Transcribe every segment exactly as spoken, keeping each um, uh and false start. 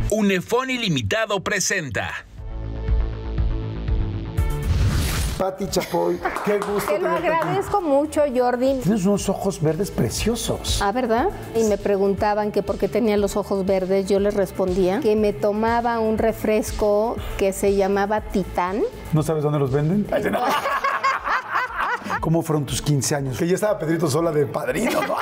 Unefón Ilimitado presenta. Pati Chapoy, qué gusto. Te lo agradezco mucho, Jordi. Tienes unos ojos verdes preciosos. Ah, ¿verdad? Y me preguntaban que por qué tenía los ojos verdes. Yo les respondía que me tomaba un refresco que se llamaba Titán. ¿No sabes dónde los venden? Ay, no. ¿Cómo fueron tus quince años? Que ya estaba Pedrito Sola de padrino, ¿no?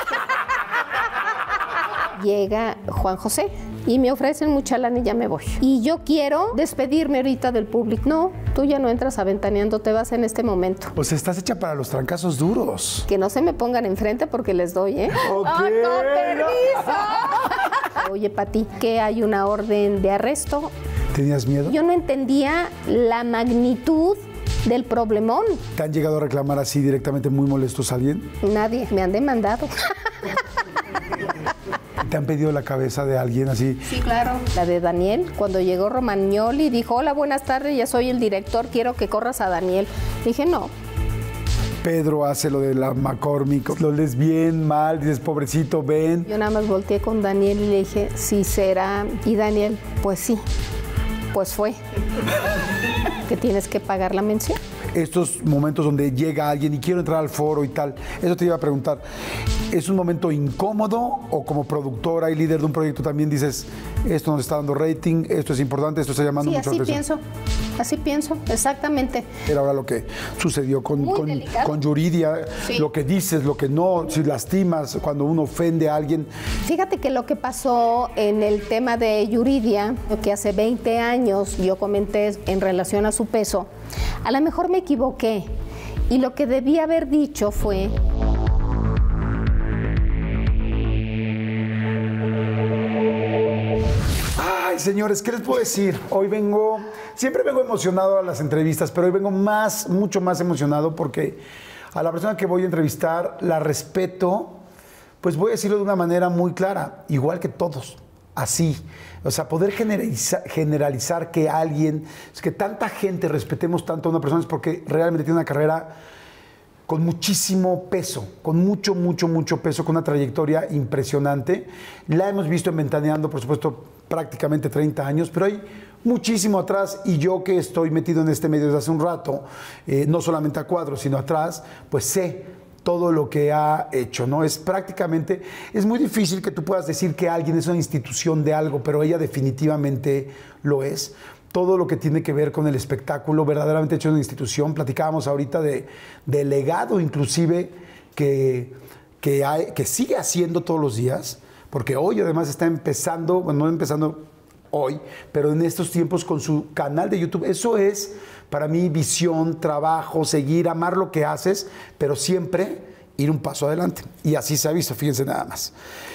Llega Juan José y me ofrecen mucha lana y ya me voy. Y yo quiero despedirme ahorita del público. No, tú ya no entras a Ventaneando, te vas en este momento. Pues estás hecha para los trancazos duros. Que no se me pongan enfrente porque les doy, ¿eh? Ok. ¡Oh, con permiso! Oye, Pati, que hay una orden de arresto. ¿Tenías miedo? Yo no entendía la magnitud del problemón. ¿Te han llegado a reclamar así directamente muy molestos a alguien? Nadie, me han demandado. ¿Te han pedido la cabeza de alguien así? Sí, claro. La de Daniel, cuando llegó Romagnoli, dijo, hola, buenas tardes, ya soy el director, quiero que corras a Daniel. Dije, no. Pedro hace lo de la McCormick, lo lees bien, mal, dices, pobrecito, ven. Yo nada más volteé con Daniel y le dije, sí será. Y Daniel, pues sí, pues fue. Que tienes que pagar la mención. Estos momentos donde llega alguien y quiero entrar al foro y tal, eso te iba a preguntar, ¿es un momento incómodo o como productora y líder de un proyecto también dices, esto nos está dando rating, esto es importante, esto está llamando Sí, mucho así la atención? pienso, así pienso, exactamente. Era ahora lo que sucedió con, con, con Yuridia, Sí. Lo que dices, lo que no, si lastimas, cuando uno ofende a alguien. Fíjate que lo que pasó en el tema de Yuridia, que hace veinte años yo comenté en relación a su peso, a lo mejor me equivoqué y lo que debí haber dicho fue... Ay, señores, ¿qué les puedo decir? Hoy vengo, siempre vengo emocionado a las entrevistas, pero hoy vengo más, mucho más emocionado porque a la persona que voy a entrevistar la respeto, pues voy a decirlo de una manera muy clara, igual que todos, así. O sea, poder generalizar, generalizar que alguien, que tanta gente respetemos tanto a una persona es porque realmente tiene una carrera con muchísimo peso, con mucho, mucho, mucho peso, con una trayectoria impresionante. La hemos visto en Ventaneando, por supuesto, prácticamente treinta años, pero hay muchísimo atrás y yo que estoy metido en este medio desde hace un rato, eh, no solamente a cuadros, sino atrás, pues sé todo lo que ha hecho, ¿no? Es prácticamente, es muy difícil que tú puedas decir que alguien es una institución de algo, pero ella definitivamente lo es. Todo lo que tiene que ver con el espectáculo, verdaderamente hecho en una institución. Platicábamos ahorita de, de legado, inclusive, que, que, hay, que sigue haciendo todos los días, porque hoy además está empezando, bueno, no empezando hoy, pero en estos tiempos con su canal de YouTube. Eso es, para mí, visión, trabajo, seguir, amar lo que haces, pero siempre ir un paso adelante. Y así se ha visto, fíjense nada más.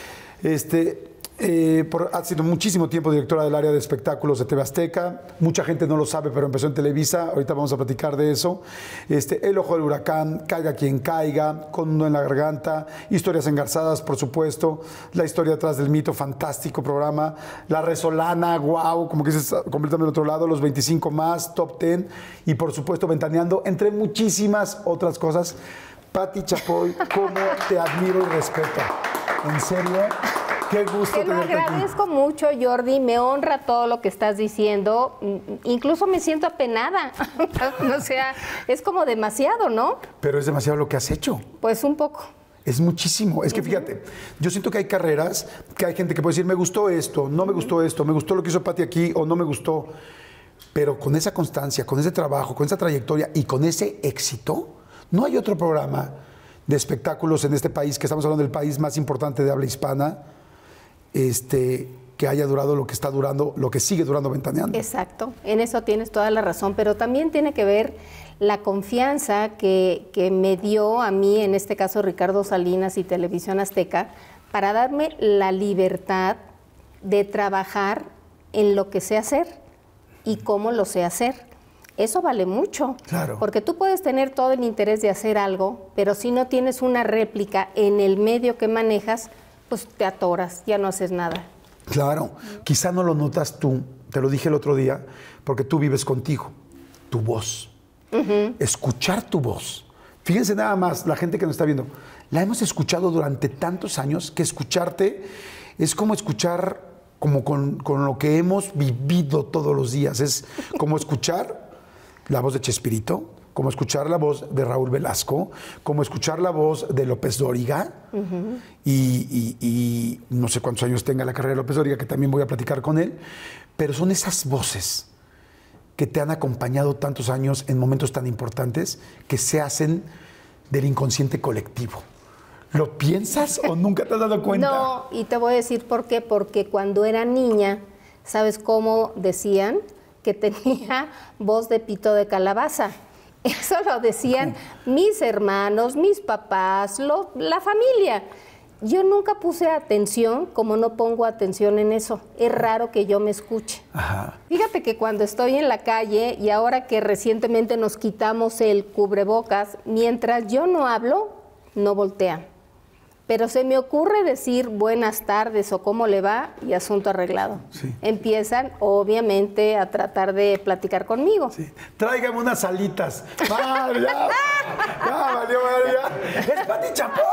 Este... Eh, por, ha sido muchísimo tiempo directora del área de espectáculos de T V Azteca. Mucha gente no lo sabe, pero empezó en Televisa. Ahorita vamos a platicar de eso. Este, El Ojo del Huracán, Caiga quien caiga, Con un nudo en la garganta, Historias engarzadas, por supuesto, La historia detrás del mito, fantástico programa, La Resolana, wow, como que es completamente del otro lado, Los veinticinco más, Top diez y por supuesto Ventaneando, entre muchísimas otras cosas. Pati Chapoy, cómo te admiro y respeto. En serio. Qué gusto Te lo tenerte aquí. agradezco mucho, Jordi, me honra todo lo que estás diciendo, incluso me siento apenada, o sea, es como demasiado, ¿no? Pero es demasiado lo que has hecho. Pues un poco. Es muchísimo. Es que fíjate, yo siento que hay carreras, que hay gente que puede decir, me gustó esto, no me gustó esto, me gustó lo que hizo Pati aquí o no me gustó. Pero con esa constancia, con ese trabajo, con esa trayectoria y con ese éxito, no hay otro programa de espectáculos en este país, que estamos hablando del país más importante de habla hispana, Este, que haya durado lo que está durando, lo que sigue durando Ventaneando. Exacto, en eso tienes toda la razón, pero también tiene que ver la confianza que, que me dio a mí, en este caso Ricardo Salinas y Televisión Azteca, para darme la libertad de trabajar en lo que sé hacer y cómo lo sé hacer. Eso vale mucho, claro. Porque tú puedes tener todo el interés de hacer algo, pero si no tienes una réplica en el medio que manejas, pues te atoras, ya no haces nada. Claro, quizá no lo notas tú, te lo dije el otro día, porque tú vives contigo, tu voz. Uh-huh. Escuchar tu voz. Fíjense nada más, la gente que nos está viendo, la hemos escuchado durante tantos años que escucharte es como escuchar como con, con lo que hemos vivido todos los días. Es como escuchar la voz de Chespirito, como escuchar la voz de Raúl Velasco, como escuchar la voz de López Dóriga, uh-huh. y, y, y no sé cuántos años tenga la carrera de López Dóriga, que también voy a platicar con él, pero son esas voces que te han acompañado tantos años en momentos tan importantes que se hacen del inconsciente colectivo. ¿Lo piensas o nunca te has dado cuenta? No, y te voy a decir por qué. Porque cuando era niña, ¿sabes cómo decían? Que tenía voz de pito de calabaza. Eso lo decían mis hermanos, mis papás, lo, la familia. Yo nunca puse atención, como no pongo atención en eso. Es raro que yo me escuche. Ajá. Fíjate que cuando estoy en la calle, y ahora que recientemente nos quitamos el cubrebocas, mientras yo no hablo, no voltean. Pero se me ocurre decir buenas tardes o cómo le va y asunto arreglado. Sí. Empiezan, obviamente, a tratar de platicar conmigo. Sí. Tráigame unas alitas. ¡Madre, ya! ¡Ya, valió, María! ¡Es Pati Chapoy!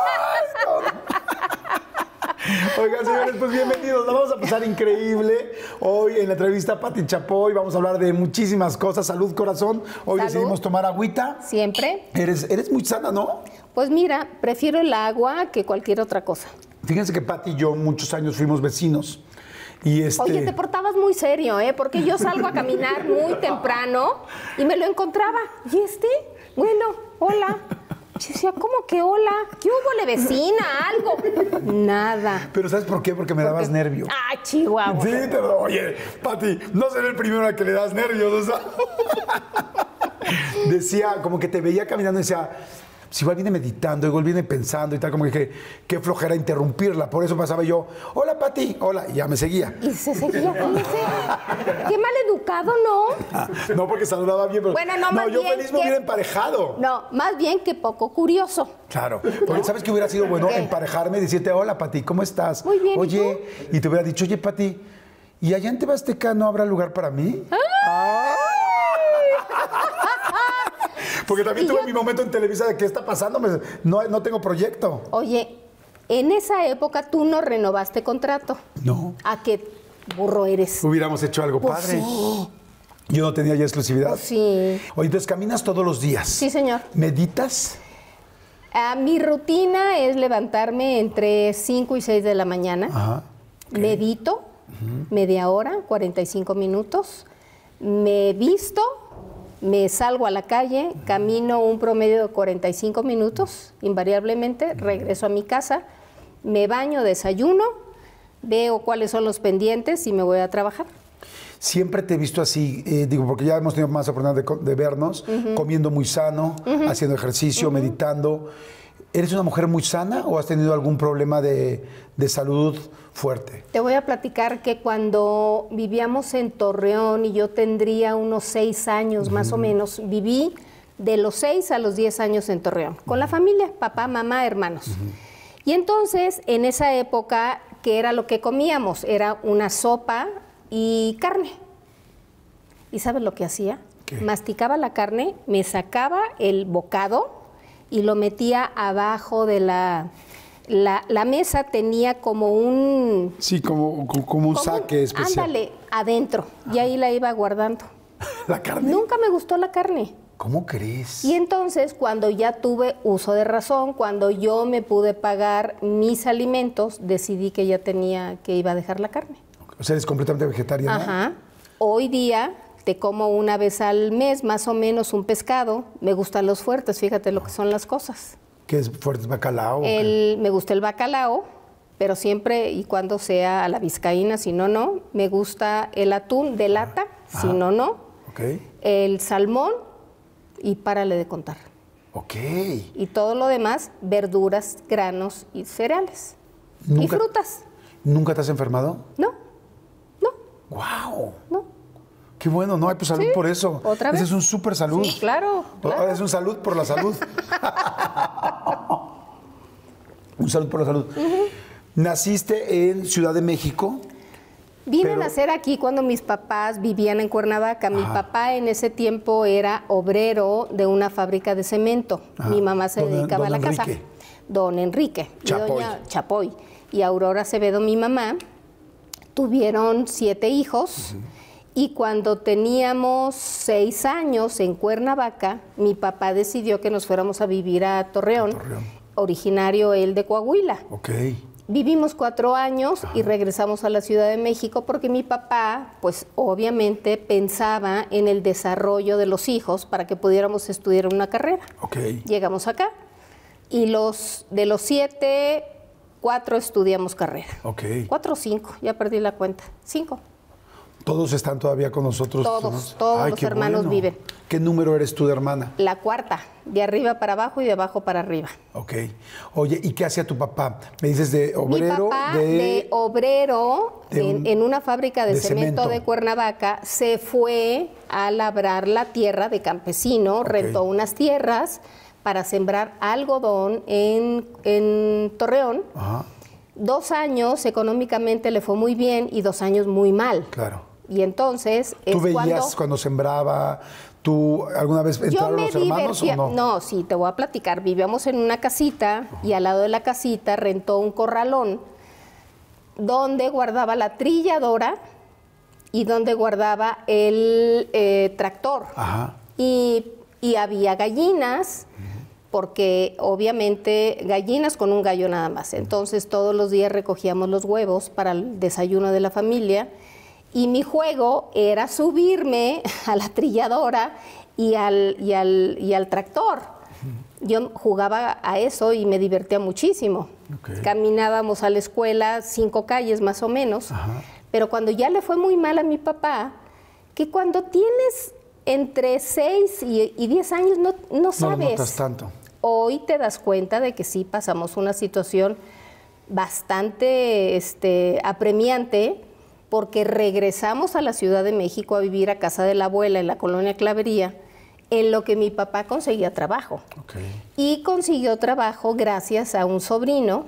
Oigan, señores, pues bienvenidos. La vamos a pasar increíble hoy en la entrevista a Pati Chapoy. Vamos a hablar de muchísimas cosas. Salud, corazón. Hoy Salud. Decidimos tomar agüita. Siempre. Eres, eres muy sana, ¿no? Pues mira, prefiero el agua que cualquier otra cosa. Fíjense que Pati y yo muchos años fuimos vecinos. Y este... Oye, te portabas muy serio, ¿eh? Porque yo salgo a caminar muy temprano y me lo encontraba. ¿Y este? Bueno, hola. Yo decía, ¿cómo que hola? ¿Qué hubo, le vecina? Algo. Nada. Pero ¿sabes por qué? Porque me dabas nervio. Ah, Chihuahua. Sí, te lo... Oye, Pati, no seré el primero a que le das nervios, o sea. Decía, como que te veía caminando y decía, si igual viene meditando, igual viene pensando y tal, como que qué flojera interrumpirla. Por eso pasaba yo, hola, Pati, hola, y ya me seguía. Y se seguía, fíjese. Qué mal educado, ¿no? Ah, no, porque saludaba bien, pero... Bueno, no, más no yo bien feliz me que... hubiera emparejado. No, más bien que poco curioso. Claro, porque ¿sabes qué hubiera sido bueno? ¿Qué? Emparejarme y decirte, hola, Pati, ¿cómo estás? Muy bien, Oye, ¿y, y te hubiera dicho, oye, Pati, ¿y allá en Tebasteca no habrá lugar para mí? ¡Ay! ¡Ay! Porque también tuve yo... mi momento en Televisa de qué está pasando, no, no tengo proyecto. Oye, en esa época tú no renovaste contrato. No. ¿A qué burro eres? Hubiéramos hecho algo pues padre. Sí. Yo no tenía ya exclusividad. Pues sí. Oye, entonces caminas todos los días. Sí, señor. ¿Meditas? Uh, mi rutina es levantarme entre cinco y seis de la mañana. Ajá. Okay. Medito, uh-huh. media hora, cuarenta y cinco minutos. Me visto. Me salgo a la calle, camino un promedio de cuarenta y cinco minutos, invariablemente, regreso a mi casa, me baño, desayuno, veo cuáles son los pendientes y me voy a trabajar. Siempre te he visto así, eh, digo, porque ya hemos tenido más oportunidad de, de vernos, uh-huh. comiendo muy sano, uh-huh. haciendo ejercicio, uh-huh. meditando. ¿Eres una mujer muy sana o has tenido algún problema de, de salud fuerte? Te voy a platicar que cuando vivíamos en Torreón y yo tendría unos seis años uh-huh. más o menos, viví de los seis a los diez años en Torreón, con uh-huh. la familia, papá, mamá, hermanos. Uh-huh. Y entonces, en esa época, ¿qué era lo que comíamos? Era una sopa y carne. ¿Y sabes lo que hacía? ¿Qué? Masticaba la carne, me sacaba el bocado y lo metía abajo de la... La, la mesa tenía como un... Sí, como, como un como saque un, especial. Ándale, adentro. Y ahí la iba guardando. ¿La carne? Nunca me gustó la carne. ¿Cómo crees? Y entonces, cuando ya tuve uso de razón, cuando yo me pude pagar mis alimentos, decidí que ya tenía, que iba a dejar la carne. O sea, eres completamente vegetariana. Ajá. Hoy día te como una vez al mes, más o menos, un pescado. Me gustan los fuertes, fíjate lo que son las cosas. ¿Qué es fuerte? ¿Bacalao? El, me gusta el bacalao, pero siempre y cuando sea a la vizcaína, si no, no. Me gusta el atún de lata, ah, si ah, no, no. Okay. El salmón y párale de contar. Ok. Y todo lo demás, verduras, granos y cereales. ¿Nunca, y frutas. ¿Nunca te has enfermado? No, no. ¡Wow! No. Qué bueno, ¿no? Hay pues salud sí, por eso. ¿Otra vez? Ese es un súper salud. Sí, claro, claro. Es un salud por la salud. Un salud por la salud. Uh-huh. ¿Naciste en Ciudad de México? Vine pero... a nacer aquí cuando mis papás vivían en Cuernavaca. Mi Ajá. papá en ese tiempo era obrero de una fábrica de cemento. Ajá. Mi mamá se don, dedicaba don a la Enrique. casa. Don Enrique. Chapoy. Y doña Chapoy. Y Aurora Acevedo, mi mamá, tuvieron siete hijos. Uh-huh. Y cuando teníamos seis años en Cuernavaca, mi papá decidió que nos fuéramos a vivir a Torreón, a Torreón. originario él de Coahuila. Okay. Vivimos cuatro años Ajá. y regresamos a la Ciudad de México porque mi papá, pues obviamente pensaba en el desarrollo de los hijos para que pudiéramos estudiar una carrera. Okay. Llegamos acá y los de los siete, cuatro estudiamos carrera. Okay. Cuatro o cinco, ya perdí la cuenta. Cinco. ¿Todos están todavía con nosotros? Todos, todos Ay, los hermanos bueno. viven. ¿Qué número eres tú de hermana? La cuarta, de arriba para abajo y de abajo para arriba. Ok. Oye, ¿y qué hacía tu papá? Me dices de obrero. Mi papá, de, de obrero de un, en, en una fábrica de, de cemento, cemento de Cuernavaca, se fue a labrar la tierra de campesino, okay. rentó unas tierras para sembrar algodón en, en Torreón. Ajá. Dos años económicamente le fue muy bien y dos años muy mal. Claro. Y entonces es ¿Tú veías cuando, cuando sembraba? ¿Tú alguna vez entraron los hermanos o no? No, sí, te voy a platicar. Vivíamos en una casita uh-huh. y al lado de la casita rentó un corralón donde guardaba la trilladora y donde guardaba el eh, tractor. Ajá. Y, y había gallinas, uh-huh. porque obviamente gallinas con un gallo nada más. Entonces todos los días recogíamos los huevos para el desayuno de la familia. Y mi juego era subirme a la trilladora y al, y al, y al tractor. Yo jugaba a eso y me divertía muchísimo. Okay. Caminábamos a la escuela, cinco calles más o menos. Ajá. Pero cuando ya le fue muy mal a mi papá, que cuando tienes entre seis y diez años no, no sabes. No notas tanto. Hoy te das cuenta de que sí pasamos una situación bastante este, apremiante, porque regresamos a la Ciudad de México a vivir a casa de la abuela en la colonia Clavería, en lo que mi papá conseguía trabajo. Okay. Y consiguió trabajo gracias a un sobrino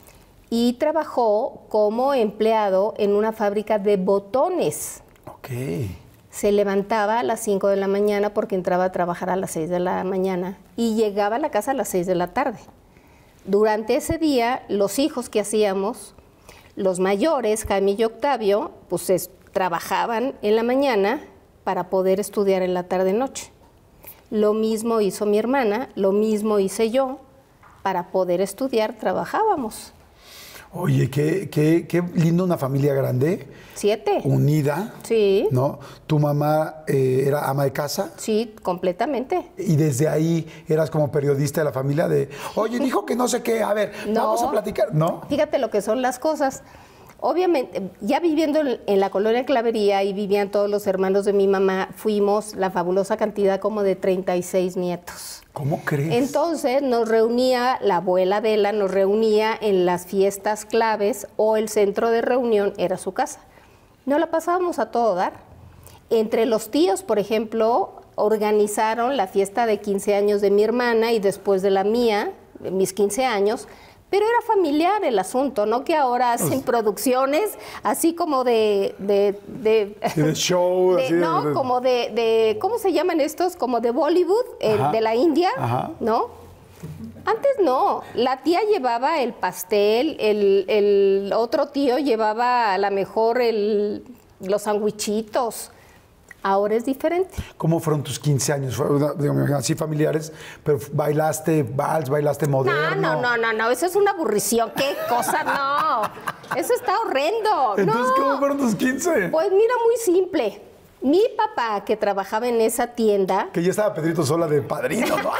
y trabajó como empleado en una fábrica de botones. Okay. Se levantaba a las cinco de la mañana porque entraba a trabajar a las seis de la mañana y llegaba a la casa a las seis de la tarde. Durante ese día, los hijos que hacíamos... Los mayores, Jaime y Octavio, pues es, trabajaban en la mañana para poder estudiar en la tarde-noche. Lo mismo hizo mi hermana, lo mismo hice yo. Para poder estudiar, trabajábamos. Oye, qué, qué, qué lindo una familia grande. Siete. Unida. Sí. ¿No? ¿Tu mamá eh, era ama de casa? Sí, completamente. Y desde ahí eras como periodista de la familia de, oye, dijo que no sé qué, a ver, no, vamos a platicar, ¿no? Fíjate lo que son las cosas. Obviamente, ya viviendo en, en la colonia Clavería y vivían todos los hermanos de mi mamá, fuimos la fabulosa cantidad como de treinta y seis nietos. ¿Cómo crees? Entonces nos reunía, la abuela Adela nos reunía en las fiestas claves o el centro de reunión era su casa. Nos la pasábamos a todo dar. Entre los tíos, por ejemplo, organizaron la fiesta de quince años de mi hermana y después de la mía, de mis quince años, pero era familiar el asunto, ¿no? Que ahora hacen pues, producciones así como de... De, de, de show. De, así no, de, de... como de, de... ¿Cómo se llaman estos? Como de Bollywood, eh, de la India, Ajá. ¿no? Antes no. La tía llevaba el pastel, el, el otro tío llevaba a lo mejor el, los sandwichitos. Ahora es diferente. ¿Cómo fueron tus quince años? Fueron, digo, así familiares, pero bailaste vals, bailaste moderno. No, no, no, no, no, eso es una aburrición. ¿Qué cosa? No, eso está horrendo. Entonces, no. ¿cómo fueron tus quince? Pues mira, muy simple. Mi papá, que trabajaba en esa tienda... Que ya estaba Pedrito Sola de padrino, ¿no?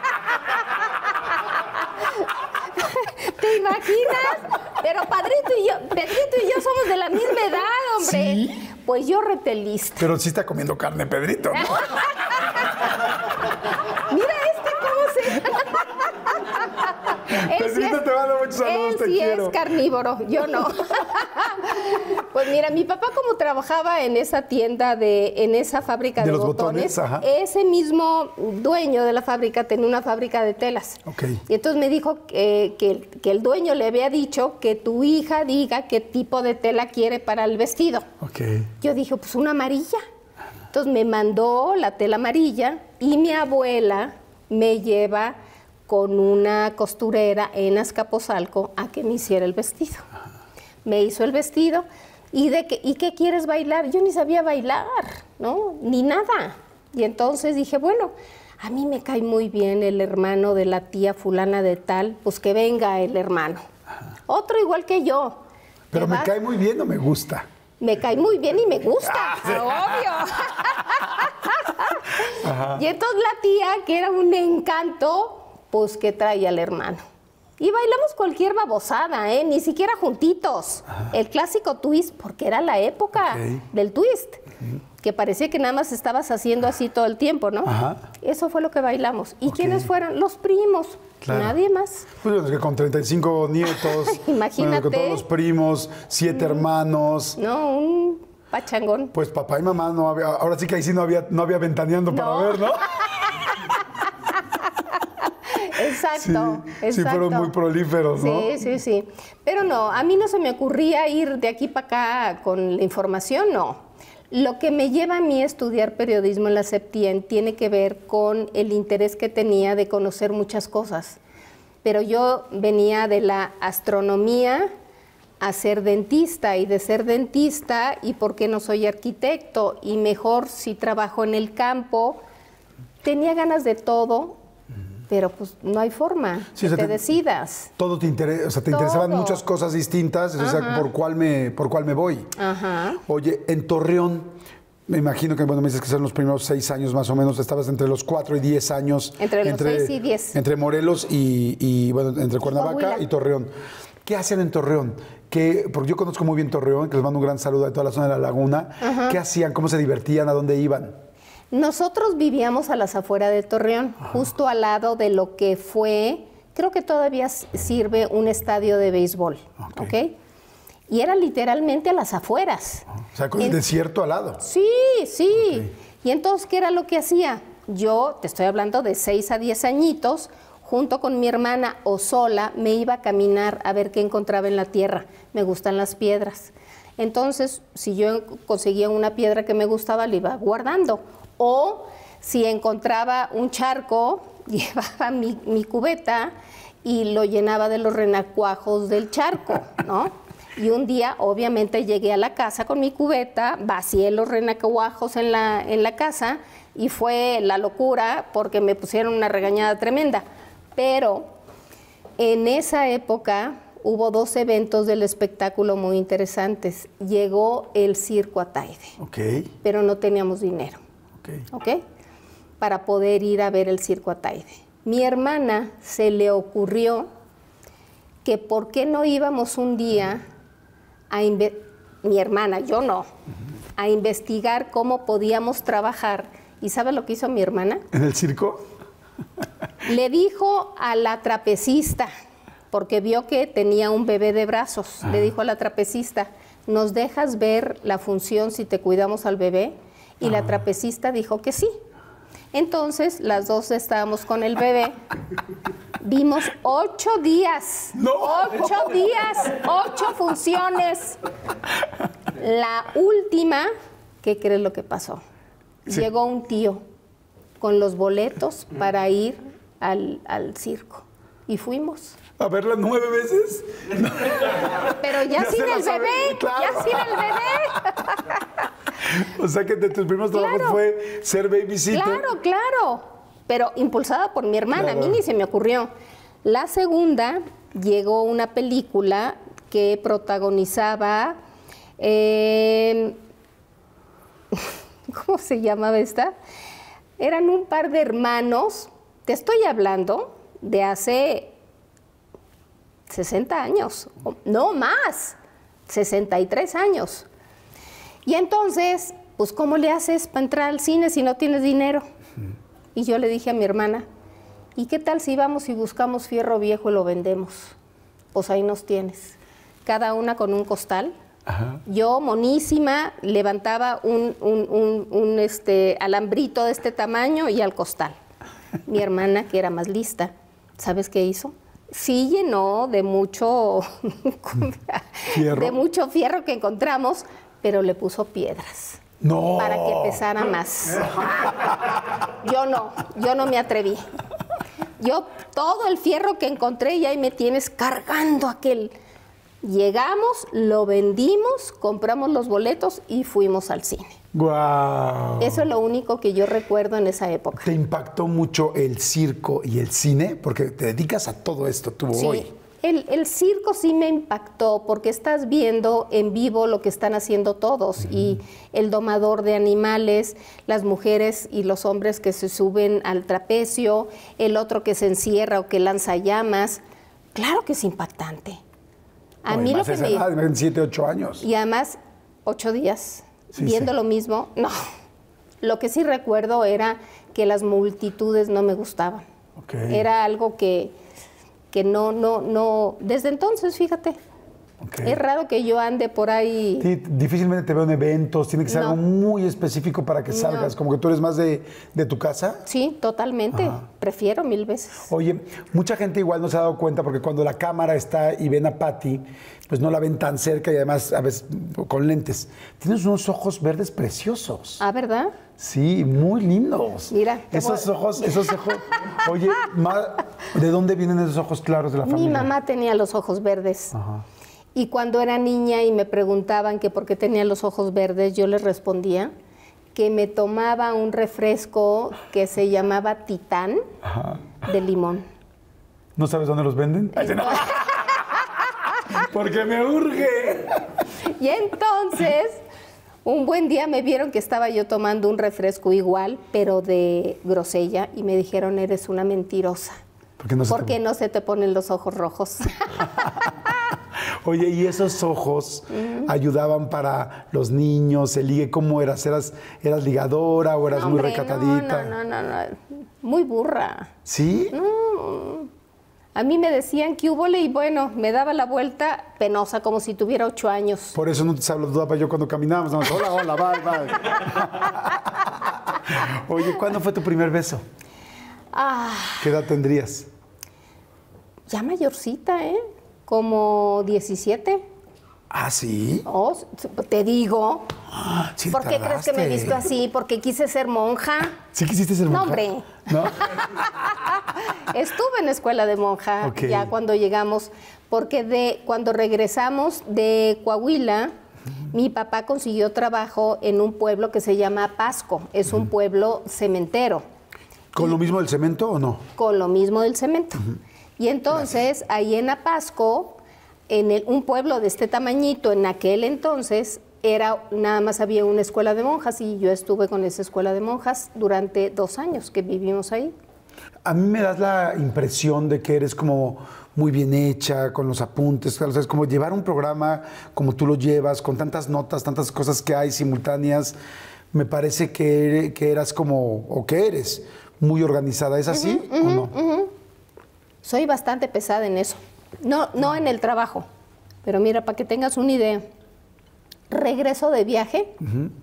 ¿Te imaginas? Pero Padrito y yo, Pedrito y yo somos de la misma edad, hombre. ¿Sí? Pues yo repelista. Pero sí está comiendo carne, Pedrito, ¿no? Mira este cómo se... Pedrito sí es, te manda muchos saludos, él te sí quiero. Es carnívoro, yo no. Pues mira, mi papá como trabajaba en esa tienda, de, en esa fábrica de, de los botones, botones ese mismo dueño de la fábrica tenía una fábrica de telas. Okay. Y entonces me dijo que, que, que el dueño le había dicho que tu hija diga qué tipo de tela quiere para el vestido. Okay. Yo dije, pues una amarilla. Entonces me mandó la tela amarilla y mi abuela me lleva con una costurera en Azcapotzalco a que me hiciera el vestido. Ajá. Me hizo el vestido ¿Y, de qué, ¿y qué quieres bailar? Yo ni sabía bailar, ¿no? Ni nada. Y entonces dije, bueno, a mí me cae muy bien el hermano de la tía fulana de tal, pues que venga el hermano. Ajá. Otro igual que yo. ¿Pero me cae muy bien o me gusta? Me cae muy bien y me gusta, ah, sí. Obvio. Ajá. Y entonces la tía, que era un encanto, pues que trae al hermano. Y bailamos cualquier babosada, ¿eh? Ni siquiera juntitos. Ajá. El clásico twist, porque era la época okay. del twist. Uh-huh. Que parecía que nada más estabas haciendo así todo el tiempo, ¿no? Ajá. Eso fue lo que bailamos. ¿Y okay. quiénes fueron? Los primos. Claro. Nadie más. Pues que con treinta y cinco nietos. Imagínate. Bueno, con todos los primos, siete mm. hermanos. No, un pachangón. Pues papá y mamá no había, ahora sí que ahí sí no había, no había ventaneando no. para ver, ¿no? Exacto, sí, exacto. Sí fueron muy prolíferos, ¿no? Sí, sí, sí. Pero no, a mí no se me ocurría ir de aquí para acá con la información, no. Lo que me lleva a mí a estudiar periodismo en la Septien tiene que ver con el interés que tenía de conocer muchas cosas. Pero yo venía de la astronomía a ser dentista, y de ser dentista, ¿y por qué no soy arquitecto? Y mejor si trabajo en el campo. Tenía ganas de todo, pero pues no hay forma sí, que o sea, te, te decidas. Todo te interesa, o sea, te todo. Interesaban muchas cosas distintas, o sea, ¿por cuál me, por cuál me voy? Ajá. Oye, en Torreón, me imagino que, bueno, me dices que son los primeros seis años más o menos, estabas entre los cuatro y diez años. Entre los entre, seis y diez. Entre Morelos y, y bueno, entre Cuernavaca Coahuila. Y Torreón. ¿Qué hacen en Torreón? ¿Qué, porque yo conozco muy bien Torreón, que les mando un gran saludo a toda la zona de la laguna. Ajá. ¿Qué hacían? ¿Cómo se divertían? ¿A dónde iban? Nosotros vivíamos a las afueras de Torreón, ajá. justo al lado de lo que fue, creo que todavía sirve un estadio de béisbol, ¿ok? ¿Okay? Y era literalmente a las afueras. O sea, con el en... desierto al lado. Sí, sí. Okay. Y entonces, ¿qué era lo que hacía? Yo, te estoy hablando de seis a diez añitos, junto con mi hermana o sola, me iba a caminar a ver qué encontraba en la tierra. Me gustan las piedras. Entonces, si yo conseguía una piedra que me gustaba, la iba guardando. O si encontraba un charco, llevaba mi, mi cubeta y lo llenaba de los renacuajos del charco, ¿no? Y un día, obviamente, llegué a la casa con mi cubeta, vacié los renacuajos en la, en la casa y fue la locura porque me pusieron una regañada tremenda. Pero en esa época hubo dos eventos del espectáculo muy interesantes. Llegó el Circo Ataide, okay. pero no teníamos dinero. Okay. ¿Ok? Para poder ir a ver el Circo Ataide. Mi hermana se le ocurrió que por qué no íbamos un día a mi hermana, yo no, uh-huh. a investigar cómo podíamos trabajar. ¿Y sabes lo que hizo mi hermana? ¿En el circo? Le dijo a la trapecista, porque vio que tenía un bebé de brazos, uh-huh. le dijo a la trapecista, ¿nos dejas ver la función si te cuidamos al bebé? Y la trapecista dijo que sí. Entonces, las dos estábamos con el bebé. Vimos ocho días. ¡No! Ocho días, ocho funciones. La última, ¿qué crees lo que pasó? Sí. Llegó un tío con los boletos para ir al, al circo. Y fuimos. ¿A verla nueve veces? Pero ya, ya sin el bebé, claro. ya sin el bebé. O sea que de tus primeros trabajos claro. fue ser babysitter. Claro, claro. Pero impulsada por mi hermana, claro. a mí ni se me ocurrió. La segunda, llegó una película que protagonizaba... Eh, ¿Cómo se llamaba esta? Eran un par de hermanos. Te estoy hablando de hace sesenta años. No más. sesenta y tres años. Y entonces, pues, ¿cómo le haces para entrar al cine si no tienes dinero? Uh-huh. Y yo le dije a mi hermana, ¿y qué tal si vamos y buscamos fierro viejo y lo vendemos? Pues ahí nos tienes. Cada una con un costal. Ajá. Yo, monísima, levantaba un, un, un, un este, alambrito de este tamaño y al costal. Mi hermana, que era más lista, ¿sabes qué hizo? Sí llenó de mucho, ¿Fierro? de mucho fierro que encontramos, pero le puso piedras. No. Para que pesara más. Yo no, yo no me atreví. Yo todo el fierro que encontré y ahí me tienes cargando aquel Llegamos, lo vendimos, compramos los boletos y fuimos al cine. ¡Guau! Eso es lo único que yo recuerdo en esa época. ¿Te impactó mucho el circo y el cine? Porque te dedicas a todo esto tú Sí. hoy. El, el circo sí me impactó porque estás viendo en vivo lo que están haciendo todos, uh-huh. y el domador de animales, las mujeres y los hombres que se suben al trapecio, el otro que se encierra o que lanza llamas. Claro que es impactante. A No, mí lo más que esa me... edad, en siete, ocho años. Y además, ocho días, Sí, viendo sí. lo mismo, no. Lo que sí recuerdo era que las multitudes no me gustaban. Ok. Era algo que, que no, no, no... Desde entonces, fíjate, Ok. es raro que yo ande por ahí... Sí, difícilmente te veo en eventos, tiene que ser No. algo muy específico para que salgas, No. como que tú eres más de, de tu casa. Sí, totalmente. Ajá. Prefiero mil veces. Oye, mucha gente igual no se ha dado cuenta porque cuando la cámara está y ven a Patti, pues no la ven tan cerca y además a veces con lentes. Tienes unos ojos verdes preciosos. Ah, ¿verdad? Sí, muy lindos. Mira, te Esos voy- ojos, esos ojos. Oye, ma, ¿de dónde vienen esos ojos claros de la Mi familia? mamá tenía los ojos verdes. Ajá. Y cuando era niña y me preguntaban que por qué tenía los ojos verdes, yo les respondía que me tomaba un refresco que se llamaba Titán Ajá. de limón. ¿No sabes dónde los venden? Ay, no. Porque me urge. Y entonces, un buen día me vieron que estaba yo tomando un refresco igual, pero de grosella, y me dijeron, eres una mentirosa. ¿Por qué no se ¿Por te- qué no se te ponen los ojos rojos? Oye, ¿y esos ojos ayudaban para los niños? ¿El ligue cómo eras? ¿Eras, eras ligadora o eras No, muy hombre, recatadita? No, no, no, no, no. Muy burra. ¿Sí? A mí me decían que hubo y bueno, me daba la vuelta penosa, como si tuviera ocho años. Por eso no te saludaba yo cuando caminábamos. Nada más, hola, hola, bye, bye. Oye, ¿cuándo fue tu primer beso? Ah, ¿Qué edad tendrías? ya mayorcita, ¿eh? Como diecisiete. ¿Ah, sí? Oh, te digo. Sí, ¿Por qué crees que me he tardaste. visto así? ¿Porque quise ser monja? ¿Sí quisiste ser No, monja? hombre. ¿No? Estuve en escuela de monja Ok. ya cuando llegamos, porque de cuando regresamos de Coahuila, mi papá consiguió trabajo en un pueblo que se llama Pasco. Es un pueblo cementero, ¿Con lo mismo del cemento o no? con lo mismo del cemento. Y entonces, ahí en Apasco, en el- un pueblo de este tamañito, en aquel entonces, era nada más había una escuela de monjas y yo estuve con esa escuela de monjas durante dos años que vivimos ahí. A mí me das la impresión de que eres como muy bien hecha, con los apuntes, o sea, es como llevar un programa como tú lo llevas, con tantas notas, tantas cosas que hay simultáneas. Me parece que, que eras como, o que eres, muy organizada. ¿Es así o no? Soy bastante pesada en eso. No, no en el trabajo, pero mira, para que tengas una idea, regreso de viaje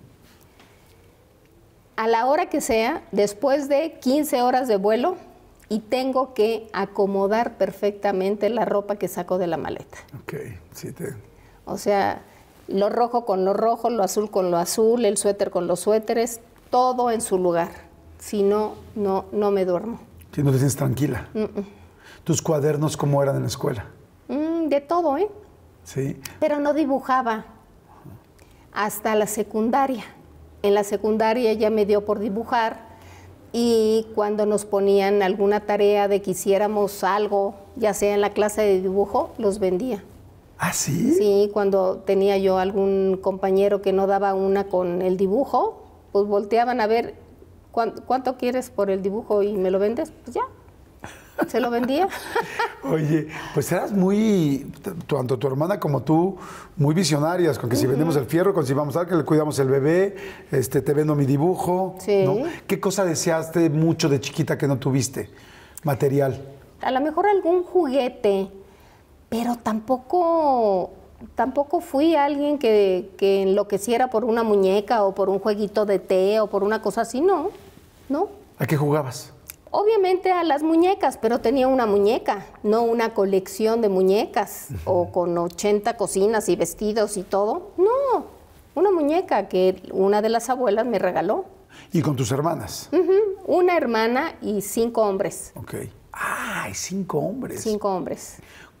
a la hora que sea, después de quince horas de vuelo, y tengo que acomodar perfectamente la ropa que saco de la maleta. Ok, sí, te... O sea, lo rojo con lo rojo, lo azul con lo azul, el suéter con los suéteres, todo en su lugar. Si no, no, no me duermo. Sí, no te sientes tranquila. ¿Tus cuadernos cómo eran en la escuela? Mm, de todo, ¿eh? Sí. Pero no dibujaba hasta la secundaria. En la secundaria ya me dio por dibujar y cuando nos ponían alguna tarea de que hiciéramos algo, ya sea en la clase de dibujo, los vendía. ¿Ah, sí? Sí, cuando tenía yo algún compañero que no daba una con el dibujo, pues volteaban a ver ¿cuánto, cuánto quieres por el dibujo y me lo vendes, pues ya. Se lo vendía. Oye, pues eras muy, tanto tu hermana como tú, muy visionarias, con que si vendemos el fierro, con si vamos a ver que le cuidamos el bebé, este, te vendo mi dibujo. Sí. ¿No? ¿Qué cosa deseaste mucho de chiquita que no tuviste? Material. A lo mejor algún juguete, pero tampoco, tampoco fui alguien que, que enloqueciera por una muñeca o por un jueguito de té o por una cosa así, no, no. ¿A qué jugabas? Obviamente a las muñecas, pero tenía una muñeca, no una colección de muñecas o con ochenta cocinas y vestidos y todo. No, una muñeca que una de las abuelas me regaló. ¿Y con tus hermanas? Ujú, una hermana y cinco hombres. Ok. Ah, hay cinco hombres. Cinco hombres.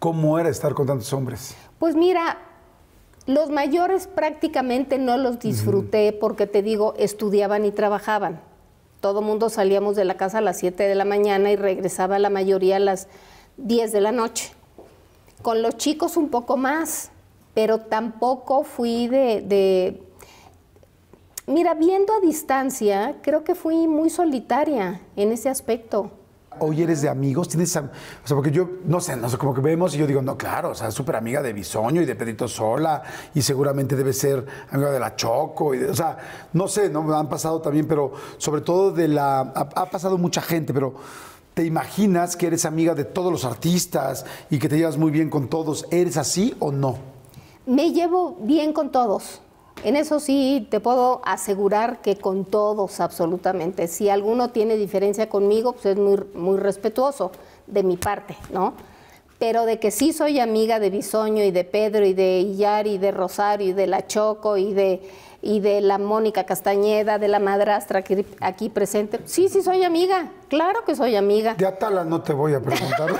¿Cómo era estar con tantos hombres? Pues mira, los mayores prácticamente no los disfruté uh-huh. porque te digo, estudiaban y trabajaban. Todo mundo salíamos de la casa a las siete de la mañana y regresaba la mayoría a las diez de la noche. Con los chicos un poco más, pero tampoco fui de, de... Mira, viendo a distancia, creo que fui muy solitaria en ese aspecto. Hoy eres de amigos, tienes, o sea, porque yo, no sé, no sé, como que vemos y yo digo, no, claro, o sea, súper amiga de Bisoño y de Pedrito Sola y seguramente debe ser amiga de la Choco, y de, o sea, no sé, no me han pasado también, pero sobre todo de la, ha, ha pasado mucha gente, pero ¿te imaginas que eres amiga de todos los artistas y que te llevas muy bien con todos? ¿Eres así o no? Me llevo bien con todos. En eso sí te puedo asegurar que con todos, absolutamente. Si alguno tiene diferencia conmigo, pues es muy, muy respetuoso de mi parte, ¿no? Pero de que sí soy amiga de Bisoño y de Pedro y de Iyar y de Rosario y de la Choco y de, y de la Mónica Castañeda, de la madrastra que aquí presente, sí, sí soy amiga, claro que soy amiga. De Atala no te voy a preguntar.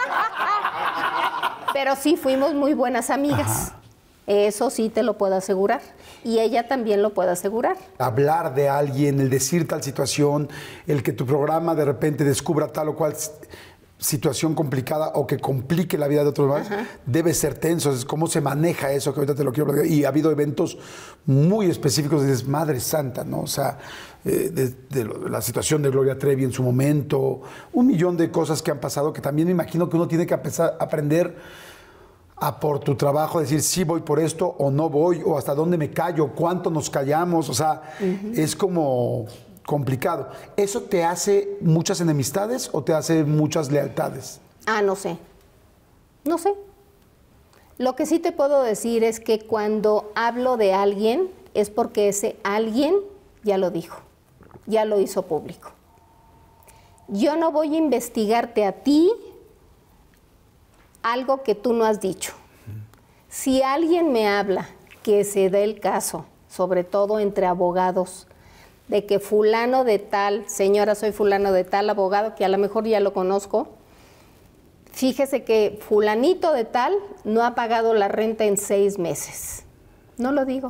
Pero sí fuimos muy buenas amigas. Ajá. Eso sí te lo puedo asegurar. Y ella también lo puede asegurar. Hablar de alguien, el decir tal situación, el que tu programa de repente descubra tal o cual situación complicada o que complique la vida de otros más, debe ser tenso. Es cómo se maneja eso, que ahorita te lo quiero platicar. Y ha habido eventos muy específicos de Madre Santa, ¿no? O sea, eh, de, de la situación de Gloria Trevi en su momento, un millón de cosas que han pasado que también me imagino que uno tiene que empezar a aprender a por tu trabajo decir sí voy por esto o no voy, o hasta dónde me callo, cuánto nos callamos, o sea, uh-huh. es como complicado. ¿Eso te hace muchas enemistades o te hace muchas lealtades? Ah, no sé, no sé. Lo que sí te puedo decir es que cuando hablo de alguien es porque ese alguien ya lo dijo, ya lo hizo público. Yo no voy a investigarte a ti algo que tú no has dicho. Si alguien me habla, que se dé el caso, sobre todo entre abogados, de que fulano de tal, señora, soy fulano de tal abogado, que a lo mejor ya lo conozco, fíjese que fulanito de tal no ha pagado la renta en seis meses. No lo digo.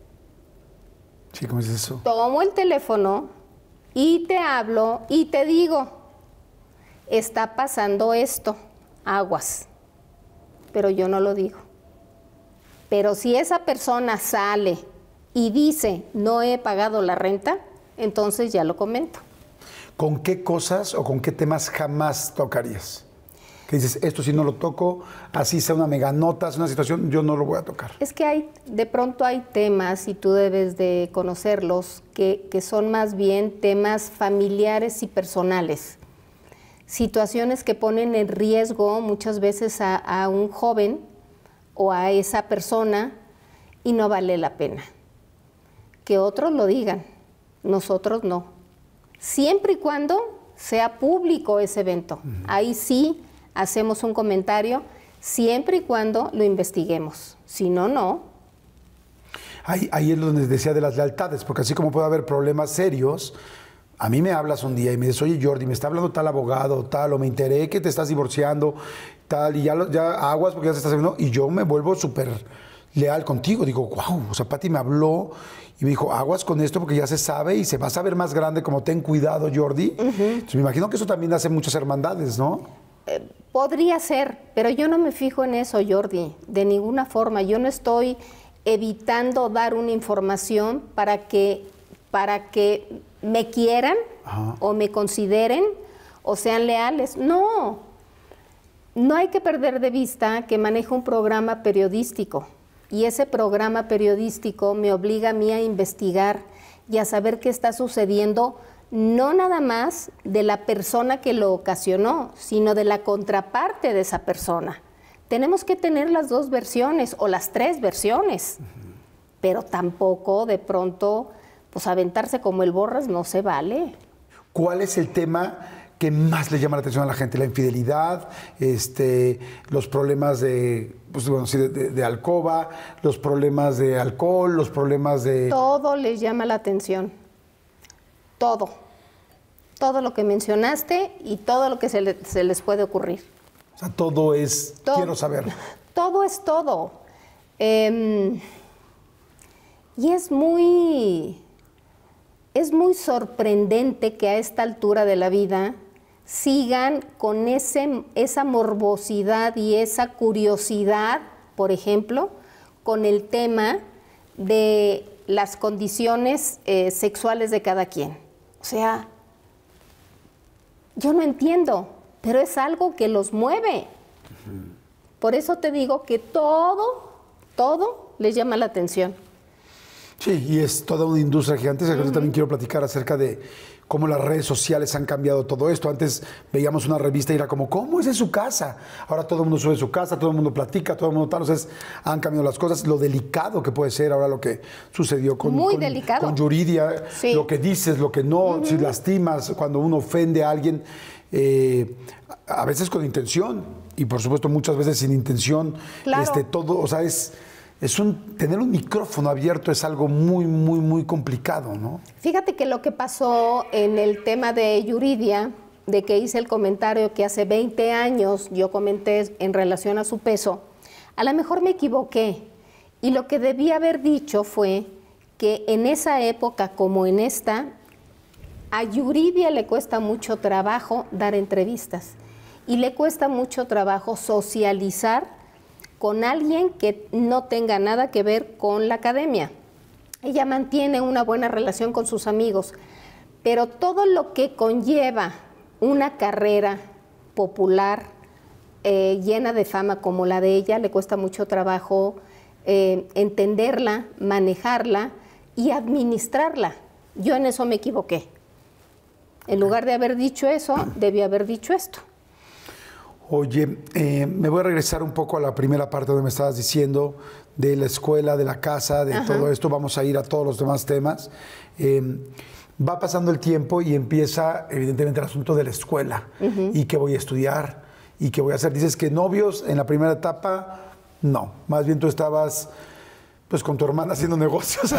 Sí, ¿cómo es eso? Tomo el teléfono y te hablo y te digo, está pasando esto, aguas. Pero yo no lo digo. Pero si esa persona sale y dice, no he pagado la renta, entonces ya lo comento. ¿Con qué cosas o con qué temas jamás tocarías? Que dices, esto sí no lo toco, así sea una mega nota, es una situación, yo no lo voy a tocar. Es que hay, de pronto hay temas, y tú debes de conocerlos, que, que son más bien temas familiares y personales. Situaciones que ponen en riesgo muchas veces a, a un joven o a esa persona y no vale la pena. Que otros lo digan, nosotros no. Siempre y cuando sea público ese evento. Uh-huh. Ahí sí hacemos un comentario, siempre y cuando lo investiguemos. Si no, no. Ahí, ahí es donde decía de las lealtades, porque así como puede haber problemas serios, a mí me hablas un día y me dices, oye Jordi, me está hablando tal abogado, tal, o me enteré que te estás divorciando, tal, y ya, lo, ya aguas porque ya se está haciendo, y yo me vuelvo súper leal contigo. Digo, wow, o sea, Pati me habló y me dijo, aguas con esto porque ya se sabe y se va a saber más grande, como ten cuidado, Jordi. Uh-huh. Entonces me imagino que eso también hace muchas hermandades, ¿no? Eh, podría ser, pero yo no me fijo en eso, Jordi, de ninguna forma. Yo no estoy evitando dar una información para que, para que me quieran, ajá, o me consideren o sean leales. No, no hay que perder de vista que manejo un programa periodístico y ese programa periodístico me obliga a mí a investigar y a saber qué está sucediendo, no nada más de la persona que lo ocasionó, sino de la contraparte de esa persona. Tenemos que tener las dos versiones o las tres versiones, uh-huh, pero tampoco de pronto pues aventarse como el Borras no se vale. ¿Cuál es el tema que más le llama la atención a la gente? ¿La infidelidad? Este, ¿los problemas de, pues, bueno, sí, de, de, de alcoba? ¿Los problemas de alcohol? ¿Los problemas de...? Todo les llama la atención. Todo. Todo lo que mencionaste y todo lo que se, le, se les puede ocurrir. O sea, todo es, To- quiero saber. Todo es todo. Eh, y es muy, es muy sorprendente que a esta altura de la vida sigan con ese, esa morbosidad y esa curiosidad, por ejemplo, con el tema de las condiciones eh, sexuales de cada quien. O sea, yo no entiendo, pero es algo que los mueve. Uh-huh. Por eso te digo que todo, todo les llama la atención. Sí, y es toda una industria gigantesca. Uh-huh. Yo también quiero platicar acerca de cómo las redes sociales han cambiado todo esto. Antes veíamos una revista y era como, ¿cómo es en su casa? Ahora todo el mundo sube su casa, todo el mundo platica, todo el mundo tal. Entonces han cambiado las cosas. Lo delicado que puede ser ahora lo que sucedió con, Muy con, delicado. con Yuridia. Sí. Lo que dices, lo que no, uh-huh. si lastimas, cuando uno ofende a alguien, eh, a veces con intención y por supuesto muchas veces sin intención. Claro. Este, todo, o sea, es... Es un, tener un micrófono abierto es algo muy, muy, muy complicado, ¿no? Fíjate que lo que pasó en el tema de Yuridia, de que hice el comentario que hace veinte años yo comenté en relación a su peso, a lo mejor me equivoqué. Y lo que debí haber dicho fue que en esa época como en esta, a Yuridia le cuesta mucho trabajo dar entrevistas y le cuesta mucho trabajo socializar con alguien que no tenga nada que ver con la academia. Ella mantiene una buena relación con sus amigos, pero todo lo que conlleva una carrera popular eh, llena de fama como la de ella, le cuesta mucho trabajo eh, entenderla, manejarla y administrarla. Yo en eso me equivoqué. En lugar de haber dicho eso, debí haber dicho esto. Oye, eh, me voy a regresar un poco a la primera parte donde me estabas diciendo de la escuela, de la casa, de Ajá. todo esto. Vamos a ir a todos los demás temas. Eh, va pasando el tiempo y empieza, evidentemente, el asunto de la escuela. Uh-huh. Y qué voy a estudiar, y qué voy a hacer. Dices que novios en la primera etapa, no. Más bien tú estabas, pues, con tu hermana haciendo negocios.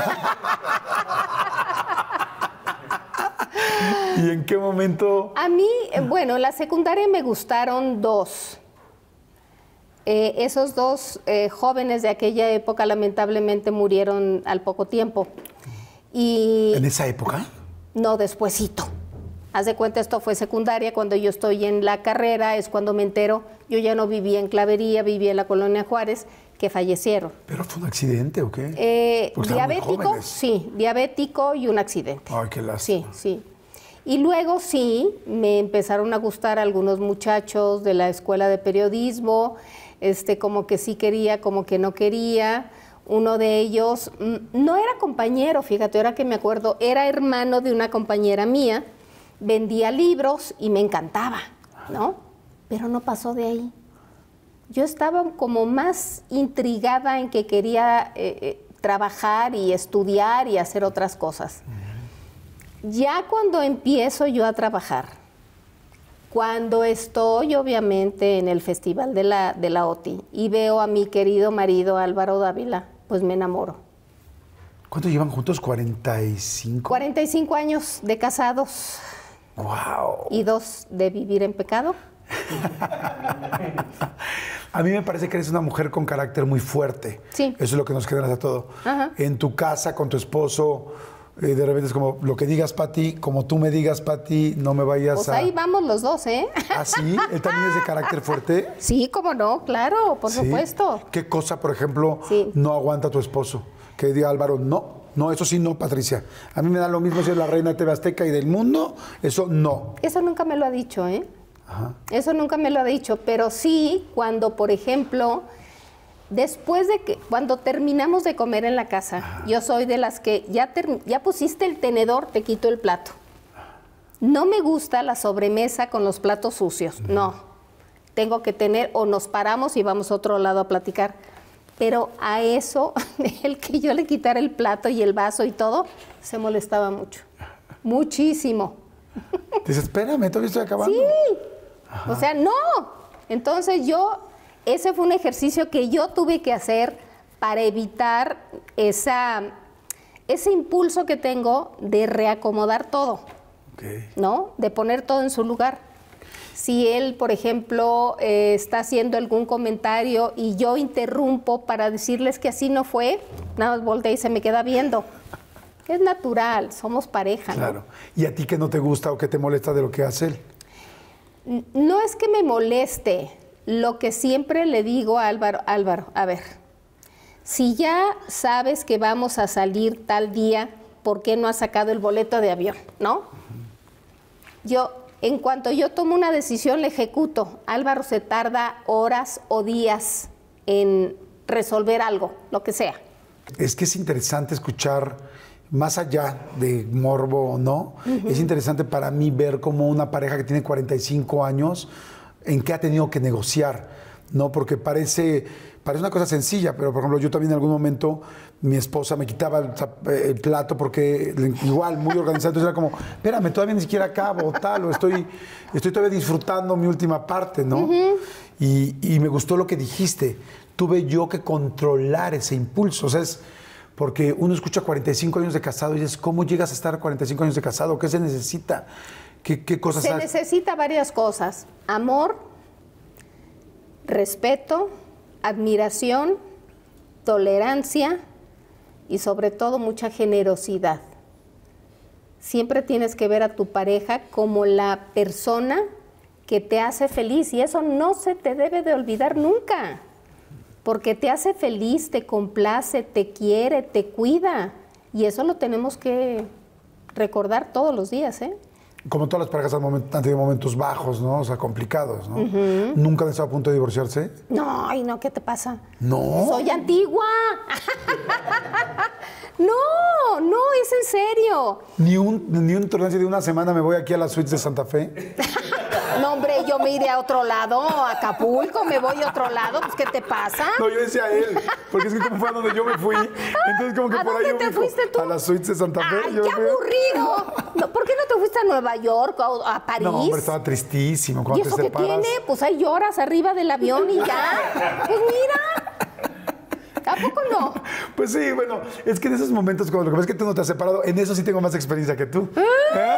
¿Y en qué momento? A mí, bueno, en la secundaria me gustaron dos. Eh, esos dos eh, jóvenes de aquella época lamentablemente murieron al poco tiempo. Y ¿en esa época? No, despuesito. Haz de cuenta, esto fue secundaria, cuando yo estoy en la carrera, es cuando me entero. Yo ya no vivía en Clavería, vivía en la Colonia Juárez, que fallecieron. ¿Pero fue un accidente o qué? Eh, diabético, sí, diabético y un accidente. Ay, qué lástima. Sí, sí. Y luego sí, me empezaron a gustar algunos muchachos de la escuela de periodismo, este, como que sí quería, como que no quería. Uno de ellos no era compañero, fíjate, ahora que me acuerdo, era hermano de una compañera mía, vendía libros y me encantaba, ¿no? Pero no pasó de ahí. Yo estaba como más intrigada en que quería eh, trabajar y estudiar y hacer otras cosas. Ya cuando empiezo yo a trabajar, cuando estoy obviamente en el Festival de la, de la O T I y veo a mi querido marido Álvaro Dávila, pues me enamoro. ¿Cuánto llevan juntos? ¿cuarenta y cinco? cuarenta y cinco años de casados. ¡Wow! Y dos de vivir en pecado. A mí me parece que eres una mujer con carácter muy fuerte. Sí. Eso es lo que nos generas a todo. Ajá. En tu casa, con tu esposo... Eh, de repente es como, lo que digas, Pati, como tú me digas, Pati, no me vayas pues a... Pues ahí vamos los dos, ¿eh? ¿Ah, sí? ¿Él también es de carácter fuerte? Sí, cómo no, claro, por ¿Sí? supuesto. ¿Qué cosa, por ejemplo, sí. no aguanta tu esposo? Que diga Álvaro, no, no, eso sí no, Patricia. A mí me da lo mismo si es la reina de T V Azteca y del mundo, eso no. Eso nunca me lo ha dicho, ¿eh? Ajá. Eso nunca me lo ha dicho, pero sí cuando, por ejemplo... Después de que, cuando terminamos de comer en la casa, Ajá. yo soy de las que ya, ter, ya pusiste el tenedor, te quito el plato. No me gusta la sobremesa con los platos sucios, no. no. Tengo que tener, o nos paramos y vamos a otro lado a platicar. Pero a eso, el que yo le quitara el plato y el vaso y todo, se molestaba mucho. Muchísimo. Dice, espérame, todavía estoy acabando. Sí. Ajá. O sea, no. Entonces yo... Ese fue un ejercicio que yo tuve que hacer para evitar esa, ese impulso que tengo de reacomodar todo, okay. ¿no? De poner todo en su lugar. Si él, por ejemplo, eh, está haciendo algún comentario y yo interrumpo para decirles que así no fue, nada más voltea y se me queda viendo. Es natural, somos pareja, ¿no? Claro. ¿Y a ti qué no te gusta o qué te molesta de lo que hace él? No es que me moleste, lo que siempre le digo a Álvaro, Álvaro, a ver, si ya sabes que vamos a salir tal día, ¿por qué no has sacado el boleto de avión, no? Yo, en cuanto yo tomo una decisión, la ejecuto. Álvaro se tarda horas o días en resolver algo, lo que sea. Es que es interesante escuchar, más allá de morbo o no, uh-huh. es interesante para mí ver cómo una pareja que tiene cuarenta y cinco años, en qué ha tenido que negociar, ¿no? Porque parece, parece una cosa sencilla, pero por ejemplo yo también en algún momento mi esposa me quitaba el, el plato porque igual, muy organizado, entonces era como, espérame, todavía ni siquiera acabo, tal, o estoy, estoy todavía disfrutando mi última parte, ¿no? Uh-huh. y, y me gustó lo que dijiste, tuve yo que controlar ese impulso, o sea, es... Porque uno escucha cuarenta y cinco años de casado y dices, ¿cómo llegas a estar cuarenta y cinco años de casado? ¿Qué se necesita? ¿Qué, qué cosas Se hay? necesita varias cosas. Amor, respeto, admiración, tolerancia y sobre todo mucha generosidad. Siempre tienes que ver a tu pareja como la persona que te hace feliz y eso no se te debe de olvidar nunca. Porque te hace feliz, te complace, te quiere, te cuida. Y eso lo tenemos que recordar todos los días, ¿eh? Como todas las parejas han, moment, han tenido momentos bajos, ¿no? O sea, complicados, ¿no? Uh-huh. ¿Nunca han estado a punto de divorciarse? No, ay, no, ¿qué te pasa? ¿No? ¡Soy antigua! No, no, es en serio. ¿Ni un, ni un torneo de una semana me voy aquí a las suites de Santa Fe? No, hombre, yo me iré a otro lado, a Acapulco, me voy a otro lado, pues, ¿qué te pasa? No, yo decía a él, porque es que como fue a donde yo me fui, entonces como que ¿A por ahí dónde yo te me fuiste tú? A las suites de Santa Fe. ¡Ay, yo qué fui... aburrido! No, ¿por qué no te fuiste a Nueva York o a París? No, hombre, estaba tristísimo. ¿Y eso qué tiene? Pues ahí lloras arriba del avión y ya. Pues mira... ¿A poco no? Pues sí, bueno, es que en esos momentos, cuando lo que pasa es que tú no te has separado, en eso sí tengo más experiencia que tú. ¿Eh?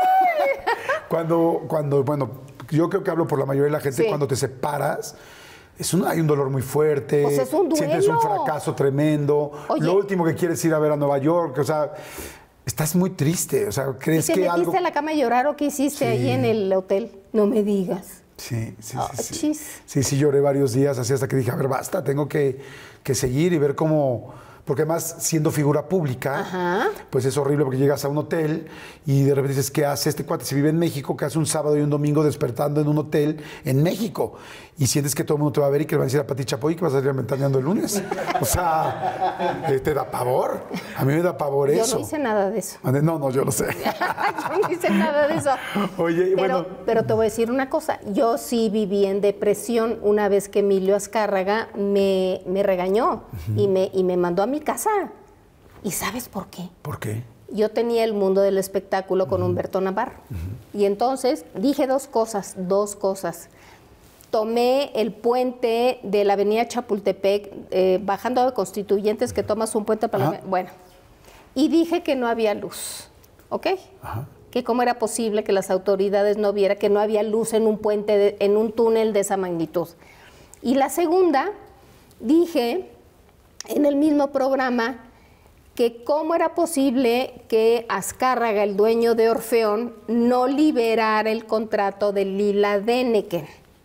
Cuando, cuando, bueno, yo creo que hablo por la mayoría de la gente, sí. Cuando te separas, es un, hay un dolor muy fuerte, pues es un duelo. Sientes un fracaso tremendo, Oye. Lo último que quieres es ir a ver a Nueva York, o sea, estás muy triste, o sea, ¿crees ¿Y te que metiste algo... a la cama a llorar o qué hiciste sí. ahí en el hotel? No me digas. Sí, sí, oh, sí, sí. sí, sí, lloré varios días así hasta que dije, a ver, basta, tengo que, que seguir y ver cómo... Porque además, siendo figura pública, Ajá. pues es horrible porque llegas a un hotel y de repente dices, ¿qué hace este cuate? Si vive en México, ¿qué hace un sábado y un domingo despertando en un hotel en México? Y sientes que todo el mundo te va a ver y que le van a decir a Pati Chapoy que vas a salir ventaneando el lunes. O sea, te da pavor. A mí me da pavor yo eso. Yo no hice nada de eso. No, no, yo lo sé. Yo no hice nada de eso. Oye, pero, bueno... Pero te voy a decir una cosa. Yo sí viví en depresión una vez que Emilio Azcárraga me, me regañó uh-huh. y, me, y me mandó a mi casa. ¿Y sabes por qué? ¿Por qué? Yo tenía el mundo del espectáculo con uh-huh. Humberto Navarro. Uh-huh. Y entonces dije dos cosas, dos cosas. Tomé el puente de la avenida Chapultepec, eh, bajando de Constituyentes, que tomas un puente para la... Bueno, y dije que no había luz, ¿ok? Ajá. Que cómo era posible que las autoridades no vieran que no había luz en un puente, de, en un túnel de esa magnitud. Y la segunda, dije en el mismo programa que cómo era posible que Azcárraga, el dueño de Orfeón, no liberara el contrato de Lila Deneken.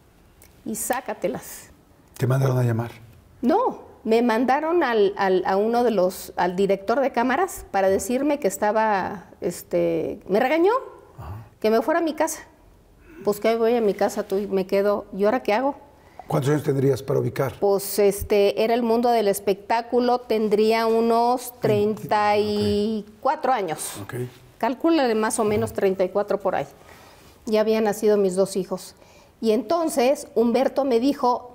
Y sácatelas. ¿Te mandaron a llamar? No, me mandaron al, al, a uno de los, al director de cámaras para decirme que estaba, este, me regañó, Ajá. que me fuera a mi casa. Pues que voy a mi casa, tú y me quedo, ¿y ahora qué hago? ¿Cuántos años tendrías para ubicar? Pues este, era el mundo del espectáculo, tendría unos treinta y cuatro okay. años. Okay. Calcúlale más o menos treinta y cuatro por ahí. Ya habían nacido mis dos hijos. Y entonces Humberto me dijo,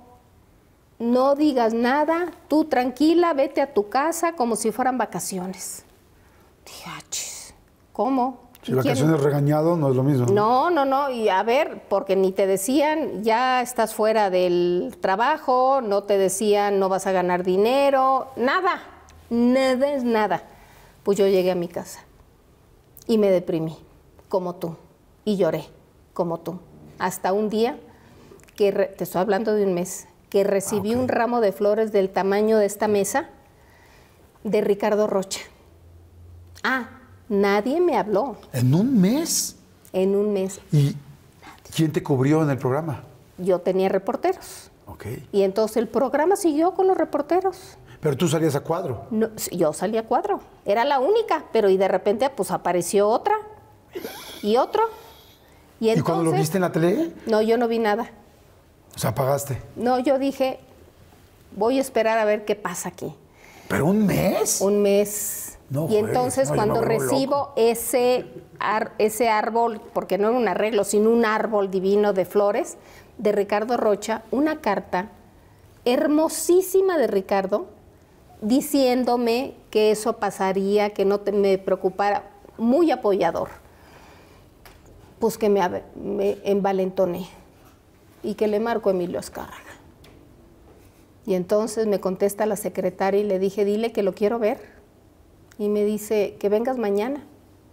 no digas nada, tú tranquila, vete a tu casa como si fueran vacaciones. Dije, ah, chis, ¿cómo? Si vacaciones quién? Regañado no es lo mismo. No, no, no, y a ver, porque ni te decían, ya estás fuera del trabajo, no te decían, no vas a ganar dinero, nada, nada es nada. Pues yo llegué a mi casa y me deprimí, como tú, y lloré, como tú. hasta un día, que re, te estoy hablando de un mes, que recibí ah, okay. un ramo de flores del tamaño de esta mesa de Ricardo Rocha. Ah, nadie me habló. ¿En un mes? En un mes. ¿Y quién te cubrió en el programa? Yo tenía reporteros. Okay. Y entonces el programa siguió con los reporteros. ¿Pero tú salías a cuadro? No, yo salía a cuadro. Era la única, pero y de repente pues apareció otra y otro. Y, entonces, ¿Y cuando lo viste en la tele? No, yo no vi nada. O sea, apagaste. No, yo dije, voy a esperar a ver qué pasa aquí. ¿Pero un mes? Un mes. No, y entonces no, cuando recibo ese, ar, ese árbol, porque no era un arreglo, sino un árbol divino de flores, de Ricardo Rocha, una carta hermosísima de Ricardo, diciéndome que eso pasaría, que no te, me preocupara, muy apoyador. Pues que me, me envalentoné y que le marco a Emilio Azcárraga. Y entonces me contesta la secretaria y le dije, dile que lo quiero ver. Y me dice, que vengas mañana.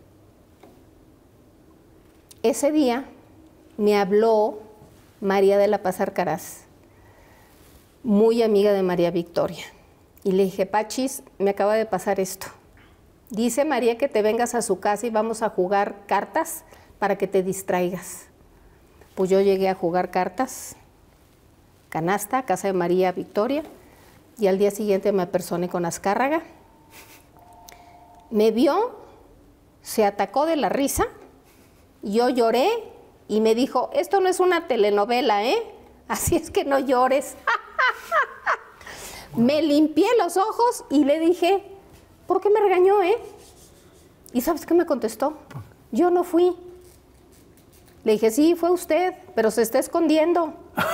Ese día me habló María de la Paz Arcaraz, muy amiga de María Victoria. Y le dije, Pachis, me acaba de pasar esto. Dice María que te vengas a su casa y vamos a jugar cartas para que te distraigas. Pues yo llegué a jugar cartas, canasta, casa de María Victoria, y al día siguiente me apersoné con Azcárraga. Me vio, se atacó de la risa, yo lloré y me dijo, esto no es una telenovela, ¿eh? Así es que no llores. Me limpié los ojos y le dije, ¿por qué me regañó, eh? ¿Y sabes qué me contestó? Yo no fui. Le dije, sí, fue usted, pero se está escondiendo.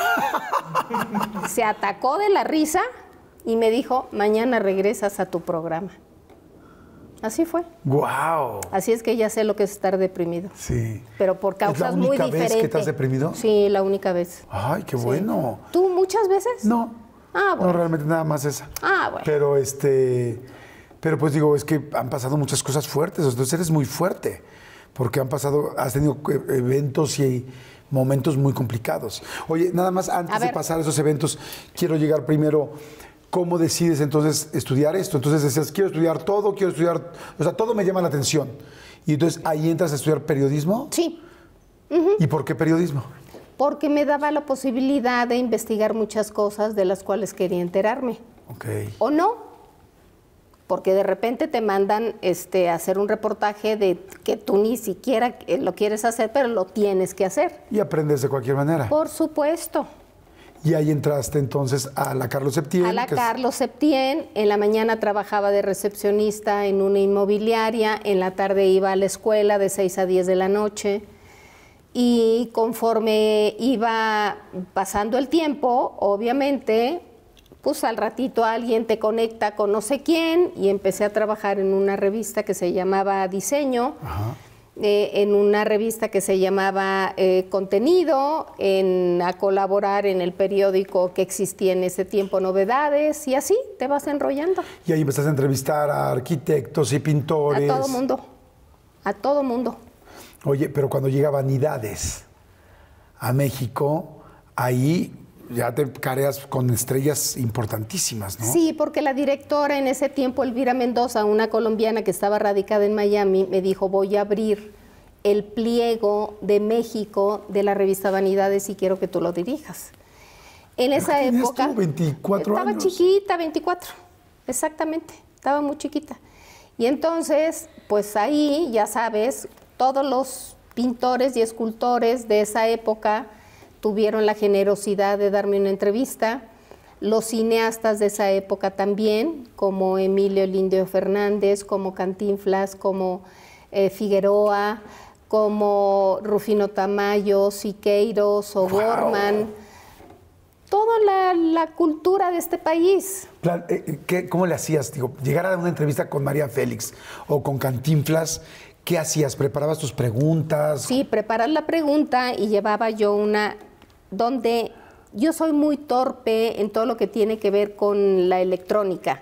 Se atacó de la risa y me dijo, mañana regresas a tu programa. Así fue. ¡Guau! Así es que ya sé lo que es estar deprimido. Sí. Pero por causas muy diferentes. ¿Es la única vez que estás deprimido? Sí, la única vez. ¡Ay, qué sí. bueno! ¿Tú muchas veces? No. Ah, bueno. No, realmente nada más esa. Ah, bueno. Pero, este... Pero pues digo, es que han pasado muchas cosas fuertes. Entonces eres muy fuerte. Porque han pasado... Has tenido eventos y momentos muy complicados. Oye, nada más antes de pasar a esos eventos, quiero llegar primero... ¿Cómo decides entonces estudiar esto? Entonces decías, quiero estudiar todo, quiero estudiar... O sea, todo me llama la atención. Y entonces, ¿ahí entras a estudiar periodismo? Sí. Uh-huh. ¿Y por qué periodismo? Porque me daba la posibilidad de investigar muchas cosas de las cuales quería enterarme. Ok. ¿O no? Porque de repente te mandan este, a hacer un reportaje de que tú ni siquiera lo quieres hacer, pero lo tienes que hacer. Y aprendes de cualquier manera. Por supuesto. Y ahí entraste entonces a la Carlos Septién. A la Carlos Septién. En la mañana trabajaba de recepcionista en una inmobiliaria, en la tarde iba a la escuela de seis a diez de la noche. Y conforme iba pasando el tiempo, obviamente, pues al ratito alguien te conecta con no sé quién y empecé a trabajar en una revista que se llamaba Diseño. Ajá. Eh, en una revista que se llamaba eh, Contenido, en, a colaborar en el periódico que existía en ese tiempo, Novedades, y así te vas enrollando. Y ahí empezaste a entrevistar a arquitectos y pintores. A todo mundo, a todo mundo. Oye, pero cuando llega Vanidades a México, ahí ya te careas con estrellas importantísimas, ¿no? Sí, porque la directora en ese tiempo, Elvira Mendoza, una colombiana que estaba radicada en Miami, me dijo, voy a abrir el pliego de México de la revista Vanidades y quiero que tú lo dirijas. En esa época... Tú, veinticuatro estaba años. chiquita, veinticuatro, exactamente, estaba muy chiquita. Y entonces, pues ahí, ya sabes, todos los pintores y escultores de esa época tuvieron la generosidad de darme una entrevista. Los cineastas de esa época también, como Emilio Lindio Fernández, como Cantinflas, como eh, Figueroa, como Rufino Tamayo, Siqueiros, O'Gorman, wow. Toda la, la cultura de este país. Claro, ¿qué, ¿Cómo le hacías? Digo, llegar a una entrevista con María Félix o con Cantinflas, ¿qué hacías? ¿Preparabas tus preguntas? Sí, preparar la pregunta y llevaba yo una... donde yo soy muy torpe en todo lo que tiene que ver con la electrónica.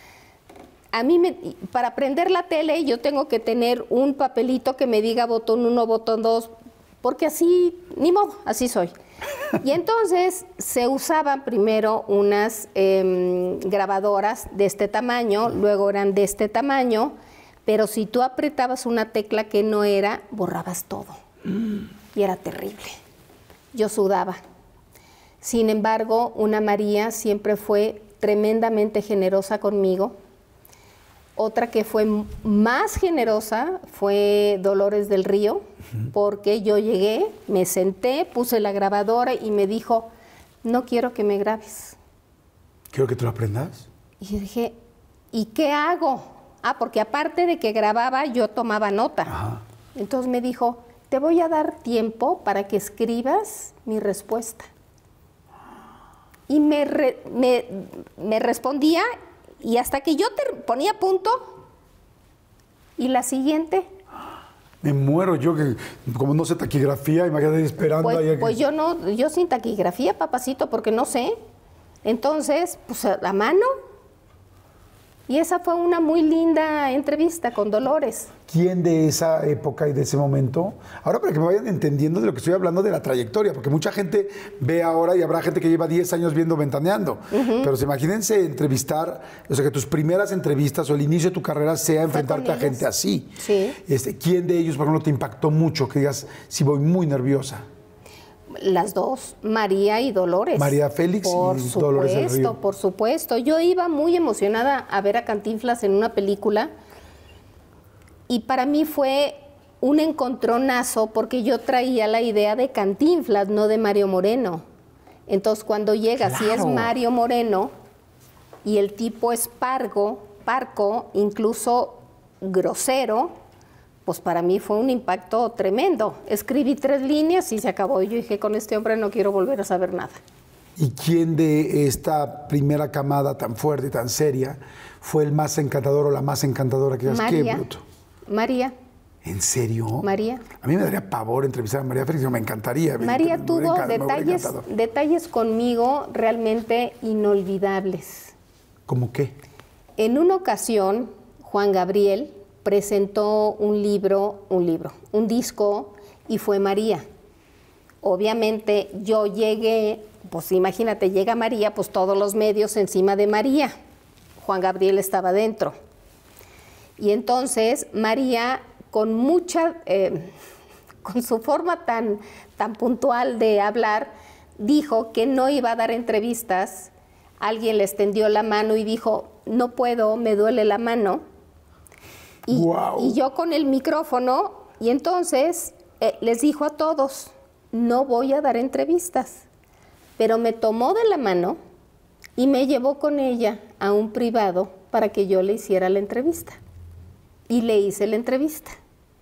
A mí, me, para prender la tele, yo tengo que tener un papelito que me diga botón uno, botón dos, porque así, ni modo, así soy. Y entonces se usaban primero unas eh, grabadoras de este tamaño, luego eran de este tamaño, pero si tú apretabas una tecla que no era, borrabas todo. Mm. Y era terrible. Yo sudaba. Sin embargo, una María siempre fue tremendamente generosa conmigo. Otra que fue más generosa fue Dolores del Río, porque yo llegué, me senté, puse la grabadora y me dijo, no quiero que me grabes. ¿Quiero que te lo aprendas? Y yo dije, ¿y qué hago? Ah, porque aparte de que grababa, yo tomaba nota. Ajá. Entonces me dijo, te voy a dar tiempo para que escribas mi respuesta. Y me, re, me, me respondía, y hasta que yo te ponía punto, y la siguiente. Me muero yo, que como no sé taquigrafía, imagínate esperando. Pues, ahí pues que... yo no, yo sin taquigrafía, papacito, porque no sé. Entonces, pues a la mano. Y esa fue una muy linda entrevista con Dolores. ¿Quién de esa época y de ese momento? Ahora para que me vayan entendiendo de lo que estoy hablando de la trayectoria, porque mucha gente ve ahora y habrá gente que lleva diez años viendo Ventaneando. Uh-huh. Pero imagínense entrevistar, o sea, que tus primeras entrevistas o el inicio de tu carrera sea enfrentarte a gente así. Sí. Este, ¿quién de ellos, por ejemplo, te impactó mucho? Que digas, si voy muy nerviosa. Las dos, María y Dolores. María Félix por y supuesto, Dolores del Río. Por supuesto, yo iba muy emocionada a ver a Cantinflas en una película y para mí fue un encontronazo porque yo traía la idea de Cantinflas, no de Mario Moreno. Entonces cuando llega, claro. si es Mario Moreno y el tipo es pargo, parco, incluso grosero, pues para mí fue un impacto tremendo. Escribí tres líneas y se acabó. Y yo dije, con este hombre no quiero volver a saber nada. ¿Y quién de esta primera camada tan fuerte y tan seria fue el más encantador o la más encantadora? Que digas, María. qué bruto. María. ¿En serio? María. A mí me daría pavor entrevistar a María Félix, me encantaría. María me, tuvo me detalles, detalles conmigo realmente inolvidables. ¿Cómo qué? En una ocasión, Juan Gabriel presentó un libro, un libro, un disco, y fue María. Obviamente yo llegué, pues imagínate, llega María, pues todos los medios encima de María. Juan Gabriel estaba dentro. Y entonces María, con mucha, eh, con su forma tan, tan puntual de hablar, dijo que no iba a dar entrevistas. Alguien le extendió la mano y dijo, no puedo, me duele la mano. Y, wow. y yo con el micrófono, y entonces eh, les dijo a todos, no voy a dar entrevistas. Pero me tomó de la mano y me llevó con ella a un privado para que yo le hiciera la entrevista. Y le hice la entrevista.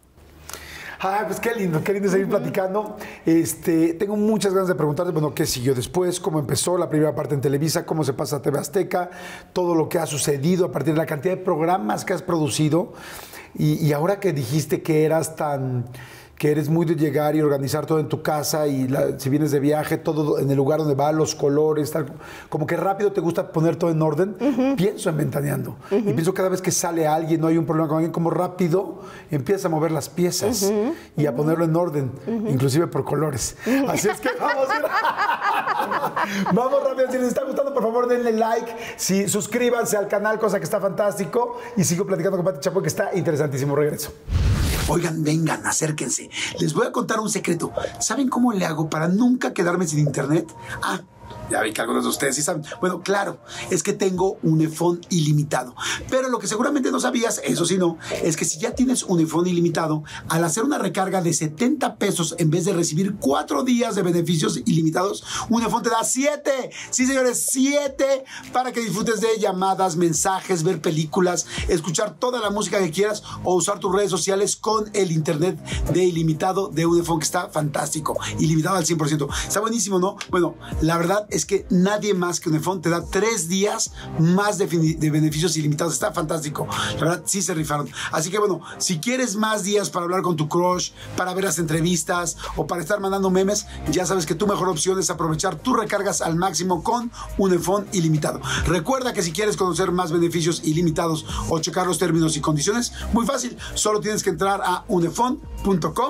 Ah, pues qué lindo, qué lindo seguir uh-huh. platicando. Este, tengo muchas ganas de preguntarte, bueno, qué siguió después, cómo empezó la primera parte en Televisa, cómo se pasa a T V Azteca, todo lo que ha sucedido a partir de la cantidad de programas que has producido. Y, y ahora que dijiste que eras tan... que eres muy de llegar y organizar todo en tu casa y la, si vienes de viaje, todo en el lugar donde va, los colores, tal, como que rápido te gusta poner todo en orden, uh-huh. pienso en Ventaneando. Uh-huh. Y pienso cada vez que sale alguien, no hay un problema con alguien, como rápido empiezas a mover las piezas uh-huh. y a ponerlo en orden, uh-huh. inclusive por colores. Uh-huh. Así es que vamos a ir. Vamos rápido, si les está gustando, por favor denle like, si, suscríbanse al canal, cosa que está fantástico, y sigo platicando con Pati Chapoy, que está interesantísimo. Regreso. Oigan, vengan, acérquense. Les voy a contar un secreto. ¿Saben cómo le hago para nunca quedarme sin internet? Ah, ya vi que algunos de ustedes sí saben. Bueno, claro, es que tengo Unifón ilimitado. Pero lo que seguramente no sabías, eso sí no, es que si ya tienes Unifón ilimitado, al hacer una recarga de setenta pesos, en vez de recibir cuatro días de beneficios ilimitados, Unifón te da siete. Sí, señores, siete para que disfrutes de llamadas, mensajes, ver películas, escuchar toda la música que quieras o usar tus redes sociales con el internet de ilimitado de Unifón, que está fantástico. Ilimitado al cien por ciento. Está buenísimo, ¿no? Bueno, la verdad es que nadie más que Unifón te da tres días más de, de beneficios ilimitados. Está fantástico. La verdad, sí se rifaron. Así que bueno, si quieres más días para hablar con tu crush, para ver las entrevistas o para estar mandando memes, ya sabes que tu mejor opción es aprovechar tus recargas al máximo con Unifón ilimitado. Recuerda que si quieres conocer más beneficios ilimitados o checar los términos y condiciones, muy fácil. Solo tienes que entrar a unifón punto com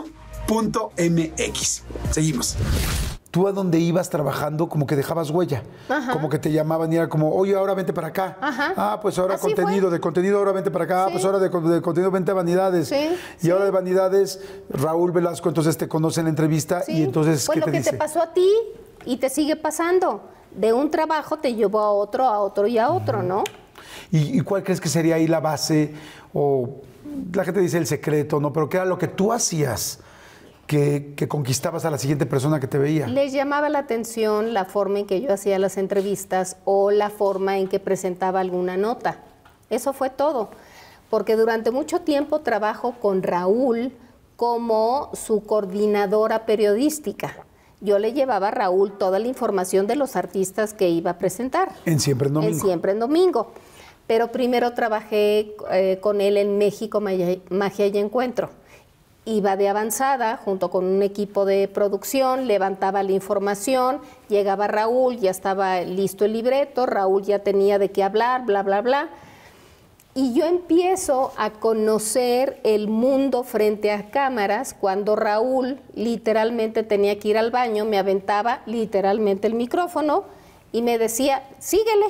punto m x. Seguimos. Tú a donde ibas trabajando como que dejabas huella, Ajá. como que te llamaban y era como, oye, ahora vente para acá. Ajá. Ah, pues ahora Así contenido, fue. de contenido ahora vente para acá, Sí. pues ahora de, de contenido vente a Vanidades. Sí, Y sí. ahora de Vanidades, Raúl Velasco entonces te conoce en la entrevista Sí, y entonces, pues ¿qué lo te que dice? te pasó a ti y te sigue pasando. De un trabajo te llevó a otro, a otro y a otro, ¿no? ¿Y, y cuál crees que sería ahí la base? O la gente dice el secreto, ¿no? Pero ¿qué era lo que tú hacías que, que conquistabas a la siguiente persona que te veía? Les llamaba la atención la forma en que yo hacía las entrevistas o la forma en que presentaba alguna nota. Eso fue todo. Porque durante mucho tiempo trabajo con Raúl como su coordinadora periodística. Yo le llevaba a Raúl toda la información de los artistas que iba a presentar. En Siempre en Domingo. En Siempre en Domingo. Pero primero trabajé eh, con él en México, Magia, Magia y Encuentro. Iba de avanzada junto con un equipo de producción, levantaba la información, llegaba Raúl, ya estaba listo el libreto, Raúl ya tenía de qué hablar, bla, bla, bla. Y yo empiezo a conocer el mundo frente a cámaras cuando Raúl literalmente tenía que ir al baño, me aventaba literalmente el micrófono y me decía, síguele.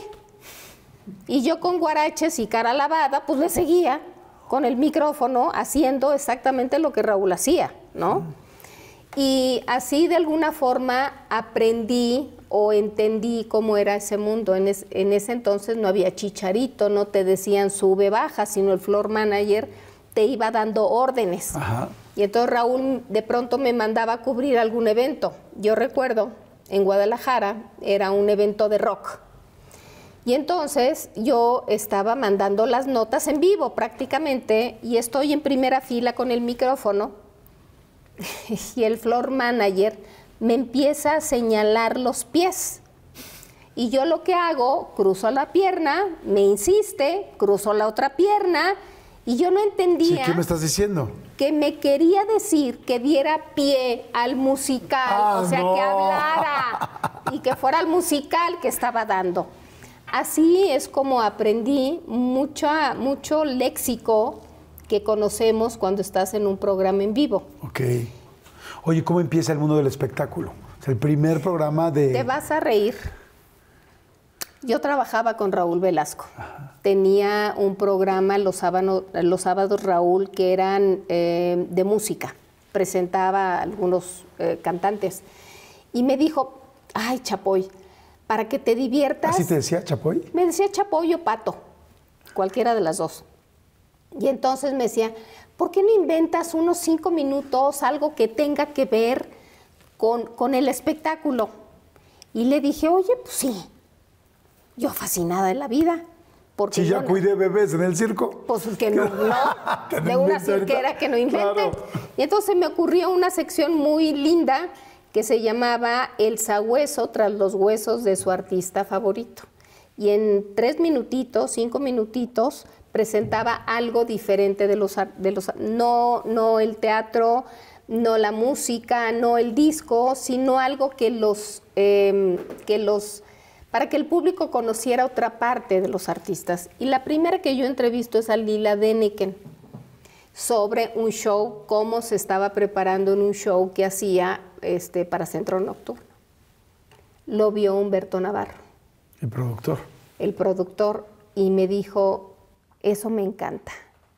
Y yo con guaraches y cara lavada, pues le seguía con el micrófono haciendo exactamente lo que Raúl hacía, ¿no? Y así de alguna forma aprendí o entendí cómo era ese mundo. En, es, en ese entonces no había chicharito, no te decían sube, baja, sino el floor manager te iba dando órdenes. Ajá. Y entonces Raúl de pronto me mandaba a cubrir algún evento. Yo recuerdo, en Guadalajara, era un evento de rock. Y entonces yo estaba mandando las notas en vivo prácticamente y estoy en primera fila con el micrófono y el floor manager me empieza a señalar los pies. Y yo lo que hago, cruzo la pierna, me insiste, cruzo la otra pierna y yo no entendía Sí, ¿qué me estás diciendo? que me quería decir que diera pie al musical, Ah, o sea, no. que hablara y que fuera el musical que estaba dando. Así es como aprendí mucha, mucho léxico que conocemos cuando estás en un programa en vivo. Ok. Oye, ¿cómo empieza el mundo del espectáculo? O sea, el primer programa de... Te vas a reír. Yo trabajaba con Raúl Velasco. Tenía un programa los sábados, los sábados Raúl, que eran eh, de música. Presentaba a algunos eh, cantantes. Y me dijo, ay, Chapoy, para que te diviertas... ¿Así te decía, Chapoy? Me decía Chapoy o Pato, cualquiera de las dos. Y entonces me decía, ¿por qué no inventas unos cinco minutos, algo que tenga que ver con, con el espectáculo? Y le dije, oye, pues sí, yo fascinada de la vida. Porque Si ya yo, cuidé bebés en el circo. pues que no, no Que no de una invente ahorita. cirquera que no invente. Claro. Y entonces me ocurrió una sección muy linda que se llamaba El Sagüeso tras los huesos de su artista favorito. Y en tres minutitos, cinco minutitos, presentaba algo diferente de los, de los no, no el teatro, no la música, no el disco, sino algo que los, eh, que los, para que el público conociera otra parte de los artistas. Y la primera que yo entrevisto es a Lila Deniken, sobre un show, cómo se estaba preparando en un show que hacía este, para Centro Nocturno. Lo vio Humberto Navarro, El productor. el productor, y me dijo, eso me encanta.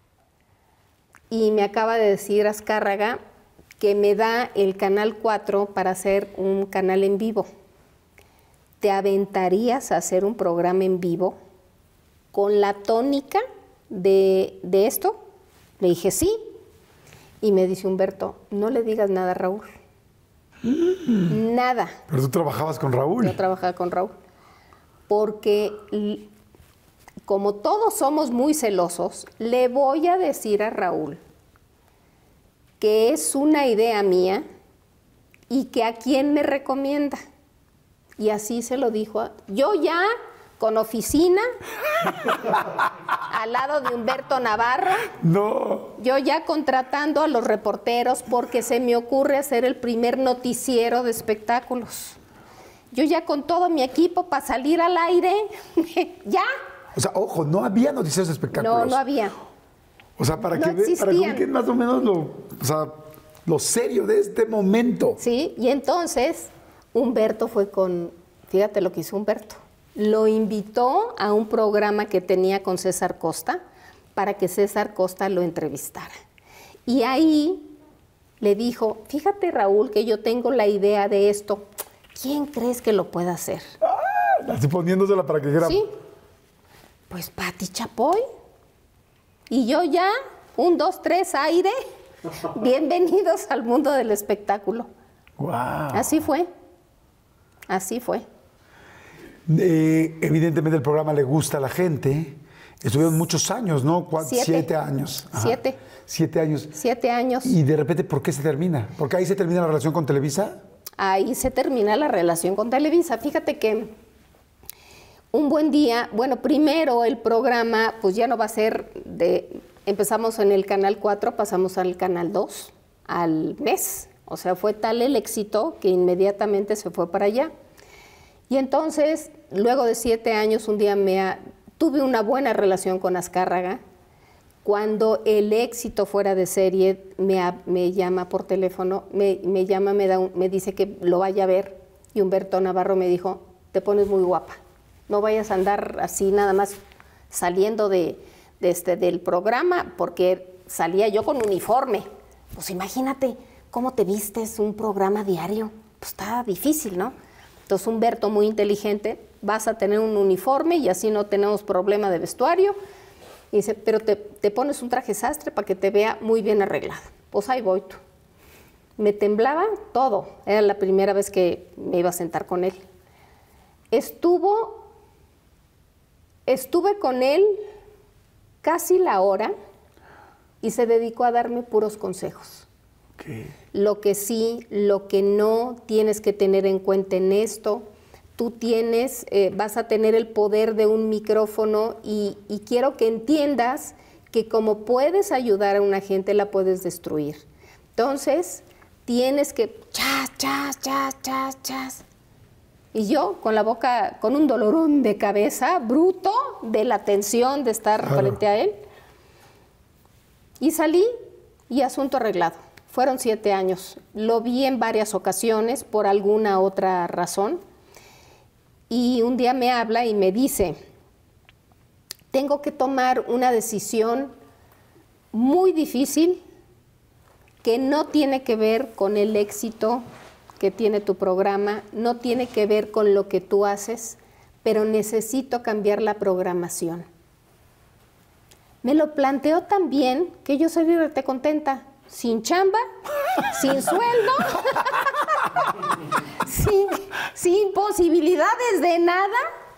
Y me acaba de decir Azcárraga que me da el Canal cuatro para hacer un canal en vivo. ¿Te aventarías a hacer un programa en vivo con la tónica de, de esto? Le dije, sí. Y me dice Humberto, no le digas nada a Raúl. Mm. Nada. Pero tú trabajabas con Raúl. Yo trabajaba con Raúl. Porque como todos somos muy celosos, le voy a decir a Raúl que es una idea mía y que a quién me recomienda. Y así se lo dijo. A, yo ya con oficina, al lado de Humberto Navarro. No. Yo ya contratando a los reporteros porque se me ocurre hacer el primer noticiero de espectáculos. Yo ya con todo mi equipo para salir al aire, ¿ya? O sea, ojo, no había noticias de espectáculos. No, no había. O sea, para No que, ve, para que existían. ubiquen más o menos lo, o sea, lo serio de este momento. Sí, y entonces Humberto fue con, fíjate lo que hizo Humberto, lo invitó a un programa que tenía con César Costa para que César Costa lo entrevistara. Y ahí le dijo, fíjate Raúl que yo tengo la idea de esto, ¿quién crees que lo pueda hacer? Ah, así poniéndosela para que dijera. Sí, pues Pati Chapoy. Y yo ya, un, dos, tres, aire, bienvenidos al mundo del espectáculo. Wow. Así fue, así fue. Eh, evidentemente el programa le gusta a la gente. Estuvieron muchos años, ¿no? Cuatro, Siete. Siete años. Ajá. Siete. Siete años. Siete años. Y de repente, ¿por qué se termina? ¿Porque ahí se termina la relación con Televisa? Ahí se termina la relación con Televisa. Fíjate que un buen día, bueno, primero el programa pues ya no va a ser de, empezamos en el Canal cuatro, pasamos al Canal dos al mes. O sea, fue tal el éxito que inmediatamente se fue para allá. Y entonces, luego de siete años, un día me ha, tuve una buena relación con Azcárraga. Cuando el éxito fuera de serie, me, ha, me llama por teléfono, me, me llama, me, da un, me dice que lo vaya a ver. Y Humberto Navarro me dijo, te pones muy guapa. No vayas a andar así nada más saliendo de, de este, del programa, porque salía yo con uniforme. Pues imagínate cómo te vistes un programa diario. Pues está difícil, ¿no? Entonces Humberto, muy inteligente, vas a tener un uniforme y así no tenemos problema de vestuario. Y dice, pero te, te pones un traje sastre para que te vea muy bien arreglada. Pues ahí voy tú. Me temblaba todo. Era la primera vez que me iba a sentar con él. Estuvo... Estuve con él casi la hora y se dedicó a darme puros consejos. ¿Qué? Lo que sí, lo que no tienes que tener en cuenta en esto. Tú tienes, eh, vas a tener el poder de un micrófono y, y quiero que entiendas que como puedes ayudar a una gente, la puedes destruir. Entonces, tienes que chas, chas, chas, chas, chas. Y yo con la boca, con un dolorón de cabeza bruto de la tensión de estar Claro. frente a él. Y salí y asunto arreglado. Fueron siete años. Lo vi en varias ocasiones por alguna otra razón. Y un día me habla y me dice, tengo que tomar una decisión muy difícil que no tiene que ver con el éxito que tiene tu programa, no tiene que ver con lo que tú haces, pero necesito cambiar la programación. Me lo planteó tan bien que yo salí rete contenta, sin chamba, sin sueldo, sin, sin posibilidades de nada.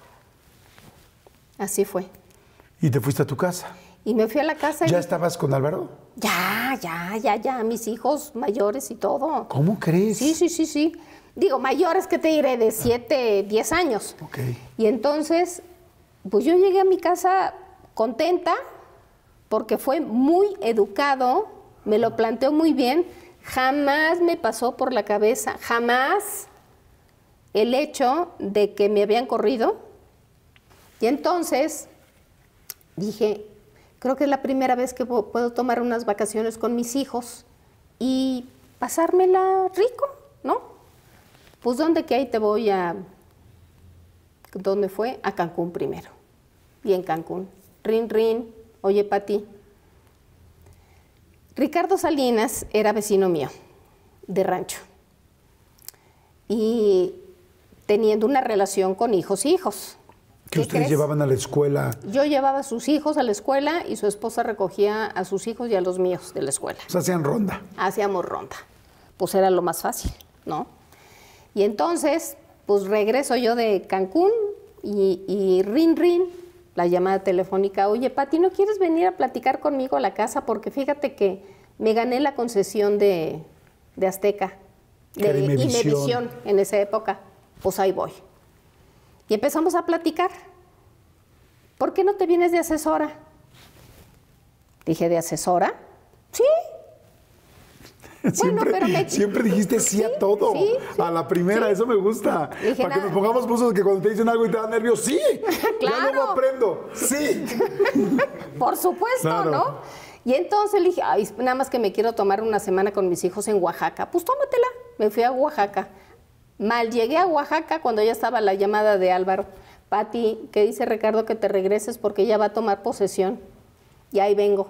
Así fue. ¿Y te fuiste a tu casa? Y me fui a la casa y... ¿Ya estabas con Álvaro? Ya, ya, ya, ya, mis hijos mayores y todo. ¿Cómo crees? Sí, sí, sí, sí. Digo, mayores, ¿qué te diré? De siete, diez años. Ok. Y entonces, pues yo llegué a mi casa contenta porque fue muy educado, me lo planteó muy bien, jamás me pasó por la cabeza, jamás el hecho de que me habían corrido. Y entonces dije, creo que es la primera vez que puedo tomar unas vacaciones con mis hijos y pasármela rico, ¿no? Pues ¿dónde que ahí te voy a...? ¿Dónde fue? A Cancún primero. Y en Cancún. Rin, rin. Oye, Pati. Ricardo Salinas era vecino mío, de rancho. Y teniendo una relación con hijos y hijos. ¿Que ustedes crees? llevaban a la escuela? Yo llevaba a sus hijos a la escuela y su esposa recogía a sus hijos y a los míos de la escuela. O sea, hacían ronda. Hacíamos ronda. Pues era lo más fácil, ¿no? Y entonces, pues regreso yo de Cancún y, y rin, rin, la llamada telefónica. Oye, Pati, ¿no quieres venir a platicar conmigo a la casa? Porque fíjate que me gané la concesión de, de Azteca. Que era De Imevisión. Imevisión en esa época. Pues ahí voy. Y empezamos a platicar. ¿Por qué no te vienes de asesora? Dije, ¿de asesora? Sí. Siempre, pero me- siempre dijiste sí, Sí, a todo. sí, sí, a la primera, sí. eso me gusta. Dije, Para que nada. nos pongamos buzos que cuando te dicen algo y te da nervios, sí. Ya Claro. luego aprendo. Sí. Por supuesto, Claro. ¿no? Y entonces le dije, ay, nada más que me quiero tomar una semana con mis hijos en Oaxaca. Pues tómatela. Me fui a Oaxaca. Mal llegué a Oaxaca cuando ya estaba la llamada de Álvaro. Pati, que dice Ricardo que te regreses porque ya va a tomar posesión. Y ahí vengo.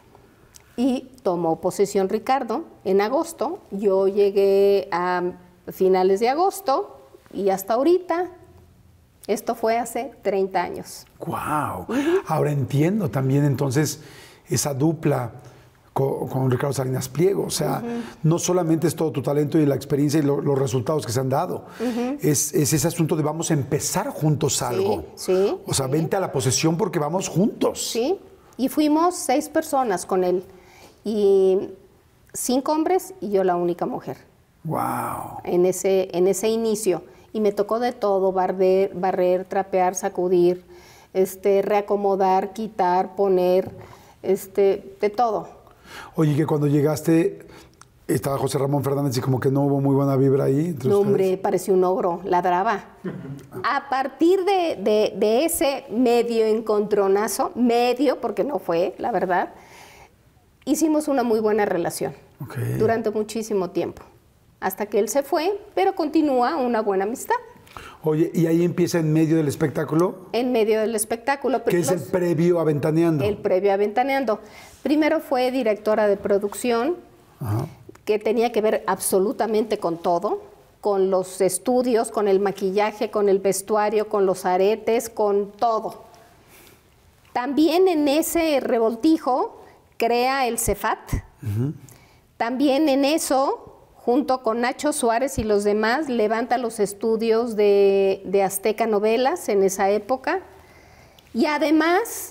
Y tomó posesión Ricardo en agosto. Yo llegué a finales de agosto y hasta ahorita. Esto fue hace treinta años. ¡Guau! Wow. Uh-huh. Ahora entiendo también entonces esa dupla con, con Ricardo Salinas Pliego. O sea, uh-huh. no solamente es todo tu talento y la experiencia y lo, los resultados que se han dado. Uh-huh. es, es ese asunto de vamos a empezar juntos algo. Sí, sí. O sea, sí. vente a la posesión porque vamos juntos. Sí, y fuimos seis personas con él. Y cinco hombres y yo la única mujer. ¡Wow! En ese, en ese inicio. Y me tocó de todo, barrer, barrer, trapear, sacudir, este, reacomodar, quitar, poner, este, de todo. Oye, que cuando llegaste estaba José Ramón Fernández y como que no hubo muy buena vibra ahí. Entre no, ustedes. Hombre, parecía un ogro, ladraba. A partir de, de, de ese medio encontronazo, medio, porque no fue, la verdad, hicimos una muy buena relación okay. durante muchísimo tiempo. Hasta que él se fue, pero continúa una buena amistad. Oye, ¿y ahí empieza en medio del espectáculo? En medio del espectáculo. ¿Qué es el previo a Ventaneando? El previo a Ventaneando. Primero fue directora de producción, Ajá. que tenía que ver absolutamente con todo, con los estudios, con el maquillaje, con el vestuario, con los aretes, con todo. También en ese revoltijo crea el Cefat. Uh-huh. También en eso, junto con Nacho Suárez y los demás, levanta los estudios de, de Azteca Novelas en esa época. Y además,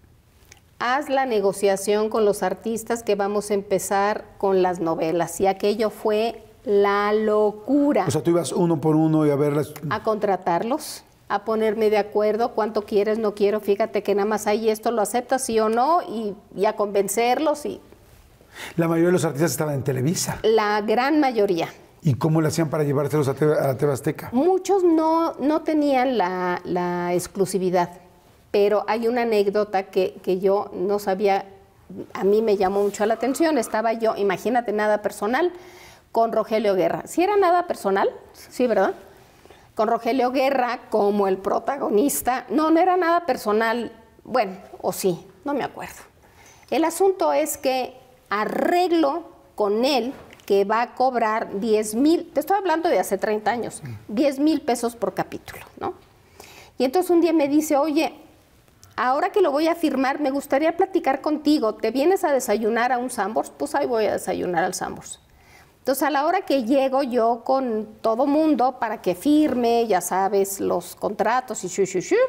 haz la negociación con los artistas que vamos a empezar con las novelas. Y aquello fue la locura. O sea, tú ibas uno por uno y a verlas. A contratarlos, a ponerme de acuerdo, cuánto quieres, no quiero, fíjate que nada más hay esto, lo aceptas sí o no, y, y a convencerlos. Y la mayoría de los artistas estaban en Televisa. La gran mayoría. ¿Y cómo le hacían para llevárselos a, te, a la T V Azteca? Muchos no, no tenían la, la exclusividad, pero hay una anécdota que, que yo no sabía, a mí me llamó mucho la atención. Estaba yo, imagínate, nada personal, con Rogelio Guerra. ¿Sí era nada personal? Sí, ¿verdad? Con Rogelio Guerra como el protagonista. No, no era nada personal. Bueno, o sí, no me acuerdo. El asunto es que arreglo con él que va a cobrar diez mil, te estoy hablando de hace treinta años, diez mil pesos por capítulo, ¿no? Y entonces un día me dice, oye, ahora que lo voy a firmar, me gustaría platicar contigo, ¿te vienes a desayunar a un Sanborns? Pues ahí voy a desayunar al Sanborns. Entonces a la hora que llego yo con todo mundo para que firme, ya sabes, los contratos y shu, shu, shu,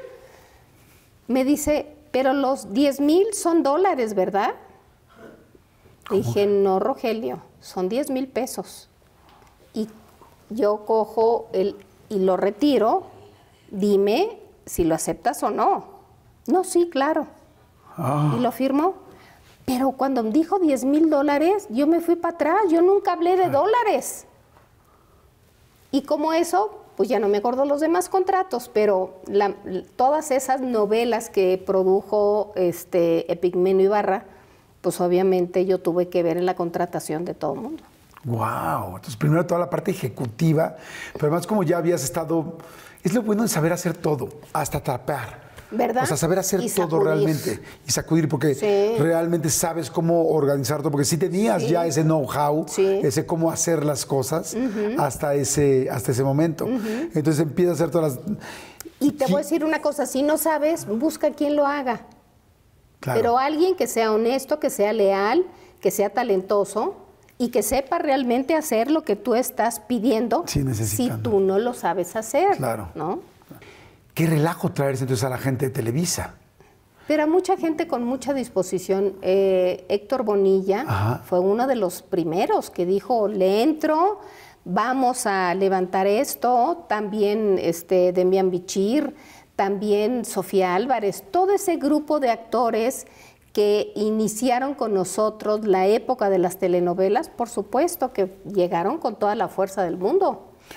me dice, pero los diez mil son dólares, ¿verdad? Dije, no, Rogelio, son diez mil pesos. Y yo cojo el, y lo retiro, dime si lo aceptas o no. No, sí, claro. Ah. Y lo firmó. Pero cuando me dijo diez mil dólares, yo me fui para atrás, yo nunca hablé de ah. dólares. Y como eso, pues ya no me acuerdo los demás contratos, pero la, todas esas novelas que produjo este Epigmenio Ibarra, pues obviamente yo tuve que ver en la contratación de todo el mundo. Wow, entonces primero toda la parte ejecutiva, pero además como ya habías estado, es lo bueno de saber hacer todo, hasta trapear. ¿Verdad? O sea, saber hacer y todo sacudir. realmente y sacudir, porque sí. realmente sabes cómo organizar todo, porque sí tenías sí. ya ese know-how, sí. ese cómo hacer las cosas uh-huh. hasta, ese, hasta ese momento. Uh-huh. Entonces empiezas a hacer todas las... Y te voy a decir una cosa, si no sabes, busca quien lo haga. Claro. Pero alguien que sea honesto, que sea leal, que sea talentoso y que sepa realmente hacer lo que tú estás pidiendo sí, si tú no lo sabes hacer. Claro. ¿No? Qué relajo traerse entonces a la gente de Televisa. Pero a mucha gente con mucha disposición. Eh, Héctor Bonilla Ajá. fue uno de los primeros que dijo, le entro, vamos a levantar esto. También este, Demian Bichir, también Sofía Álvarez, todo ese grupo de actores que iniciaron con nosotros la época de las telenovelas, por supuesto que llegaron con toda la fuerza del mundo.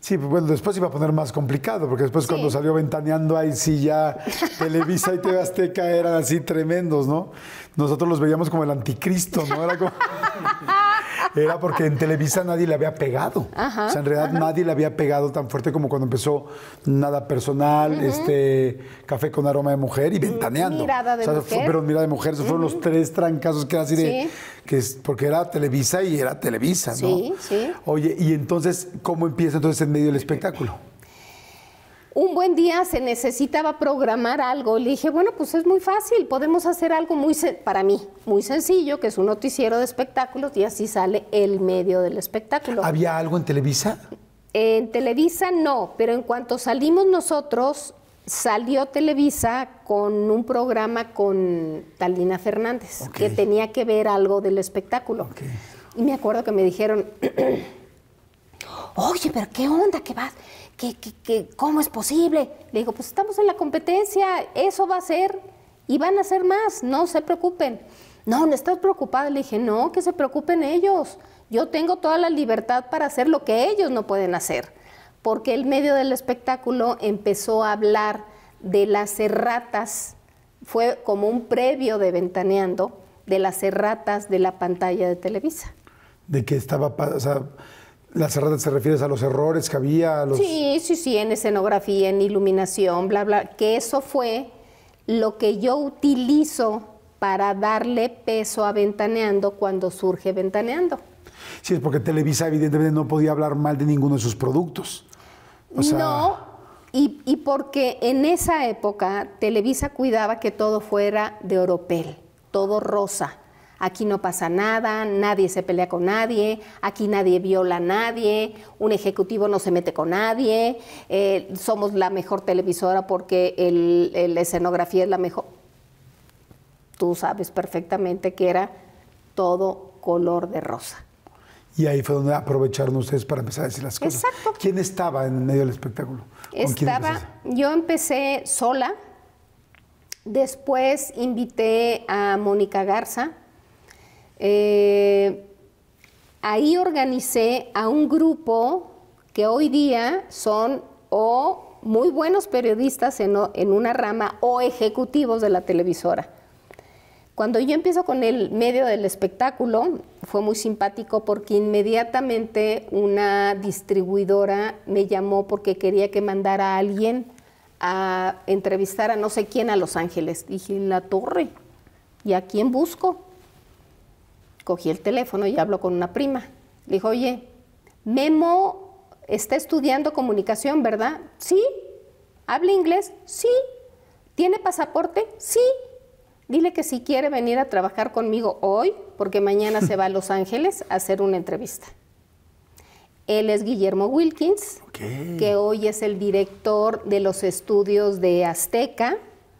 Sí, pues bueno, después iba a poner más complicado, porque después Sí. cuando salió Ventaneando, ahí sí ya Televisa y T V Azteca eran así tremendos, ¿no? Nosotros los veíamos como el anticristo, ¿no? Era como... Era porque en Televisa nadie le había pegado. Ajá, o sea, en realidad ajá. nadie le había pegado tan fuerte como cuando empezó Nada Personal, uh-huh. este Café con Aroma de Mujer y Ventaneando. Mirada de o sea, Mujer. Fue, pero Mirada de Mujer, esos uh-huh. fueron los tres trancazos que era así de... Sí. Que es, porque era Televisa y era Televisa, ¿no? Sí, sí. Oye, y entonces, ¿cómo empieza entonces en medio del espectáculo? Un buen día se necesitaba programar algo. Le dije, bueno, pues es muy fácil, podemos hacer algo muy, para mí, muy sencillo, que es un noticiero de espectáculos y así sale el medio del espectáculo. ¿Había algo en Televisa? En Televisa no, pero en cuanto salimos nosotros, salió Televisa con un programa con Talina Fernández, okay. que tenía que ver algo del espectáculo. Okay. Y me acuerdo que me dijeron, oye, pero ¿qué onda? ¿Qué vas? ¿Qué, qué, qué, ¿Cómo es posible? Le digo, pues estamos en la competencia, eso va a ser, y van a hacer más, no se preocupen. No, ¿no estás preocupada? Le dije, no, que se preocupen ellos. Yo tengo toda la libertad para hacer lo que ellos no pueden hacer. Porque el medio del espectáculo empezó a hablar de las erratas, fue como un previo de Ventaneando, de las erratas de la pantalla de Televisa. De que estaba, o sea, las erratas te refieres a los errores que había, a los... Sí, sí, sí, en escenografía, en iluminación, bla, bla, que eso fue lo que yo utilizo para darle peso a Ventaneando cuando surge Ventaneando. Sí, es porque Televisa evidentemente no podía hablar mal de ninguno de sus productos. O sea... No, y, y porque en esa época Televisa cuidaba que todo fuera de oropel, todo rosa. Aquí no pasa nada, nadie se pelea con nadie, aquí nadie viola a nadie, un ejecutivo no se mete con nadie, eh, somos la mejor televisora porque el, el, la escenografía es la mejor. Tú sabes perfectamente que era todo color de rosa. Y ahí fue donde aprovecharon ustedes para empezar a decir las cosas. Exacto. ¿Quién estaba en medio del espectáculo? Estaba, yo empecé sola, después invité a Mónica Garza, eh, ahí organicé a un grupo que hoy día son o muy buenos periodistas en, en una rama o ejecutivos de la televisora. Cuando yo empiezo con el medio del espectáculo, fue muy simpático porque inmediatamente una distribuidora me llamó porque quería que mandara a alguien a entrevistar a no sé quién a Los Ángeles. Dije, la torre, ¿y a quién busco? Cogí el teléfono y hablo con una prima. Le dijo, oye, Memo está estudiando comunicación, ¿verdad? Sí. ¿Habla inglés? Sí. ¿Tiene pasaporte? Sí. Dile que si quiere venir a trabajar conmigo hoy, porque mañana se va a Los Ángeles a hacer una entrevista. Él es Guillermo Wilkins, okay. que hoy es el director de los estudios de Azteca,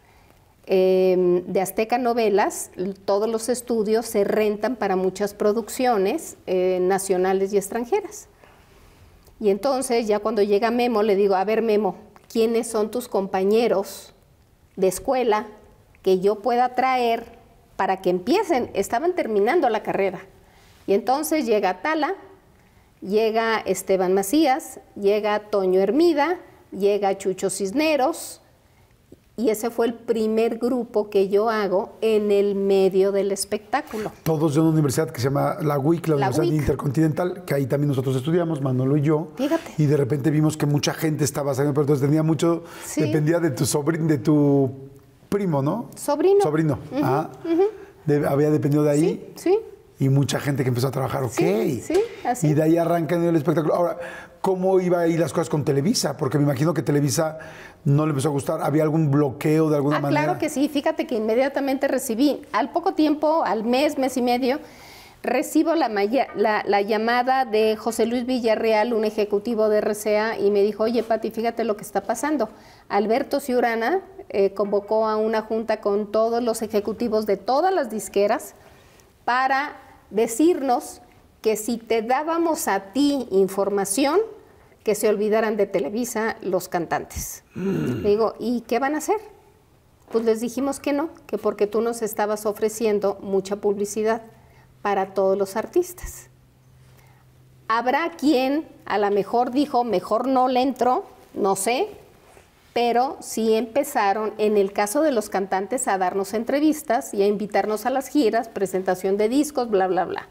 eh, de Azteca Novelas. Todos los estudios se rentan para muchas producciones eh, nacionales y extranjeras. Y entonces ya cuando llega Memo le digo, a ver Memo, ¿quiénes son tus compañeros de escuela que yo pueda traer para que empiecen? Estaban terminando la carrera. Y entonces llega Tala, llega Esteban Macías, llega Toño Hermida, llega Chucho Cisneros, y ese fue el primer grupo que yo hago en el medio del espectáculo. Todos de una universidad que se llama la U I C, la, la Universidad U I C. Intercontinental, que ahí también nosotros estudiamos, Manolo y yo. Fíjate. Y de repente vimos que mucha gente estaba saliendo, pero entonces tenía mucho, sí. dependía de tu sobrino, de tu primo, ¿no? Sobrino. Sobrino. Uh-huh, ah, uh-huh. de, había dependido de ahí. Sí, sí. Y mucha gente que empezó a trabajar, ok. Sí, sí, así. Y de ahí arranca el espectáculo. Ahora, ¿cómo iba ahí las cosas con Televisa? Porque me imagino que Televisa no le empezó a gustar. ¿Había algún bloqueo de alguna ah, manera? Claro que sí. Fíjate que inmediatamente recibí, al poco tiempo, al mes, mes y medio, recibo la, la, la llamada de José Luis Villarreal, un ejecutivo de R C A, y me dijo, oye, Pati, fíjate lo que está pasando. Alberto Ciurana eh, convocó a una junta con todos los ejecutivos de todas las disqueras para decirnos que si te dábamos a ti información, que se olvidaran de Televisa los cantantes. Mm. Le digo, ¿y qué van a hacer? Pues les dijimos que no, que porque tú nos estabas ofreciendo mucha publicidad para todos los artistas. Habrá quien a lo mejor dijo, mejor no le entro, no sé, pero sí empezaron, en el caso de los cantantes, a darnos entrevistas y a invitarnos a las giras, presentación de discos, bla, bla, bla.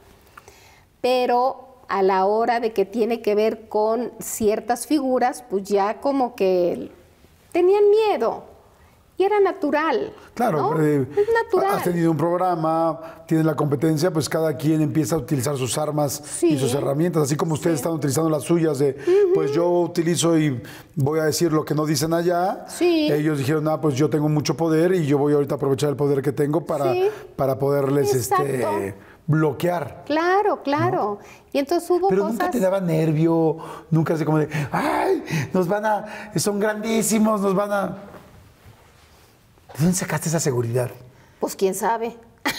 Pero a la hora de que tiene que ver con ciertas figuras, pues ya como que tenían miedo. Y era natural. Claro, ¿no? eh, es natural. Has tenido un programa, tienes la competencia, pues cada quien empieza a utilizar sus armas Sí. y sus herramientas, así como ustedes Sí. están utilizando las suyas de, uh-huh. pues yo utilizo y voy a decir lo que no dicen allá. Sí. Ellos dijeron, ah, pues yo tengo mucho poder y yo voy ahorita a aprovechar el poder que tengo para, Sí. para poderles este, bloquear. Claro, claro. ¿No? Y entonces hubo Pero cosas... nunca te daba nervio, nunca así como de, ay, nos van a, son grandísimos, nos van a... ¿De dónde sacaste esa seguridad? Pues quién sabe.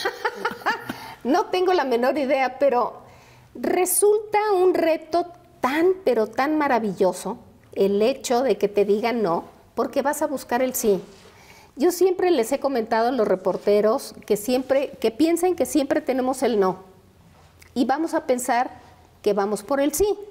No tengo la menor idea, pero resulta un reto tan, pero tan maravilloso el hecho de que te digan no, porque vas a buscar el sí. Yo siempre les he comentado a los reporteros que siempre, que piensen que siempre tenemos el no. Y vamos a pensar que vamos por el sí.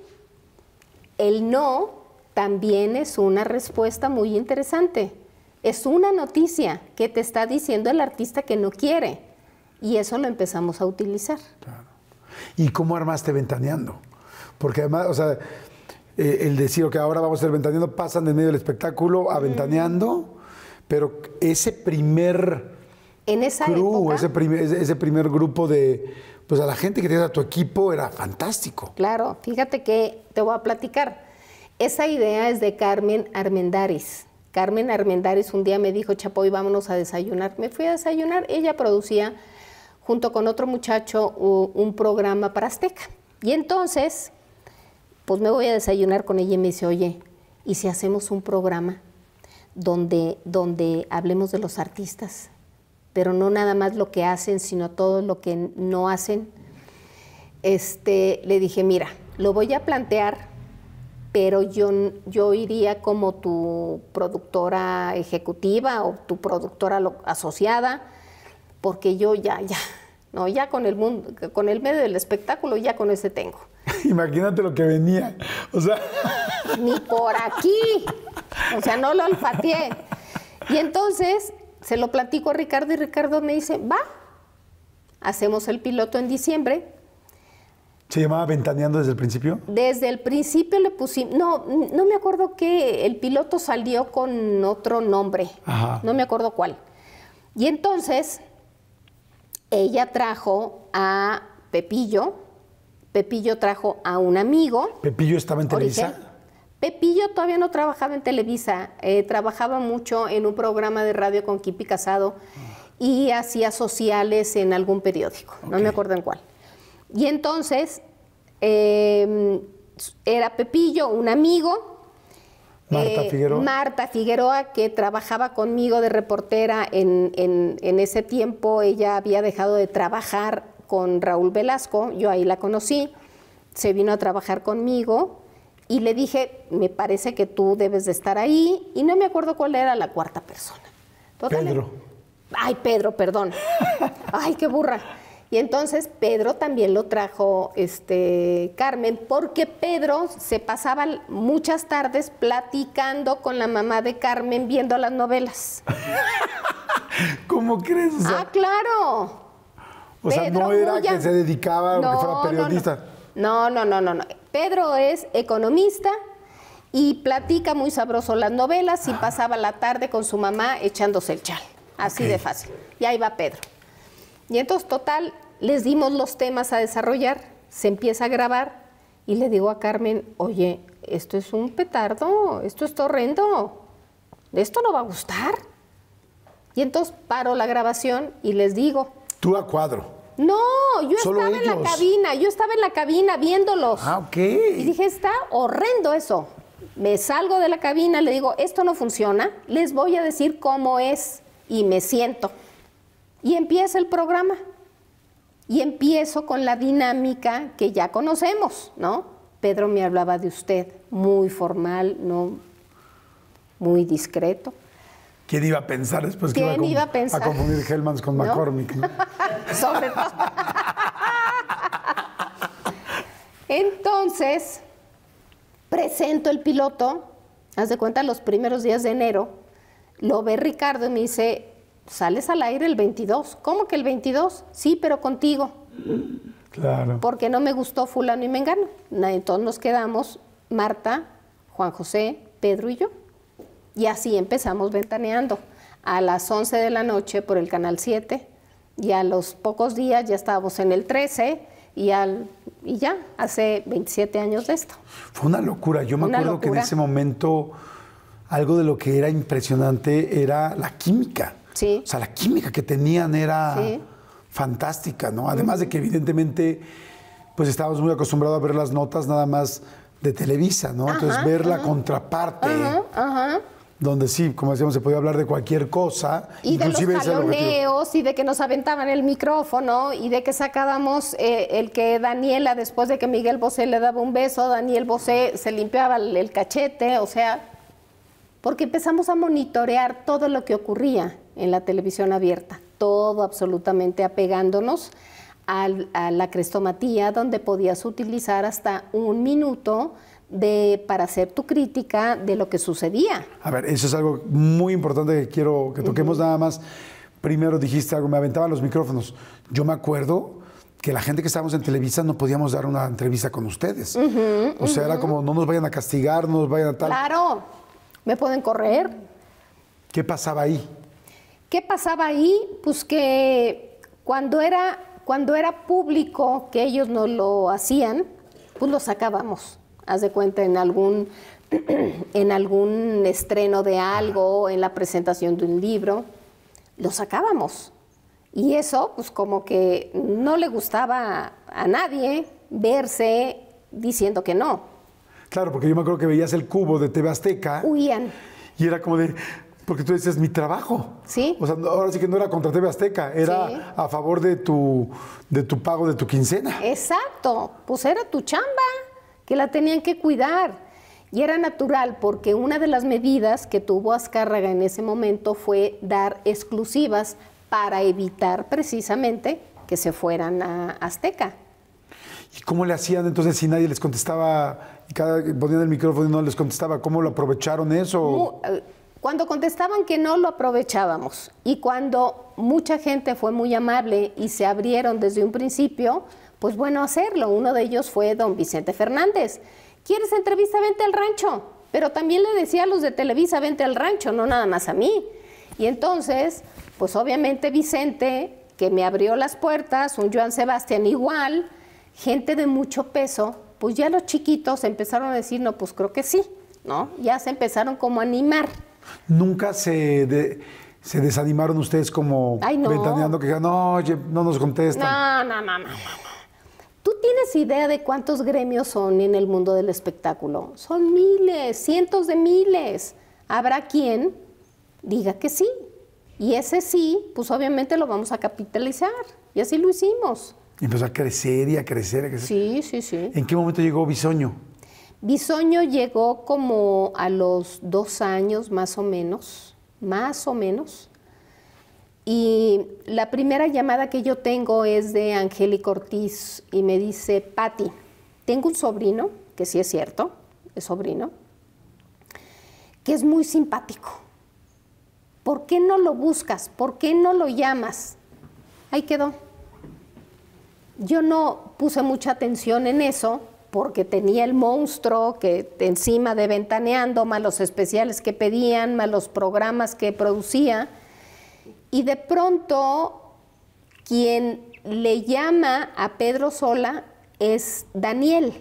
El no también es una respuesta muy interesante. Es una noticia que te está diciendo el artista que no quiere. Y eso lo empezamos a utilizar. Claro. ¿Y cómo armaste Ventaneando? Porque además, o sea, eh, el decir que ahora vamos a hacer Ventaneando, pasan del medio del espectáculo a Ventaneando, mm. pero ese primer en esa crew, época, ese primer, ese primer grupo de, pues a la gente que tenías a tu equipo era fantástico. Claro, fíjate que te voy a platicar. Esa idea es de Carmen Armendáriz. Carmen Armendáriz un día me dijo, Chapoy, vámonos a desayunar. Me fui a desayunar. Ella producía, junto con otro muchacho, un programa para Azteca. Y entonces, pues me voy a desayunar con ella y me dice, oye, ¿y si hacemos un programa donde, donde hablemos de los artistas? Pero no nada más lo que hacen, sino todo lo que no hacen. Este, le dije, mira, lo voy a plantear, pero yo, yo iría como tu productora ejecutiva o tu productora asociada, porque yo ya, ya, no, ya con el mundo, con el medio del espectáculo, ya con ese tengo. Imagínate lo que venía, o sea... Ni por aquí, o sea, no lo olfateé. Y entonces se lo platico a Ricardo y Ricardo me dice, va, hacemos el piloto en diciembre. ¿Se llamaba Ventaneando desde el principio? Desde el principio le pusimos... No, no me acuerdo que el piloto salió con otro nombre. Ajá. No me acuerdo cuál. Y entonces, ella trajo a Pepillo. Pepillo trajo a un amigo. ¿Pepillo estaba en Televisa? Origen. Pepillo todavía no trabajaba en Televisa. Eh, trabajaba mucho en un programa de radio con Kipi Casado y hacía sociales en algún periódico. Okay. No me acuerdo en cuál. Y entonces, eh, era Pepillo, un amigo, Marta eh, Figueroa. Marta Figueroa, que trabajaba conmigo de reportera en, en, en ese tiempo. Ella había dejado de trabajar con Raúl Velasco, yo ahí la conocí, se vino a trabajar conmigo y le dije, me parece que tú debes de estar ahí, y no me acuerdo cuál era la cuarta persona. Total, Pedro. Ay, Pedro, perdón. Ay, qué burra. Y entonces Pedro también lo trajo este, Carmen, porque Pedro se pasaba muchas tardes platicando con la mamá de Carmen viendo las novelas. ¿Cómo crees? O sea, ah, claro. O sea, Pedro no era Bulla. que se dedicaba o no, que fuera periodista. No, no, no, no, no. Pedro es economista y platica muy sabroso las novelas y pasaba la tarde con su mamá echándose el chal. Así okay. de fácil. Y ahí va Pedro. Y entonces, total, les dimos los temas a desarrollar, se empieza a grabar y le digo a Carmen, oye, esto es un petardo, esto es horrendo, esto no va a gustar. Y entonces paro la grabación y les digo... Tú a cuadro. No, yo Solo estaba ellos. en la cabina, yo estaba en la cabina viéndolos. Ah, ok. Y dije, está horrendo eso. Me salgo de la cabina, le digo, esto no funciona, les voy a decir cómo es. Y me siento. Y empieza el programa. Y empiezo con la dinámica que ya conocemos, ¿no? Pedro me hablaba de usted, muy formal, ¿no? Muy discreto. ¿Quién iba a pensar después que iba a, ¿Quién iba a pensar? a confundir Hellmans con ¿No? McCormick? ¿No? Sobre todo. Entonces, entonces presento el piloto, haz de cuenta los primeros días de enero, lo ve Ricardo y me dice, sales al aire el veintidós. ¿Cómo que el veintidós? Sí, pero contigo. Claro. Porque no me gustó fulano y mengano. Entonces nos quedamos Marta, Juan José, Pedro y yo. Y así empezamos Ventaneando. A las once de la noche por el Canal siete. Y a los pocos días ya estábamos en el trece. Y, al, y ya, hace veintisiete años de esto. Fue una locura. Yo me Una acuerdo locura. que en ese momento algo de lo que era impresionante era la química. Sí. O sea, la química que tenían era Sí. fantástica, ¿no? Además uh-huh. de que evidentemente pues estábamos muy acostumbrados a ver las notas nada más de Televisa, ¿no? Ajá, Entonces ver la ajá. contraparte, Ajá, ajá. donde sí, como decíamos, se podía hablar de cualquier cosa. Y de los inclusive ese era el objetivo. jaloneos, y de que nos aventaban el micrófono, y de que sacábamos eh, el que Daniela, después de que Miguel Bosé le daba un beso, Daniel Bosé se limpiaba el, el cachete, o sea, porque empezamos a monitorear todo lo que ocurría en la televisión abierta, todo absolutamente apegándonos al, a la crestomatía, donde podías utilizar hasta un minuto de, para hacer tu crítica de lo que sucedía. A ver, eso es algo muy importante que quiero que toquemos uh-huh. nada más. Primero dijiste algo, me aventaban los micrófonos. Yo me acuerdo que la gente que estábamos en Televisa no podíamos dar una entrevista con ustedes. Uh-huh, o sea, uh-huh. era como, no nos vayan a castigar, no nos vayan a tal. Claro, me pueden correr. ¿Qué pasaba ahí? ¿Qué pasaba ahí? Pues que cuando era, cuando era público que ellos no lo hacían, pues lo sacábamos. Haz de cuenta en algún, en algún estreno de algo, en la presentación de un libro, lo sacábamos. Y eso, pues como que no le gustaba a nadie verse diciendo que no. Claro, porque yo me acuerdo que veías el cubo de T V Azteca. Huían. Y era como de, porque tú dices, mi trabajo. Sí. O sea, ahora sí que no era contra T V Azteca, era sí. a favor de tu, de tu pago de tu quincena. Exacto, pues era tu chamba, que la tenían que cuidar. Y era natural, porque una de las medidas que tuvo Azcárraga en ese momento fue dar exclusivas para evitar precisamente que se fueran a Azteca. ¿Y cómo le hacían entonces si nadie les contestaba, y cada ponían el micrófono y no les contestaba? ¿Cómo lo aprovecharon eso? Cuando contestaban que no, lo aprovechábamos. Y cuando mucha gente fue muy amable y se abrieron desde un principio, pues bueno, hacerlo. Uno de ellos fue don Vicente Fernández. ¿Quieres entrevista? Vente al rancho. Pero también le decía a los de Televisa, vente al rancho, no nada más a mí. Y entonces, pues obviamente Vicente, que me abrió las puertas, un Joan Sebastián igual, gente de mucho peso, pues ya los chiquitos empezaron a decir, no, pues creo que sí, ¿no? Ya se empezaron como a animar. ¿Nunca se, de, se desanimaron ustedes como Ay, no. ventaneando que no, oye, no nos contestan? No, no, no, no, no. ¿Tú tienes idea de cuántos gremios son en el mundo del espectáculo? Son miles, cientos de miles. Habrá quien diga que sí. Y ese sí, pues obviamente lo vamos a capitalizar. Y así lo hicimos. Y empezó a crecer y a crecer, a crecer. Sí, sí, sí. ¿En qué momento llegó Bisoño? Bisoño llegó como a los dos años más o menos, más o menos. Y la primera llamada que yo tengo es de Angélica Ortiz y me dice, Pati, tengo un sobrino, que sí es cierto, es sobrino, que es muy simpático. ¿Por qué no lo buscas? ¿Por qué no lo llamas? Ahí quedó. Yo no puse mucha atención en eso porque tenía el monstruo que encima de Ventaneando, más los especiales que pedían, más los programas que producía. Y de pronto, quien le llama a Pedro Sola es Daniel,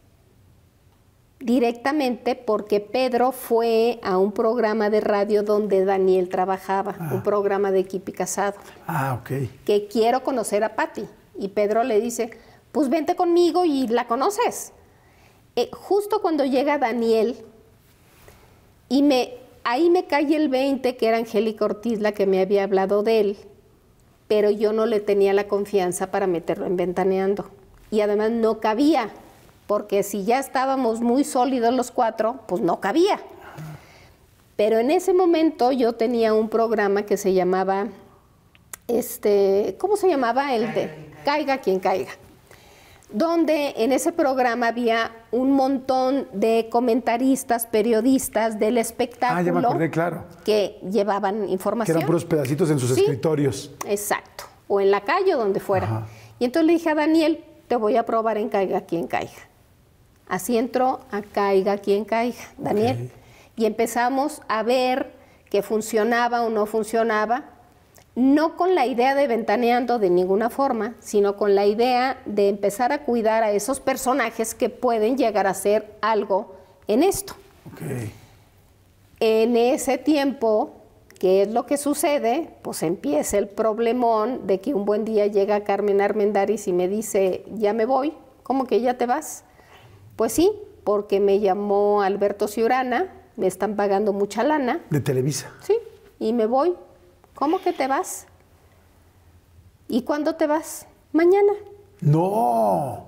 directamente porque Pedro fue a un programa de radio donde Daniel trabajaba, ah. un programa de Equipo y Casado. Ah, ok. Que quiero conocer a Pati. Y Pedro le dice, pues vente conmigo y la conoces. Eh, justo cuando llega Daniel, y me... ahí me cae el veinte, que era Angélica Ortiz la que me había hablado de él, pero yo no le tenía la confianza para meterlo en Ventaneando. Y además no cabía, porque si ya estábamos muy sólidos los cuatro, pues no cabía. Pero en ese momento yo tenía un programa que se llamaba, este, ¿cómo se llamaba? El de Caiga quien caiga. donde en ese programa había un montón de comentaristas, periodistas del espectáculo. Ah, ya me acordé, claro. Que llevaban Que información. eran puros pedacitos en sus Sí, escritorios. exacto. O en la calle o donde fuera. Ajá. Y entonces le dije a Daniel, te voy a probar en Caiga quien caiga. Así entró a Caiga quien caiga, Daniel. Ok. Y empezamos a ver que funcionaba o no funcionaba, no con la idea de ventaneando de ninguna forma, sino con la idea de empezar a cuidar a esos personajes que pueden llegar a ser algo en esto. Ok. En ese tiempo, ¿qué es lo que sucede? Pues empieza el problemón de que un buen día llega Carmen Armendáriz y me dice, ya me voy. ¿Cómo que ya te vas? Pues sí, porque me llamó Alberto Ciurana, me están pagando mucha lana. De Televisa. Sí, y me voy. ¿Cómo que te vas? ¿Y cuándo te vas? Mañana. ¡No!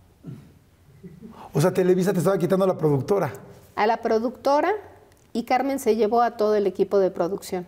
O sea, Televisa te estaba quitando a la productora. A la productora, y Carmen se llevó a todo el equipo de producción.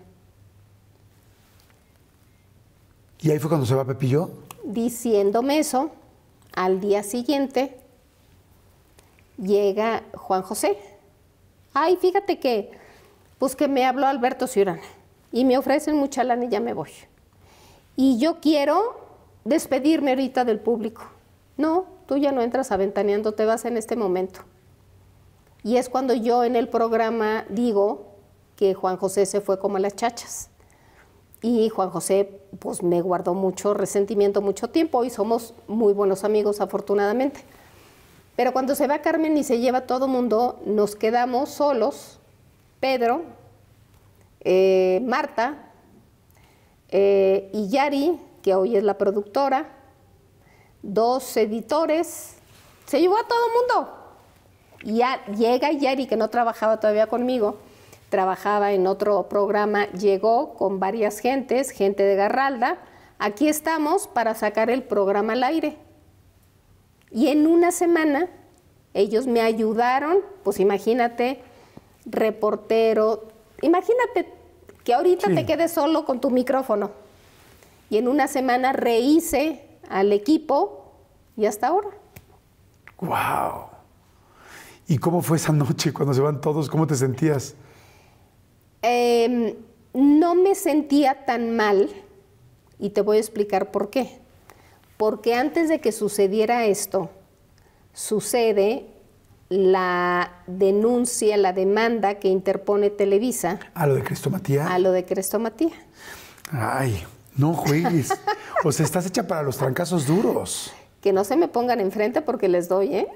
¿Y ahí fue cuando se va Pepillo? Diciéndome eso, al día siguiente llega Juan José. Ay, fíjate que, pues que me habló Alberto Ciurana y me ofrecen mucha lana y ya me voy. Y yo quiero despedirme ahorita del público. No, tú ya no entras a Ventaneando, te vas en este momento. Y es cuando yo en el programa digo que Juan José se fue como las chachas. Y Juan José, pues me guardó mucho resentimiento mucho tiempo y somos muy buenos amigos, afortunadamente. Pero cuando se va Carmen y se lleva todo mundo, nos quedamos solos, Pedro, eh, Marta eh, y Yari, que hoy es la productora, dos editores, se llevó a todo mundo. Y ya llega Yari, que no trabajaba todavía conmigo, trabajaba en otro programa, llegó con varias gentes, gente de Garralda. Aquí estamos para sacar el programa al aire. Y en una semana ellos me ayudaron, pues imagínate, reportero, imagínate que ahorita Sí. te quedes solo con tu micrófono. Y en una semana rehice al equipo y hasta ahora. ¡Guau! ¿Y cómo fue esa noche cuando se van todos? ¿Cómo te sentías? Eh, no me sentía tan mal y te voy a explicar por qué. Porque antes de que sucediera esto, sucede la denuncia, la demanda que interpone Televisa ¿A lo de Crestomatía? a lo de Crestomatía. Ay, no juegues. O sea, estás hecha para los trancazos duros. Que no se me pongan enfrente porque les doy, ¿eh?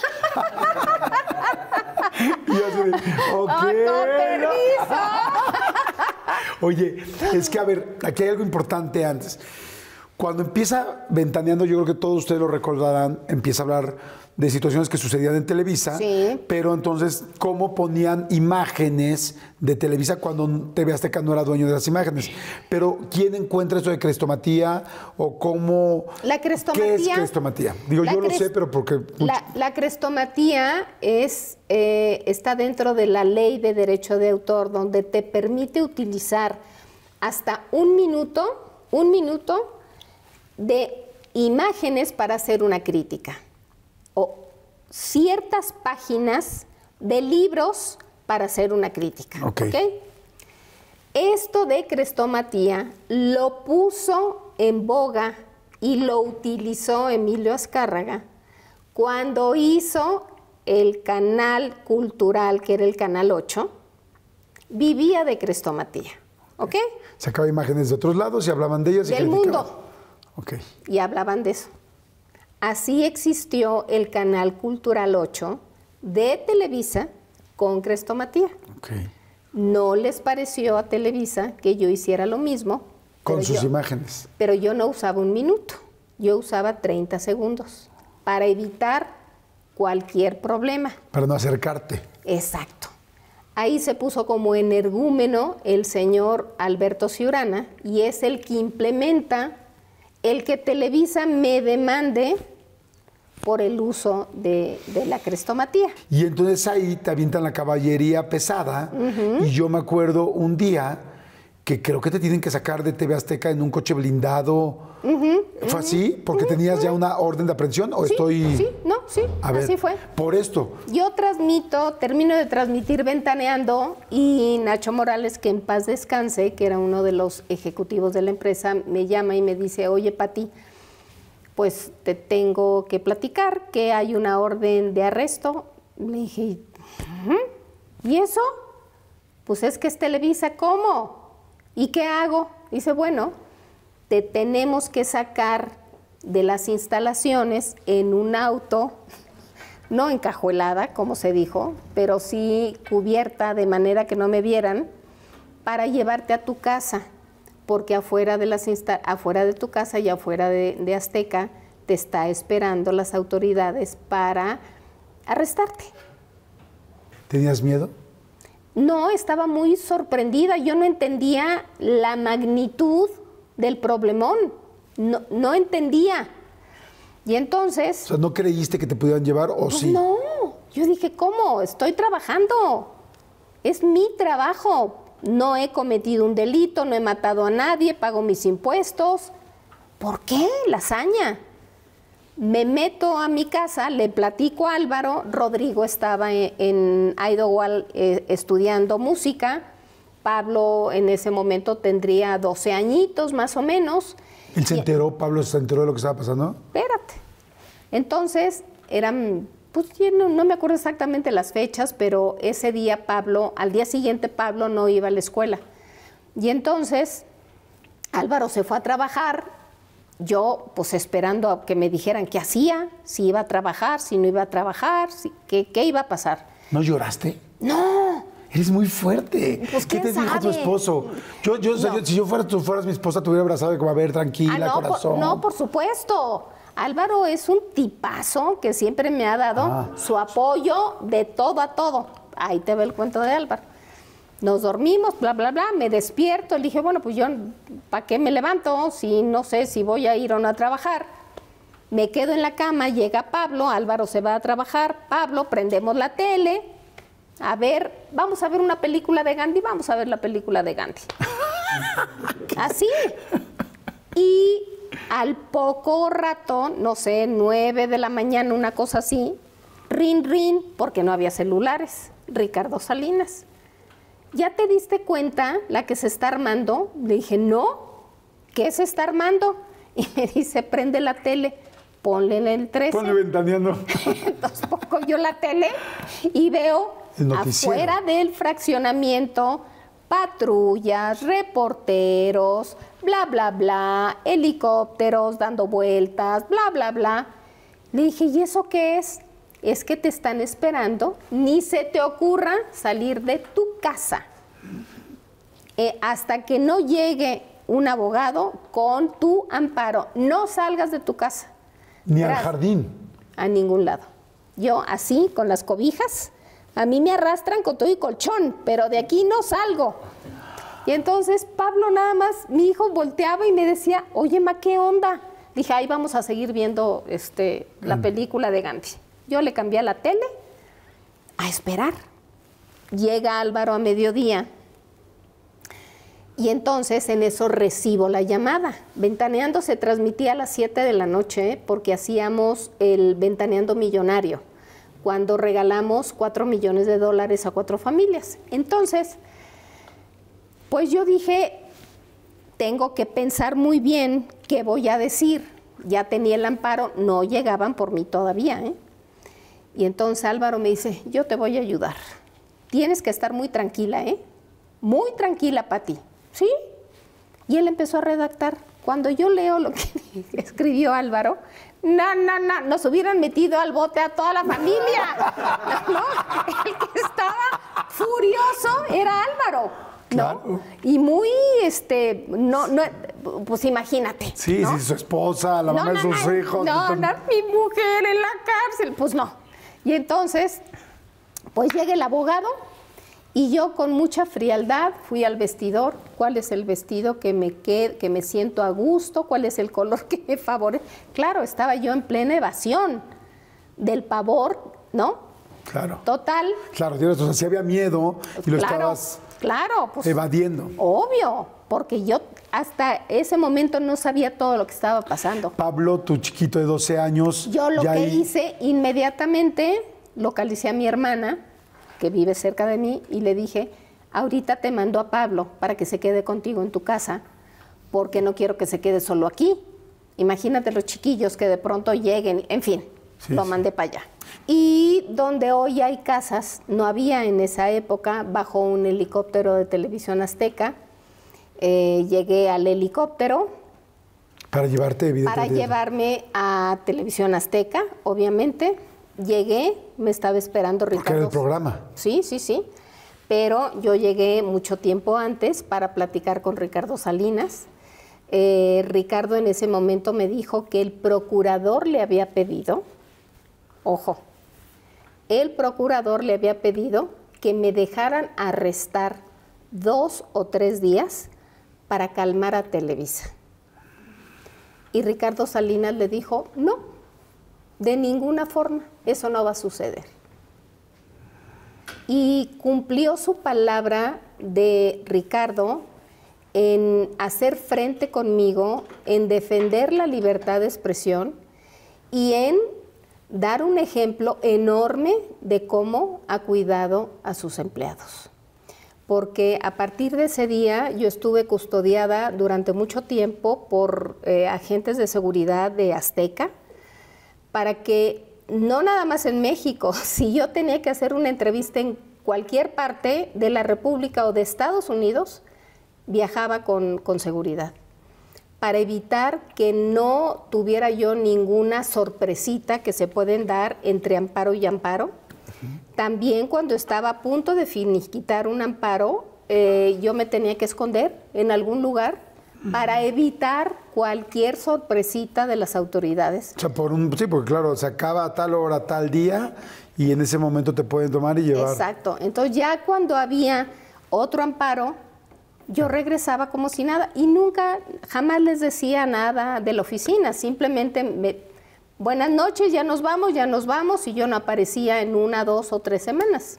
Y así de, ok, ¡Oh, con permiso! Oye, es que a ver, aquí hay algo importante antes. Cuando empieza Ventaneando, yo creo que todos ustedes lo recordarán, empieza a hablar de situaciones que sucedían en Televisa, Sí. pero entonces, ¿cómo ponían imágenes de Televisa cuando T V Azteca no era dueño de las imágenes? Pero, ¿quién encuentra esto de crestomatía o cómo? La crestomatía. ¿Qué es crestomatía? Digo, la yo lo cres- sé, pero porque... La, la crestomatía es, eh, está dentro de la ley de derecho de autor, donde te permite utilizar hasta un minuto, un minuto de imágenes para hacer una crítica, o ciertas páginas de libros para hacer una crítica. Ok. ¿Ok? Esto de crestomatía lo puso en boga y lo utilizó Emilio Azcárraga cuando hizo el canal cultural, que era el Canal ocho, vivía de crestomatía. ¿Ok? Sacaba imágenes de otros lados y hablaban de ellas. y Del criticaban. mundo. Ok. Y hablaban de eso. Así existió el Canal Cultural ocho de Televisa con crestomatía. Ok. No les pareció a Televisa que yo hiciera lo mismo. Con pero sus yo- imágenes. Pero yo no usaba un minuto, yo usaba treinta segundos para evitar cualquier problema. Para no acercarte. Exacto. Ahí se puso como energúmeno el señor Alberto Ciurana y es el que implementa el que Televisa me demande por el uso de, de la crestomatía. Y entonces ahí te avientan la caballería pesada. Y yo me acuerdo un día que creo que te tienen que sacar de T V Azteca en un coche blindado. Uh-huh, ¿Fue uh-huh, así? ¿Porque uh-huh, tenías uh-huh. ya una orden de aprehensión o Sí, estoy...? sí, no, sí, A ver, así fue. por esto. Yo transmito, termino de transmitir Ventaneando y Nacho Morales, que en paz descanse, que era uno de los ejecutivos de la empresa, me llama y me dice, oye, Pati, pues te tengo que platicar que hay una orden de arresto. Le dije, ¿uh? ¿Y eso? Pues es que es Televisa, ¿cómo? ¿Y qué hago? Dice, bueno, te tenemos que sacar de las instalaciones en un auto, no encajuelada, como se dijo, pero sí cubierta de manera que no me vieran, para llevarte a tu casa, porque afuera de, las insta- afuera de tu casa y afuera de, de Azteca te está esperando las autoridades para arrestarte. ¿Tenías miedo? No, estaba muy sorprendida, yo no entendía la magnitud del problemón, no, no entendía. Y entonces... O sea, ¿no creíste que te pudieran llevar o pues sí? no, yo dije, ¿cómo? Estoy trabajando, es mi trabajo, no he cometido un delito, no he matado a nadie, pago mis impuestos. ¿Por qué? La hazaña. Me meto a mi casa, le platico a Álvaro, Rodrigo estaba en, en Idlewild eh, estudiando música, Pablo en ese momento tendría doce añitos más o menos. ¿Él se Y- enteró, Pablo se enteró de lo que estaba pasando? Espérate. Entonces, eran, pues yo no, no me acuerdo exactamente las fechas, pero ese día Pablo, al día siguiente Pablo no iba a la escuela. Y entonces, Álvaro se fue a trabajar, yo pues esperando a que me dijeran qué hacía, si iba a trabajar, si no iba a trabajar, si, qué, qué iba a pasar. ¿No lloraste? ¡No! Eres muy fuerte. Pues, ¿Qué ¿quién te dijo tu sabe? esposo? Yo, yo, o sea, No. yo- si yo fuera, tú fueras mi esposa, te hubiera abrazado y como, a ver, tranquila, Ah, no, por, corazón. no, por supuesto. Álvaro es un tipazo que siempre me ha dado Ah. su apoyo de todo a todo. Ahí te ve el cuento de Álvaro. Nos dormimos, bla, bla, bla, me despierto. Le dije, bueno, pues yo, ¿para qué me levanto si no sé si voy a ir o no a trabajar? Me quedo en la cama, llega Pablo, Álvaro se va a trabajar, Pablo, prendemos la tele, a ver, vamos a ver una película de Gandhi, vamos a ver la película de Gandhi. Así. Y al poco rato, no sé, nueve de la mañana, una cosa así, rin, rin, porque no había celulares, Ricardo Salinas. ¿Ya te diste cuenta la que se está armando? Le dije, no, ¿qué se está armando? Y me dice, prende la tele, ponle en el trece. Ponle ventaneando. Entonces pongo yo la tele y veo El noticiero. afuera del fraccionamiento patrullas, reporteros, bla, bla, bla, helicópteros dando vueltas, bla, bla, bla. Le dije, ¿y eso qué es? Es que te están esperando, ni se te ocurra salir de tu casa eh, hasta que no llegue un abogado con tu amparo. No salgas de tu casa. Ni al Gracias. jardín. A ningún lado. Yo así, con las cobijas, a mí me arrastran con todo y colchón, pero de aquí no salgo. Y entonces Pablo nada más, mi hijo volteaba y me decía, oye, ma, ¿qué onda? Dije, ahí vamos a seguir viendo este, la película de Gandhi. Yo le cambié a la tele a esperar. Llega Álvaro a mediodía y entonces en eso recibo la llamada. Ventaneando se transmitía a las siete de la noche ¿eh? porque hacíamos el Ventaneando Millonario, cuando regalamos cuatro millones de dólares a cuatro familias. Entonces, pues yo dije, tengo que pensar muy bien qué voy a decir. Ya tenía el amparo, no llegaban por mí todavía, ¿eh? Y entonces Álvaro me dice, yo te voy a ayudar. Tienes que estar muy tranquila, ¿eh? Muy tranquila, Pati. ¿Sí? Y él empezó a redactar. Cuando yo leo lo que escribió Álvaro, no, no, no, nos hubieran metido al bote a toda la familia. ¿No? El que estaba furioso era Álvaro, ¿no? Claro. Y muy, este, no, no, pues imagínate. Sí, ¿no? sí, su esposa, la No, mamá no, de sus no, hijos. No, todo- no, mi mujer en la cárcel. Pues no. Y entonces, pues llega el abogado y yo con mucha frialdad fui al vestidor. ¿Cuál es el vestido que me, qued- que me siento a gusto? ¿Cuál es el color que me favorece? Claro, estaba yo en plena evasión del pavor, ¿no? Claro. Total. Claro, tienes razón. Si había miedo y lo claro, estabas claro, pues, evadiendo. obvio. porque yo hasta ese momento no sabía todo lo que estaba pasando. Pablo, tu chiquito de doce años. Yo lo ya que ahí- hice, inmediatamente localicé a mi hermana, que vive cerca de mí, y le dije, ahorita te mando a Pablo para que se quede contigo en tu casa, porque no quiero que se quede solo aquí. Imagínate los chiquillos que de pronto lleguen, en fin, Sí, lo sí. mandé para allá. Y donde hoy hay casas, no había en esa época, bajo un helicóptero de Televisión Azteca. Eh, llegué al helicóptero Para llevarte, para evidentemente. llevarme a Televisión Azteca, obviamente. Llegué, me estaba esperando Porque era Ricardo. el programa. Sí, sí, sí. Pero yo llegué mucho tiempo antes para platicar con Ricardo Salinas. Eh, Ricardo en ese momento me dijo que el procurador le había pedido, ojo, el procurador le había pedido que me dejaran arrestar dos o tres días para calmar a Televisa. Y Ricardo Salinas le dijo, no, de ninguna forma, eso no va a suceder. Y cumplió su palabra de Ricardo en hacer frente conmigo, en defender la libertad de expresión y en dar un ejemplo enorme de cómo ha cuidado a sus empleados. Porque a partir de ese día yo estuve custodiada durante mucho tiempo por eh, agentes de seguridad de Azteca, para que no nada más en México, si yo tenía que hacer una entrevista en cualquier parte de la República o de Estados Unidos, viajaba con, con seguridad, para evitar que no tuviera yo ninguna sorpresita que se pueden dar entre amparo y amparo. También cuando estaba a punto de finiquitar un amparo, eh, yo me tenía que esconder en algún lugar para evitar cualquier sorpresita de las autoridades. O sea, por un, sí, porque claro, se acaba a tal hora, tal día, y en ese momento te pueden tomar y llevar. Exacto. Entonces ya cuando había otro amparo, yo regresaba como si nada y nunca, jamás les decía nada de la oficina, simplemente me, buenas noches, ya nos vamos, ya nos vamos, y yo no aparecía en una, dos o tres semanas.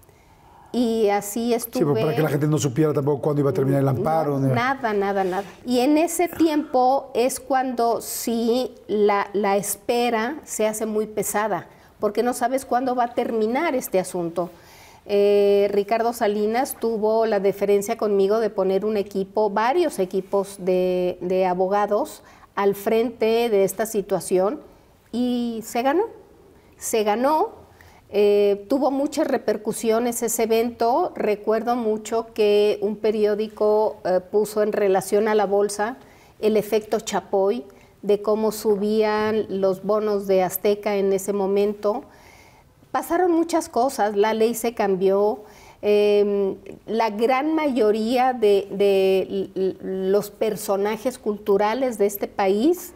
Y así estuve. Sí, pero para que la gente no supiera tampoco cuándo iba a terminar el amparo. No, ni- nada, nada, nada. Y en ese tiempo es cuando sí la, la espera se hace muy pesada, porque no sabes cuándo va a terminar este asunto. Eh, Ricardo Salinas tuvo la deferencia conmigo de poner un equipo, varios equipos de, de abogados al frente de esta situación y se ganó. Se ganó, eh, tuvo muchas repercusiones ese evento. Recuerdo mucho que un periódico eh, puso en relación a la bolsa el efecto Chapoy, de cómo subían los bonos de Azteca en ese momento. Pasaron muchas cosas, la ley se cambió, eh, la gran mayoría de, de los personajes culturales de este país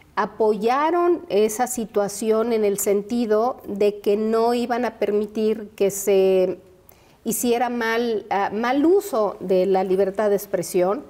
apoyaron esa situación en el sentido de que no iban a permitir que se hiciera mal, uh, mal uso de la libertad de expresión,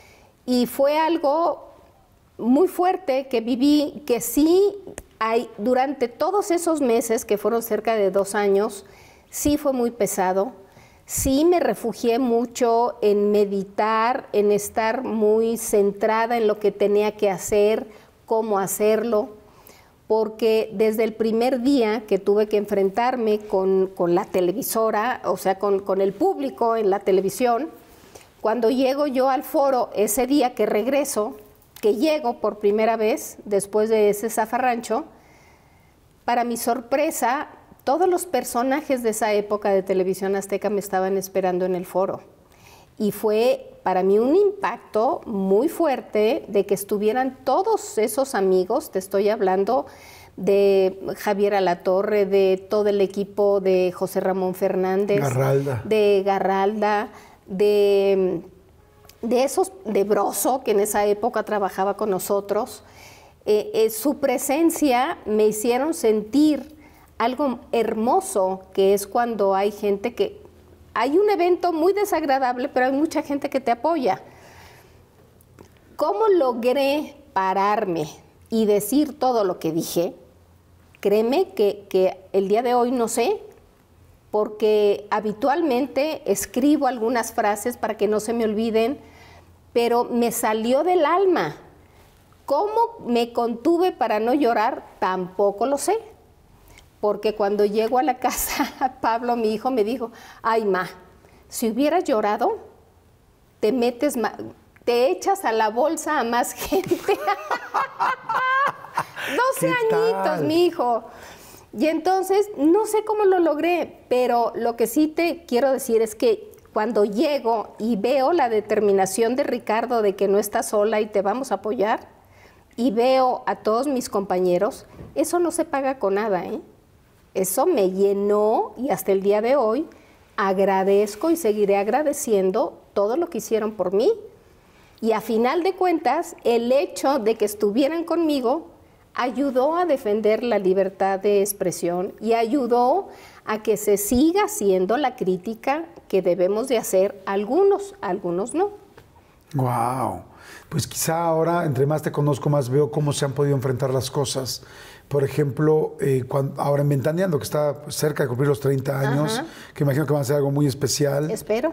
y fue algo muy fuerte que viví, que sí hay, durante todos esos meses, que fueron cerca de dos años, sí fue muy pesado, sí me refugié mucho en meditar, en estar muy centrada en lo que tenía que hacer, cómo hacerlo, porque desde el primer día que tuve que enfrentarme con, con la televisora, o sea, con, con el público en la televisión, cuando llego yo al foro, ese día que regreso, que llego por primera vez después de ese zafarrancho, para mi sorpresa, todos los personajes de esa época de Televisión Azteca me estaban esperando en el foro. Y fue para mí un impacto muy fuerte de que estuvieran todos esos amigos, te estoy hablando de Javier Alatorre, de todo el equipo de José Ramón Fernández, Garralda. de Garralda, de... de esos, de Broso, que en esa época trabajaba con nosotros. Eh, eh, su presencia me hicieron sentir algo hermoso, que es cuando hay gente que... Hay un evento muy desagradable, pero hay mucha gente que te apoya. ¿Cómo logré pararme y decir todo lo que dije? Créeme que, que el día de hoy no sé, porque habitualmente escribo algunas frases para que no se me olviden, pero me salió del alma. ¿Cómo me contuve para no llorar? Tampoco lo sé. Porque cuando llego a la casa, Pablo, mi hijo, me dijo, ay, ma, si hubieras llorado, te metes, te echas a la bolsa a más gente. doce añitos, tal? Mi hijo. Y entonces, no sé cómo lo logré, pero lo que sí te quiero decir es que cuando llego y veo la determinación de Ricardo de que no estás sola y te vamos a apoyar, y veo a todos mis compañeros, eso no se paga con nada, ¿eh? Eso me llenó y hasta el día de hoy agradezco y seguiré agradeciendo todo lo que hicieron por mí. Y a final de cuentas, el hecho de que estuvieran conmigo ayudó a defender la libertad de expresión y ayudó a que se siga haciendo la crítica que debemos de hacer algunos, algunos no. Wow. Pues quizá ahora, entre más te conozco, más veo cómo se han podido enfrentar las cosas. Por ejemplo, eh, cuando, ahora en Ventaneando, que está cerca de cumplir los treinta años, ajá, que imagino que va a ser algo muy especial. Espero.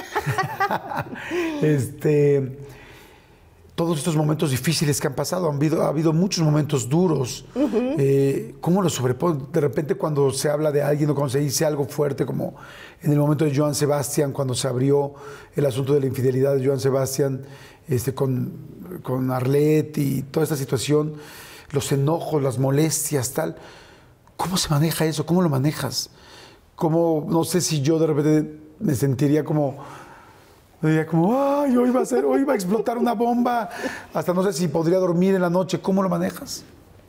este, todos estos momentos difíciles que han pasado, han habido, ha habido muchos momentos duros. Uh-huh. eh, ¿Cómo los sobreponen? De repente cuando se habla de alguien o cuando se dice algo fuerte, como en el momento de Joan Sebastián, cuando se abrió el asunto de la infidelidad de Joan Sebastián este, con, con Arlet y toda esta situación, los enojos, las molestias, tal. ¿Cómo se maneja eso? ¿Cómo lo manejas? ¿Cómo, no sé si yo de repente me sentiría como, me diría como, ay, hoy va a ser, hoy va a explotar una bomba, hasta no sé si podría dormir en la noche. ¿Cómo lo manejas?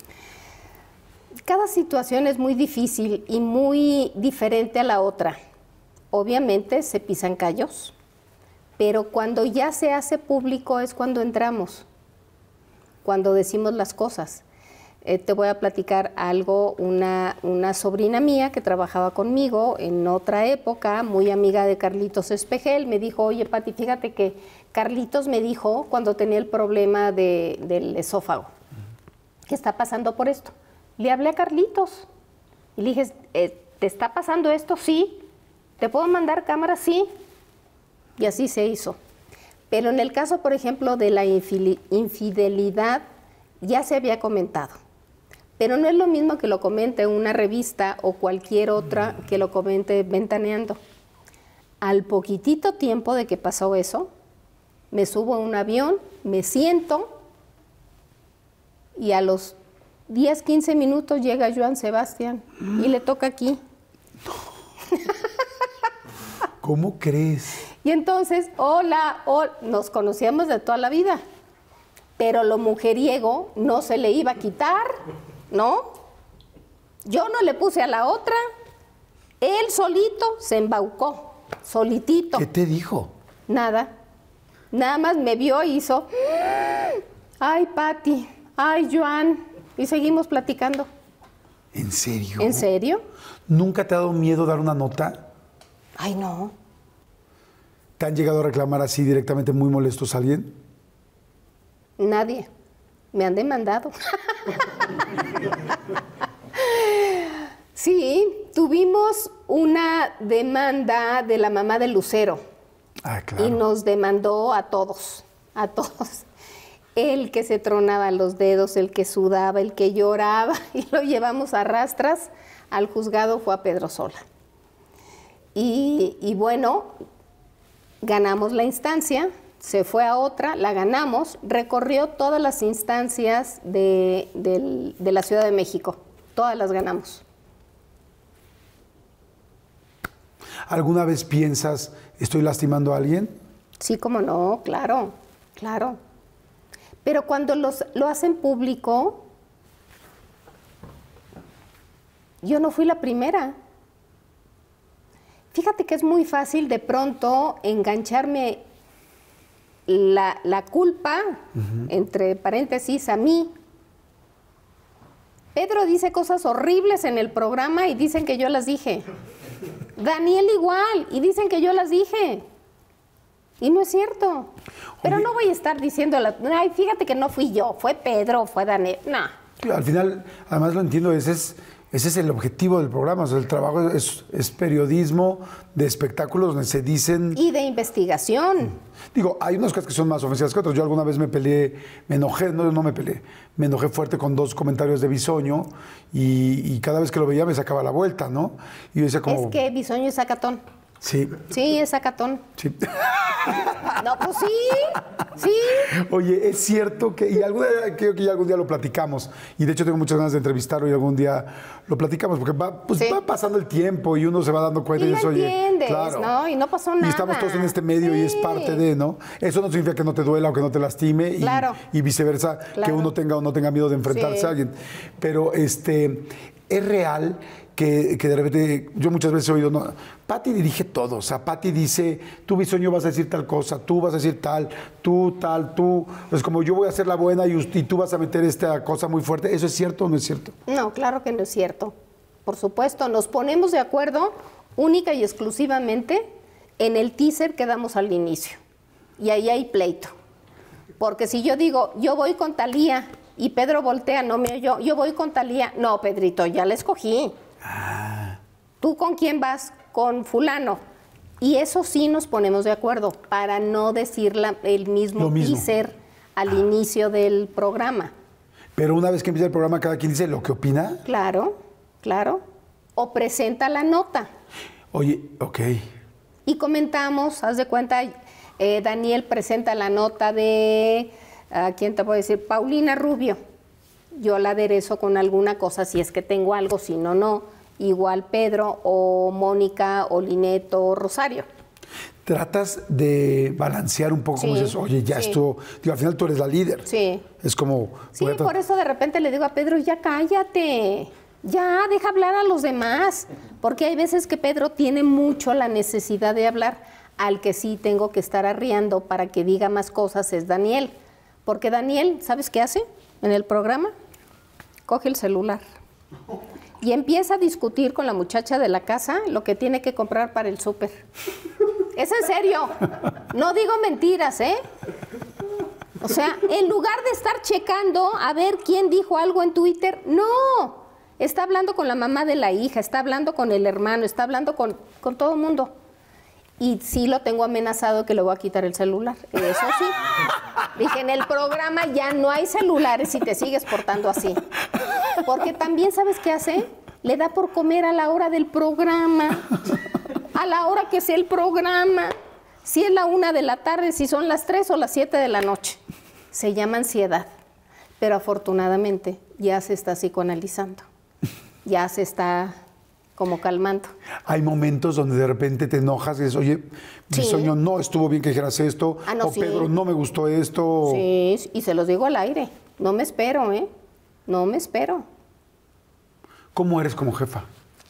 Cada situación es muy difícil y muy diferente a la otra. Obviamente se pisan callos, pero cuando ya se hace público es cuando entramos, cuando decimos las cosas. Eh, te voy a platicar algo, una, una sobrina mía que trabajaba conmigo en otra época, muy amiga de Carlitos Espejel, me dijo, oye, Pati, fíjate que Carlitos me dijo cuando tenía el problema de, del esófago, que está pasando por esto. Le hablé a Carlitos y le dije, eh, ¿te está pasando esto? Sí. ¿Te puedo mandar cámara? Sí. Y así se hizo. Pero en el caso, por ejemplo, de la infidelidad, ya se había comentado. Pero no es lo mismo que lo comente una revista o cualquier otra que lo comente Ventaneando. Al poquitito tiempo de que pasó eso, me subo a un avión, me siento y a los diez, quince minutos llega Joan Sebastián y le toca aquí. ¿Cómo crees? Y entonces, hola, hola, nos conocíamos de toda la vida, pero lo mujeriego no se le iba a quitar, ¿no? Yo no le puse a la otra, él solito se embaucó, solitito. ¿Qué te dijo? Nada, nada más me vio y hizo, ay, Pati, ay, Joan, y seguimos platicando. ¿En serio? ¿En serio? ¿Nunca te ha dado miedo dar una nota? Ay, no. ¿Te han llegado a reclamar así directamente muy molestos a alguien? Nadie. Me han demandado. Sí, tuvimos una demanda de la mamá de Lucero. Ah, claro. Y nos demandó a todos, a todos. El que se tronaba los dedos, el que sudaba, el que lloraba, y lo llevamos a rastras al juzgado, fue a Pedro Sola. Y, y bueno, ganamos la instancia, se fue a otra, la ganamos, recorrió todas las instancias de, de, de la Ciudad de México, todas las ganamos. ¿Alguna vez piensas, estoy lastimando a alguien? Sí, cómo no, claro, claro. Pero cuando los, lo hacen público, yo no fui la primera. Fíjate que es muy fácil de pronto engancharme la, la culpa, uh-huh, entre paréntesis, a mí. Pedro dice cosas horribles en el programa y dicen que yo las dije. Daniel igual, y dicen que yo las dije. Y no es cierto. Pero Oye, no voy a estar diciendo, ay, fíjate que no fui yo, fue Pedro, fue Daniel. No. Al final, además lo entiendo, ese es Ese es el objetivo del programa. O sea, el trabajo es, es periodismo de espectáculos donde se dicen... Y de investigación. Digo, hay unas cosas que son más ofensivas que otras. Yo alguna vez me peleé, me enojé, no, no me peleé, me enojé fuerte con dos comentarios de Bisoño y, y cada vez que lo veía me sacaba la vuelta, ¿no? Y yo decía como... Es que Bisoño es sacatón. Sí. Sí, es sacatón. Sí. No, pues sí, sí. Oye, es cierto que, y alguna, creo que ya algún día lo platicamos, y de hecho tengo muchas ganas de entrevistarlo y algún día lo platicamos, porque va, pues, Sí. va pasando el tiempo y uno se va dando cuenta Y y, lo dices, oye, entiendes, claro. ¿no? Y no pasó Y nada. estamos todos en este medio y es Sí. parte de, ¿no? Eso no significa que no te duela o que no te lastime y, Claro. y viceversa, que Claro. uno tenga o no tenga miedo de enfrentarse Sí. a alguien. Pero este, es real que, que de repente, yo muchas veces he oído, no, Pati dirige todo, o sea, Pati dice, tú Bisoño vas a decir tal cosa, tú vas a decir tal, tú tal, tú, es como yo voy a hacer la buena y, y tú vas a meter esta cosa muy fuerte, ¿eso es cierto o no es cierto? No, claro que no es cierto. Por supuesto, nos ponemos de acuerdo única y exclusivamente en el teaser que damos al inicio. Y ahí hay pleito. Porque si yo digo, yo voy con Talía y Pedro voltea, no me oyó, yo voy con Talía, no, Pedrito, ya la escogí. Ah. ¿Tú con quién vas? Con fulano. Y eso sí nos ponemos de acuerdo para no decir la- el mismo, Lo mismo. teaser al inicio del programa. Pero una vez que empieza el programa, cada quien dice lo que opina. Claro, claro. O presenta la nota. Oye, ok. Y comentamos, haz de cuenta, eh, Daniel presenta la nota de, ¿a quién te puedo decir? Paulina Rubio. Yo la aderezo con alguna cosa, si es que tengo algo, si no, no. Igual Pedro, o Mónica, o Linet, o Rosario. Tratas de balancear un poco, como Sí, dices, oye, ya sí. estuvo. Digo, al final tú eres la líder. Sí. Es como. Sí, voy a tra- por eso de repente le digo a Pedro, ya cállate, ya deja hablar a los demás, porque hay veces que Pedro tiene mucho la necesidad de hablar, al que sí tengo que estar arriando para que diga más cosas es Daniel, porque Daniel, ¿sabes qué hace en el programa? Coge el celular y empieza a discutir con la muchacha de la casa lo que tiene que comprar para el súper. Es en serio, no digo mentiras, ¿eh? O sea, en lugar de estar checando a ver quién dijo algo en Twitter, no. Está hablando con la mamá de la hija, está hablando con el hermano, está hablando con, con todo el mundo. Y sí lo tengo amenazado que le voy a quitar el celular. Eso sí. Dije, en el programa ya no hay celulares si te sigues portando así. Porque también, ¿sabes qué hace? Le da por comer a la hora del programa. A la hora que sea el programa. Si es la una de la tarde, si son las tres o las siete de la noche. Se llama ansiedad. Pero afortunadamente ya se está psicoanalizando. Ya se está como calmando. Hay momentos donde de repente te enojas y dices, oye, Sí. Bisoño, no estuvo bien que dijeras esto. Ah, no, o sí. Pedro, no me gustó esto. Sí, y se los digo al aire. No me espero, ¿eh? No me espero. ¿Cómo eres como jefa?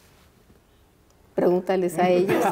Pregúntales a ellos.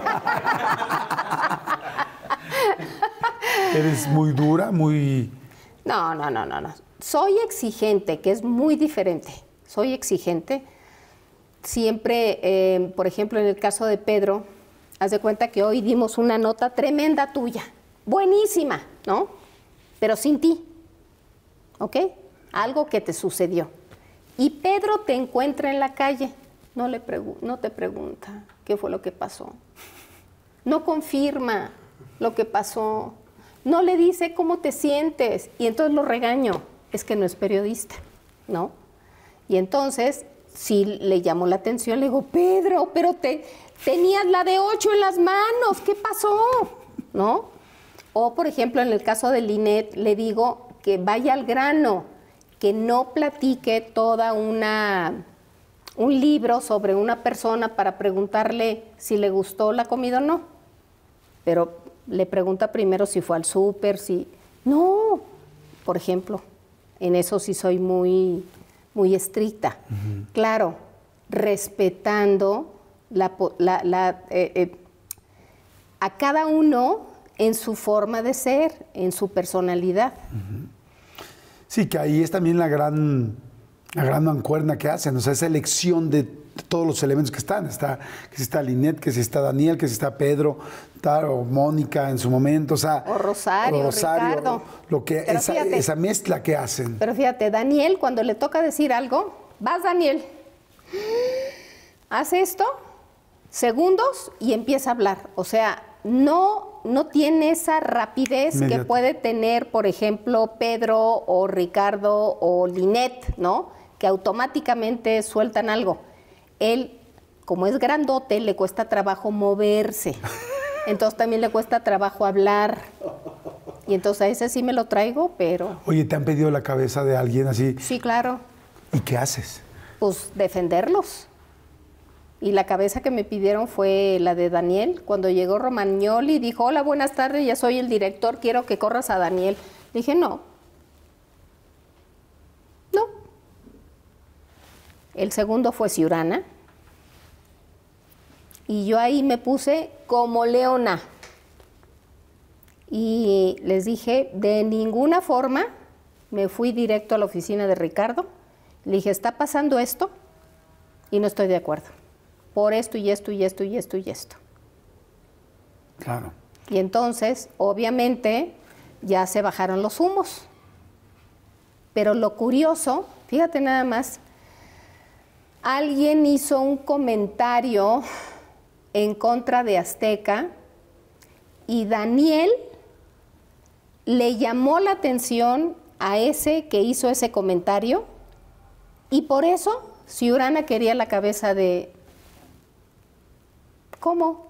¿Eres muy dura, muy...? No, no, no, no, no. Soy exigente, que es muy diferente. Soy exigente. Siempre, eh, por ejemplo, en el caso de Pedro, haz de cuenta que hoy dimos una nota tremenda tuya. Buenísima, ¿no? Pero sin ti. ¿Ok? Algo que te sucedió. Y Pedro te encuentra en la calle. No, le pregu- no te pregunta qué fue lo que pasó. No confirma lo que pasó. No le dice cómo te sientes. Y entonces lo regaño. Es que no es periodista, ¿no? Y entonces, sí le llamó la atención. Le digo, Pedro, pero te tenías la de ocho en las manos. ¿Qué pasó? ¿No? O, por ejemplo, en el caso de Linet, le digo que vaya al grano, que no platique toda una... un libro sobre una persona para preguntarle si le gustó la comida o no. Pero le pregunta primero si fue al súper, si... No, por ejemplo, en eso sí soy muy, muy estricta. Uh-huh. Claro, respetando la, la, la, eh, eh, a cada uno en su forma de ser, en su personalidad. Uh-huh. Sí, que ahí es también la gran... la gran mancuerna que hacen, o sea, esa elección de todos los elementos que están. Está, que si está Linet, que si está Daniel, que si está Pedro, tal, o Mónica en su momento, o sea... O Rosario, o Rosario Ricardo. Lo que, esa, fíjate, esa mezcla que hacen. Pero fíjate, Daniel, cuando le toca decir algo, vas, Daniel. hace esto, segundos, y empieza a hablar. O sea, no, no tiene esa rapidez Inmediato. que puede tener, por ejemplo, Pedro o Ricardo o Linet, ¿no? Que automáticamente sueltan algo. Él, como es grandote, le cuesta trabajo moverse. Entonces también le cuesta trabajo hablar. Y entonces a ese sí me lo traigo, pero... Oye, ¿te han pedido la cabeza de alguien así? Sí, claro. ¿Y qué haces? Pues defenderlos. Y la cabeza que me pidieron fue la de Daniel. Cuando llegó Romagnoli, dijo, hola, buenas tardes, ya soy el director, quiero que corras a Daniel. Le dije, no. No. El segundo fue Ciurana. Y yo ahí me puse como leona. Y les dije, de ninguna forma, me fui directo a la oficina de Ricardo. Le dije, está pasando esto y no estoy de acuerdo. Por esto y esto y esto y esto y esto. Claro. Y entonces, obviamente, ya se bajaron los humos. Pero lo curioso, fíjate nada más, alguien hizo un comentario en contra de Azteca y Daniel le llamó la atención a ese que hizo ese comentario y por eso Ciurana quería la cabeza de... ¿Cómo?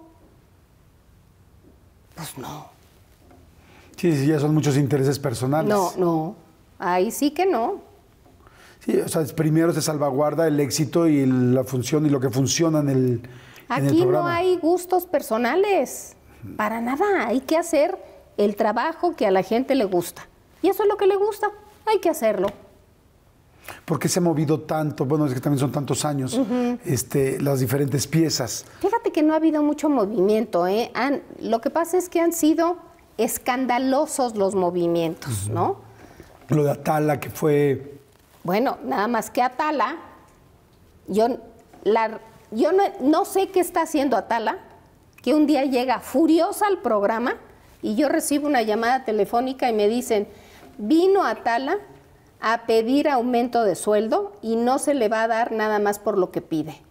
Pues no. Sí, sí, ya son muchos intereses personales. No, no. Ahí sí que no. Sí, o sea, primero se salvaguarda el éxito y la función y lo que funciona en el, en el Aquí programa. no hay gustos personales. Para nada. Hay que hacer el trabajo que a la gente le gusta. Y eso es lo que le gusta. Hay que hacerlo. ¿Por qué se ha movido tanto? Bueno, es que también son tantos años, uh-huh. este, las diferentes piezas. Fíjate que no ha habido mucho movimiento, ¿eh? Han, lo que pasa es que han sido escandalosos los movimientos, uh-huh. ¿no? Lo de Atala, que fue... Bueno, nada más que Atala, yo, la, yo no, no sé qué está haciendo Atala, que un día llega furiosa al programa y yo recibo una llamada telefónica y me dicen, vino Atala a pedir aumento de sueldo y no se le va a dar nada más por lo que pide.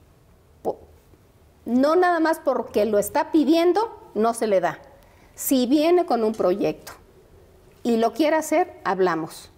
No nada más porque lo está pidiendo, no se le da. Si viene con un proyecto y lo quiere hacer, hablamos.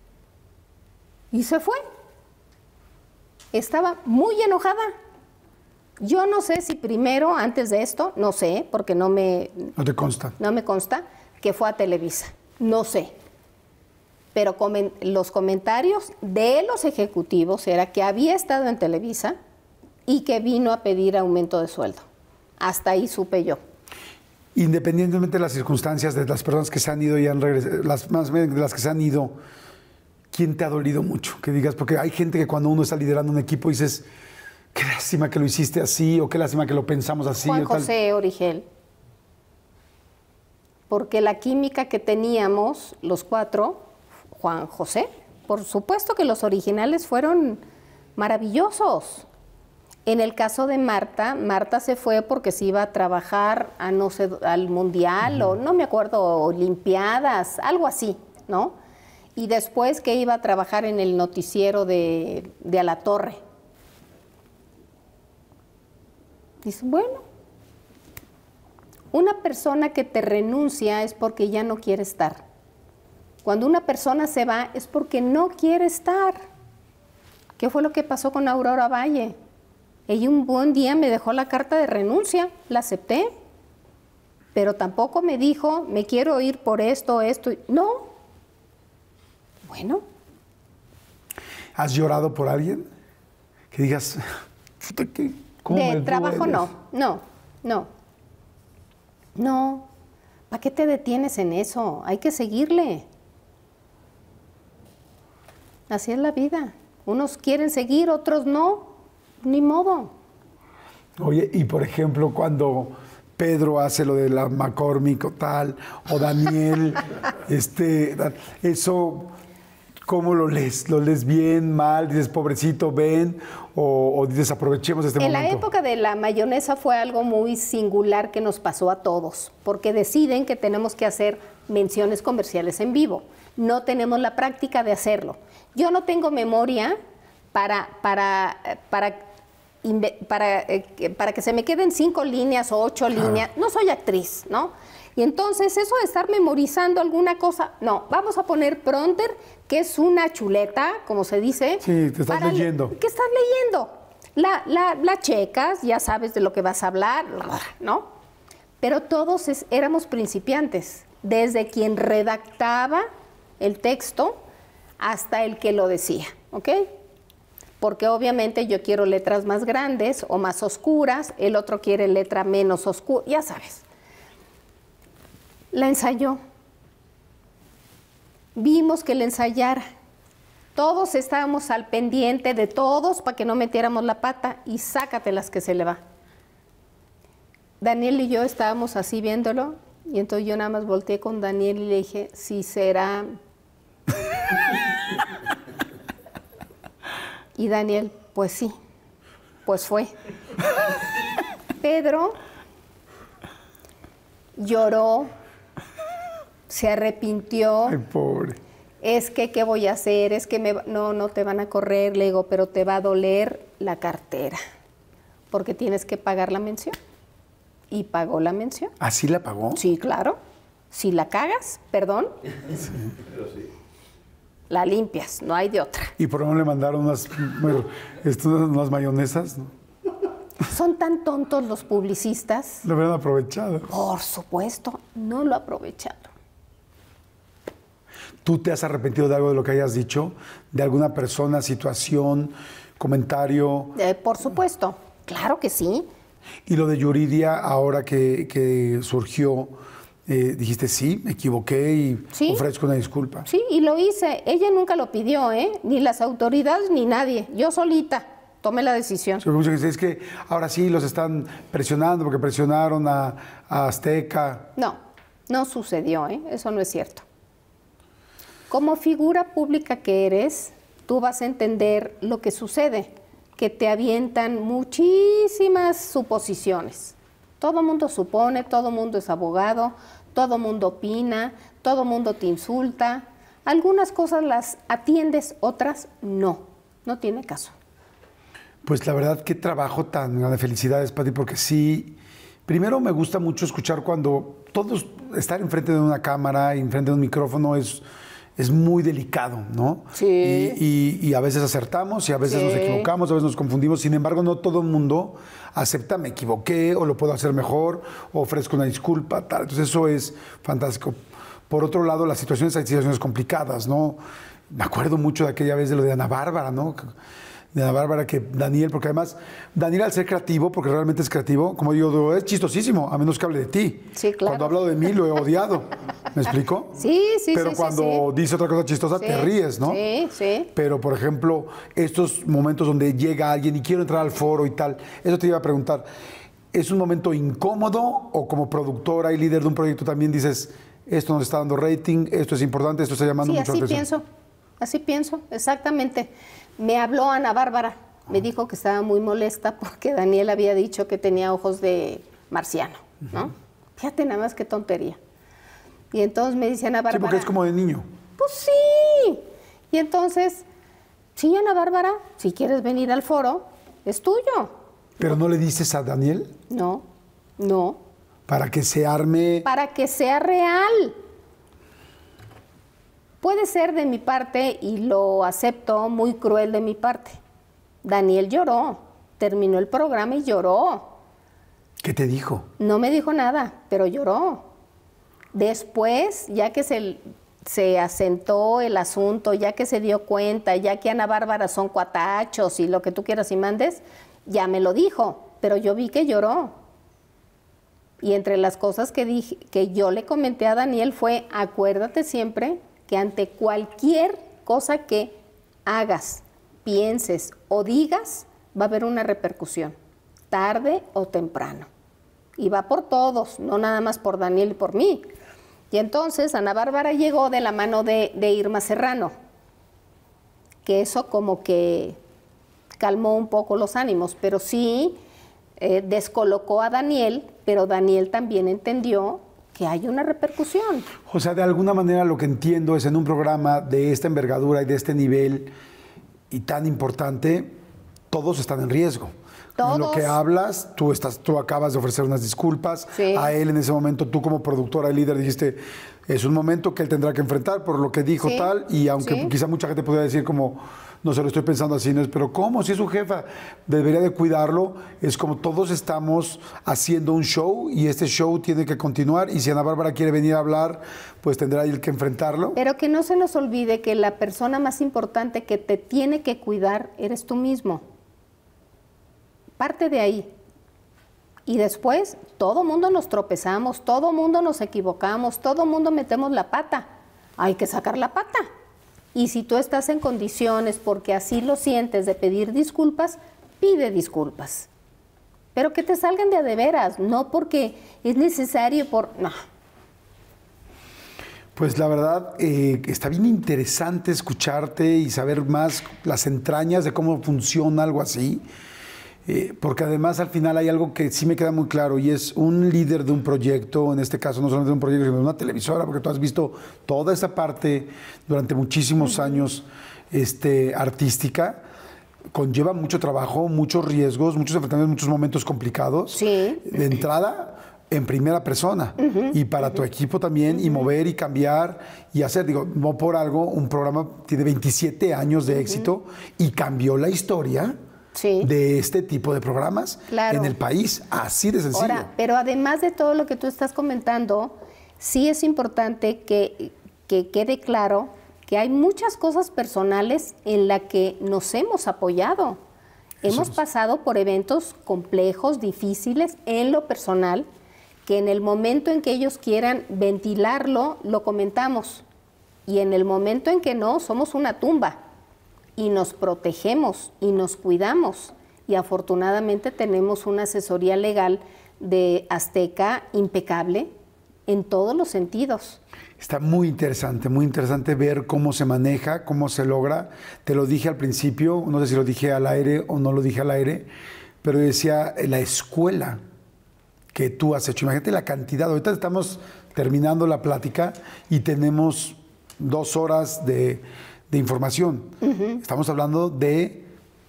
Y se fue. Estaba muy enojada. Yo no sé si primero, antes de esto, no sé, porque no me... No te consta. No me consta, que fue a Televisa. No sé. Pero comen, los comentarios de los ejecutivos era que había estado en Televisa y que vino a pedir aumento de sueldo. Hasta ahí supe yo. Independientemente de las circunstancias de las personas que se han ido y han regresado, las más de las que se han ido, ¿quién te ha dolido mucho? Que digas, porque hay gente que cuando uno está liderando un equipo dices, qué lástima que lo hiciste así o qué lástima que lo pensamos así. Juan o tal. José Origel. Porque la química que teníamos los cuatro, Juan José, por supuesto que los originales fueron maravillosos. En el caso de Marta, Marta se fue porque se iba a trabajar a no sé, al Mundial, uh-huh. o no me acuerdo, Olimpiadas, algo así, ¿no? Y después que iba a trabajar en el noticiero de, de A la Torre. Dice, bueno, una persona que te renuncia es porque ya no quiere estar. Cuando una persona se va es porque no quiere estar. ¿Qué fue lo que pasó con Aurora Valle? Ella un buen día me dejó la carta de renuncia, la acepté, pero tampoco me dijo, me quiero ir por esto, esto. No. Bueno. ¿Has llorado por alguien? Que digas, ¿cómo me de trabajo dueles? no, no, no. No. ¿Para qué te detienes en eso? Hay que seguirle. Así es la vida. Unos quieren seguir, otros no. Ni modo. Oye, y por ejemplo, cuando Pedro hace lo de la McCormick o tal, o Daniel, este, eso, ¿cómo lo lees? ¿Lo lees bien, mal? ¿Dices, pobrecito, ven? ¿O, o dices, aprovechemos este en momento? En la época de la mayonesa fue algo muy singular que nos pasó a todos, porque deciden que tenemos que hacer menciones comerciales en vivo. No tenemos la práctica de hacerlo. Yo no tengo memoria para, para, para para, eh, para que se me queden cinco líneas o ocho claro. líneas. No soy actriz, ¿no? Y entonces eso de estar memorizando alguna cosa, no, vamos a poner prompter, que es una chuleta, como se dice. Sí, te estás leyendo. ¿Qué estás leyendo? La, la, la checas, ya sabes de lo que vas a hablar, ¿no? Pero todos es, éramos principiantes, desde quien redactaba el texto hasta el que lo decía, ¿ok? Porque obviamente yo quiero letras más grandes o más oscuras, el otro quiere letra menos oscura, ya sabes. La ensayó. Vimos que la ensayara. Todos estábamos al pendiente de todos para que no metiéramos la pata y sácatelas que se le va. Daniel y yo estábamos así viéndolo y entonces yo nada más volteé con Daniel y le dije, sí será. Y Daniel, pues sí, pues fue. Pedro lloró, se arrepintió. Ay, pobre. Es que, ¿qué voy a hacer? Es que me, no, no te van a correr. Le digo, pero te va a doler la cartera, porque tienes que pagar la mención. Y pagó la mención. ¿Así la pagó? Sí, claro. Si la cagas, perdón, sí. Pero sí. La limpias, no hay de otra. ¿Y por qué no le mandaron unas, bueno, esto, unas mayonesas? ¿No? Son tan tontos los publicistas. Lo hubieran aprovechado. Por supuesto, no lo aprovecharon. ¿Tú te has arrepentido de algo de lo que hayas dicho? ¿De alguna persona, situación, comentario? Eh, por supuesto, claro que sí. Y lo de Yuridia, ahora que, que surgió, eh, dijiste, sí, me equivoqué y ¿Sí? ofrezco una disculpa. Sí, y lo hice. Ella nunca lo pidió, ¿eh? Ni las autoridades ni nadie. Yo solita tomé la decisión. Sí, es que ahora sí los están presionando porque presionaron a, a Azteca. No, no sucedió, ¿eh? Eso no es cierto. Como figura pública que eres, tú vas a entender lo que sucede, que te avientan muchísimas suposiciones. Todo mundo supone, todo mundo es abogado, todo mundo opina, todo mundo te insulta. Algunas cosas las atiendes, otras no. No tiene caso. Pues la verdad, qué trabajo tan grande. Felicidades, Pati, porque sí, primero me gusta mucho escuchar cuando todos, estar enfrente de una cámara, enfrente de un micrófono es... es muy delicado, ¿no? Sí. Y, y, y a veces acertamos y a veces sí. nos equivocamos, a veces nos confundimos. Sin embargo, no todo el mundo acepta, me equivoqué, o lo puedo hacer mejor, o ofrezco una disculpa, tal. Entonces eso es fantástico. Por otro lado, las situaciones, hay situaciones complicadas, ¿no? Me acuerdo mucho de aquella vez de lo de Ana Bárbara, ¿no? De Ana Bárbara, que Daniel, porque además, Daniel al ser creativo, porque realmente es creativo, como digo, es chistosísimo, a menos que hable de ti. Sí, claro. Cuando ha hablado de mí, lo he odiado. ¿Me explico? Sí, sí, Pero sí. cuando sí, sí. dice otra cosa chistosa, sí, te ríes, ¿no? Sí, sí. Pero, por ejemplo, estos momentos donde llega alguien y quiero entrar al foro y tal, eso te iba a preguntar, ¿es un momento incómodo o como productora y líder de un proyecto también dices, esto nos está dando rating, esto es importante, esto está llamando Sí, mucho así atención? pienso, así pienso, exactamente. Me habló Ana Bárbara, me dijo que estaba muy molesta porque Daniel había dicho que tenía ojos de marciano, ¿no? Uh-huh. Fíjate nada más qué tontería. Y entonces me dice Ana Bárbara... Sí, porque es como de niño. Pues sí. Y entonces, sí, Ana Bárbara, si quieres venir al foro, es tuyo. ¿Pero no le dices a Daniel? No, no. Para que se arme... Para que sea real. Puede ser de mi parte, y lo acepto, muy cruel de mi parte. Daniel lloró, terminó el programa y lloró. ¿Qué te dijo? No me dijo nada, pero lloró. Después, ya que se, se asentó el asunto, ya que se dio cuenta, ya que Ana Bárbara son cuatachos y lo que tú quieras y mandes, ya me lo dijo, pero yo vi que lloró. Y entre las cosas que, dije, que yo le comenté a Daniel fue, acuérdate siempre que ante cualquier cosa que hagas, pienses o digas, va a haber una repercusión, tarde o temprano. Y va por todos, no nada más por Daniel y por mí. Y entonces Ana Bárbara llegó de la mano de, de Irma Serrano, que eso como que calmó un poco los ánimos, pero sí eh, descolocó a Daniel, pero Daniel también entendió que hay una repercusión. O sea, de alguna manera lo que entiendo es en un programa de esta envergadura y de este nivel y tan importante, todos están en riesgo. Todos. En lo que hablas, tú, estás, tú acabas de ofrecer unas disculpas. Sí. A él en ese momento, tú como productora y líder dijiste, es un momento que él tendrá que enfrentar por lo que dijo Sí. tal, y aunque Sí. quizá mucha gente podría decir como, no se lo estoy pensando así, no es, pero ¿cómo? Si es su jefa, debería de cuidarlo. Es como todos estamos haciendo un show y este show tiene que continuar, y si Ana Bárbara quiere venir a hablar, pues tendrá él que enfrentarlo. Pero que no se nos olvide que la persona más importante que te tiene que cuidar eres tú mismo. Parte de ahí. Y después, todo mundo nos tropezamos, todo mundo nos equivocamos, todo mundo metemos la pata. Hay que sacar la pata. Y si tú estás en condiciones, porque así lo sientes, de pedir disculpas, pide disculpas. Pero que te salgan de a de veras, no porque es necesario por... No. Pues la verdad, eh, está bien interesante escucharte y saber más las entrañas de cómo funciona algo así. Eh, porque además al final hay algo que sí me queda muy claro, y es un líder de un proyecto, en este caso no solamente de un proyecto, sino de una televisora, porque tú has visto toda esa parte durante muchísimos uh-huh. años este, artística, conlleva mucho trabajo, muchos riesgos, muchos enfrentamientos, muchos momentos complicados. Sí. De entrada, en primera persona, uh-huh. y para uh-huh. tu equipo también, uh-huh. y mover y cambiar y hacer, digo, no por algo, un programa tiene veintisiete años de uh-huh. éxito y cambió la historia. Sí. De este tipo de programas claro. en el país, así de sencillo. Ahora, pero además de todo lo que tú estás comentando, sí es importante que, que quede claro que hay muchas cosas personales en las que nos hemos apoyado. Eso hemos es. pasado por eventos complejos, difíciles, en lo personal, que en el momento en que ellos quieran ventilarlo, lo comentamos. Y en el momento en que no, somos una tumba. Y nos protegemos y nos cuidamos. Y afortunadamente tenemos una asesoría legal de Azteca impecable en todos los sentidos. Está muy interesante, muy interesante ver cómo se maneja, cómo se logra. Te lo dije al principio, no sé si lo dije al aire o no lo dije al aire, pero decía la escuela que tú has hecho. Imagínate la cantidad. Ahorita estamos terminando la plática y tenemos dos horas de... de información. Uh-huh. Estamos hablando de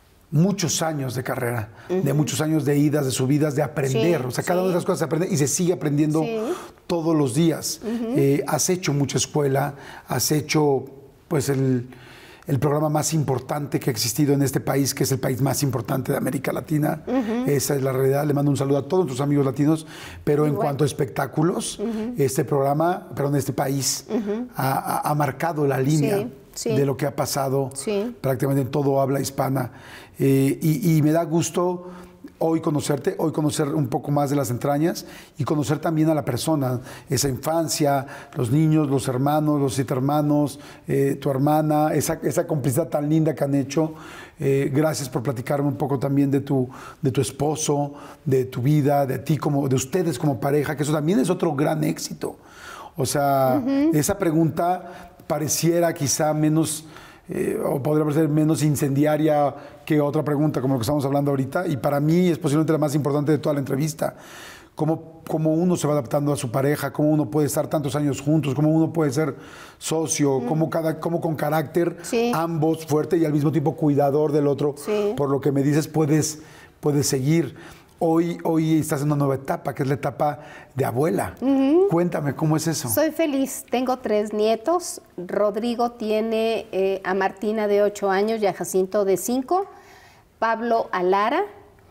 muchos años de carrera, uh-huh. de muchos años de idas, de subidas, de aprender. Sí, o sea, cada sí. una de esas cosas se aprende y se sigue aprendiendo sí. todos los días. Uh-huh. Eh, has hecho mucha escuela, has hecho pues el, el programa más importante que ha existido en este país, que es el país más importante de América Latina. Uh-huh. Esa es la realidad. Le mando un saludo a todos nuestros amigos latinos, pero Muy en bueno. cuanto a espectáculos, uh-huh. este programa, perdón, este país uh-huh. ha, ha, ha marcado la línea. Sí. Sí. de lo que ha pasado sí. prácticamente en todo habla hispana. Eh, y, y me da gusto hoy conocerte, hoy conocer un poco más de las entrañas y conocer también a la persona, esa infancia, los niños, los hermanos, los siete hermanos, eh, tu hermana, esa, esa complicidad tan linda que han hecho. Eh, gracias por platicarme un poco también de tu, de tu esposo, de tu vida, de ti, como, de ustedes como pareja, que eso también es otro gran éxito. O sea, uh-huh. esa pregunta pareciera quizá menos, eh, o podría ser menos incendiaria que otra pregunta como lo que estamos hablando ahorita, y para mí es posiblemente la más importante de toda la entrevista. Cómo, cómo uno se va adaptando a su pareja, cómo uno puede estar tantos años juntos, cómo uno puede ser socio, mm. cómo, cada, cómo con carácter, sí. ambos fuerte y al mismo tiempo cuidador del otro. Sí. Por lo que me dices, puedes, puedes seguir. Hoy, hoy estás en una nueva etapa, que es la etapa de abuela. Uh-huh. Cuéntame, ¿cómo es eso? Soy feliz. Tengo tres nietos. Rodrigo tiene eh, a Martina de ocho años y a Jacinto de cinco. Pablo a Lara.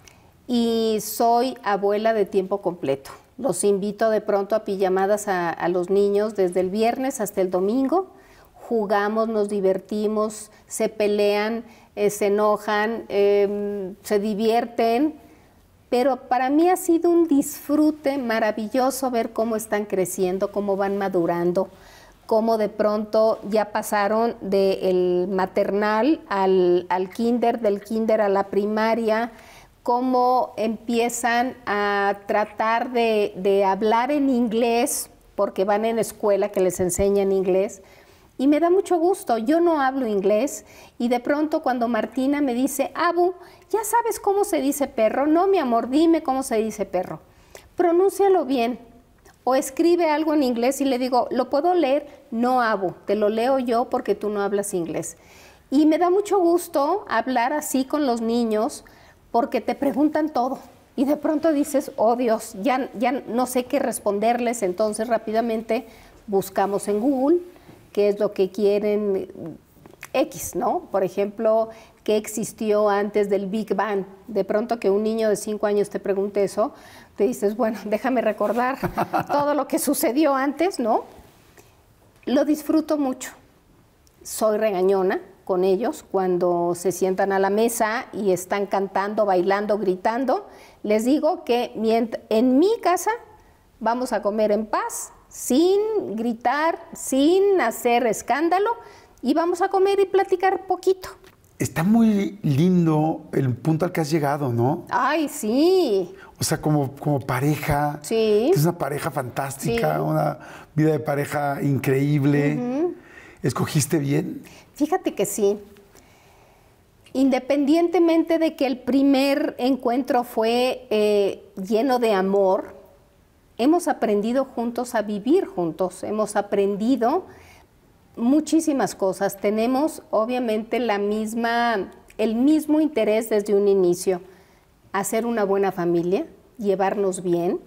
Y soy abuela de tiempo completo. Los invito de pronto a pijamadas a, a los niños desde el viernes hasta el domingo. Jugamos, nos divertimos, se pelean, eh, se enojan, eh, se divierten. Pero para mí ha sido un disfrute maravilloso ver cómo están creciendo, cómo van madurando, cómo de pronto ya pasaron del maternal al, al kinder, del kinder a la primaria, cómo empiezan a tratar de, de hablar en inglés, porque van en escuela que les enseñan inglés. Y me da mucho gusto, yo no hablo inglés y de pronto cuando Martina me dice, Abu, ¿ya sabes cómo se dice perro? No, mi amor, dime cómo se dice perro. Pronúncialo bien. O escribe algo en inglés y le digo, ¿lo puedo leer? No, Abu, te lo leo yo porque tú no hablas inglés. Y me da mucho gusto hablar así con los niños porque te preguntan todo. Y de pronto dices, oh Dios, ya, ya no sé qué responderles, entonces rápidamente buscamos en Google qué es lo que quieren X, ¿no? Por ejemplo, ¿qué existió antes del Big Bang? De pronto que un niño de cinco años te pregunte eso, te dices, bueno, déjame recordar todo lo que sucedió antes, ¿no? Lo disfruto mucho. Soy regañona con ellos cuando se sientan a la mesa y están cantando, bailando, gritando. Les digo que en mi casa vamos a comer en paz, sin gritar, sin hacer escándalo, y vamos a comer y platicar poquito. Está muy lindo el punto al que has llegado, ¿no? Ay, sí. O sea, como, como pareja. Sí. Es una pareja fantástica, Sí. una vida de pareja increíble. Uh-huh. ¿Escogiste bien? Fíjate que sí. Independientemente de que el primer encuentro fue eh, lleno de amor, hemos aprendido juntos a vivir juntos, hemos aprendido muchísimas cosas. Tenemos obviamente la misma, el mismo interés desde un inicio, hacer una buena familia, llevarnos bien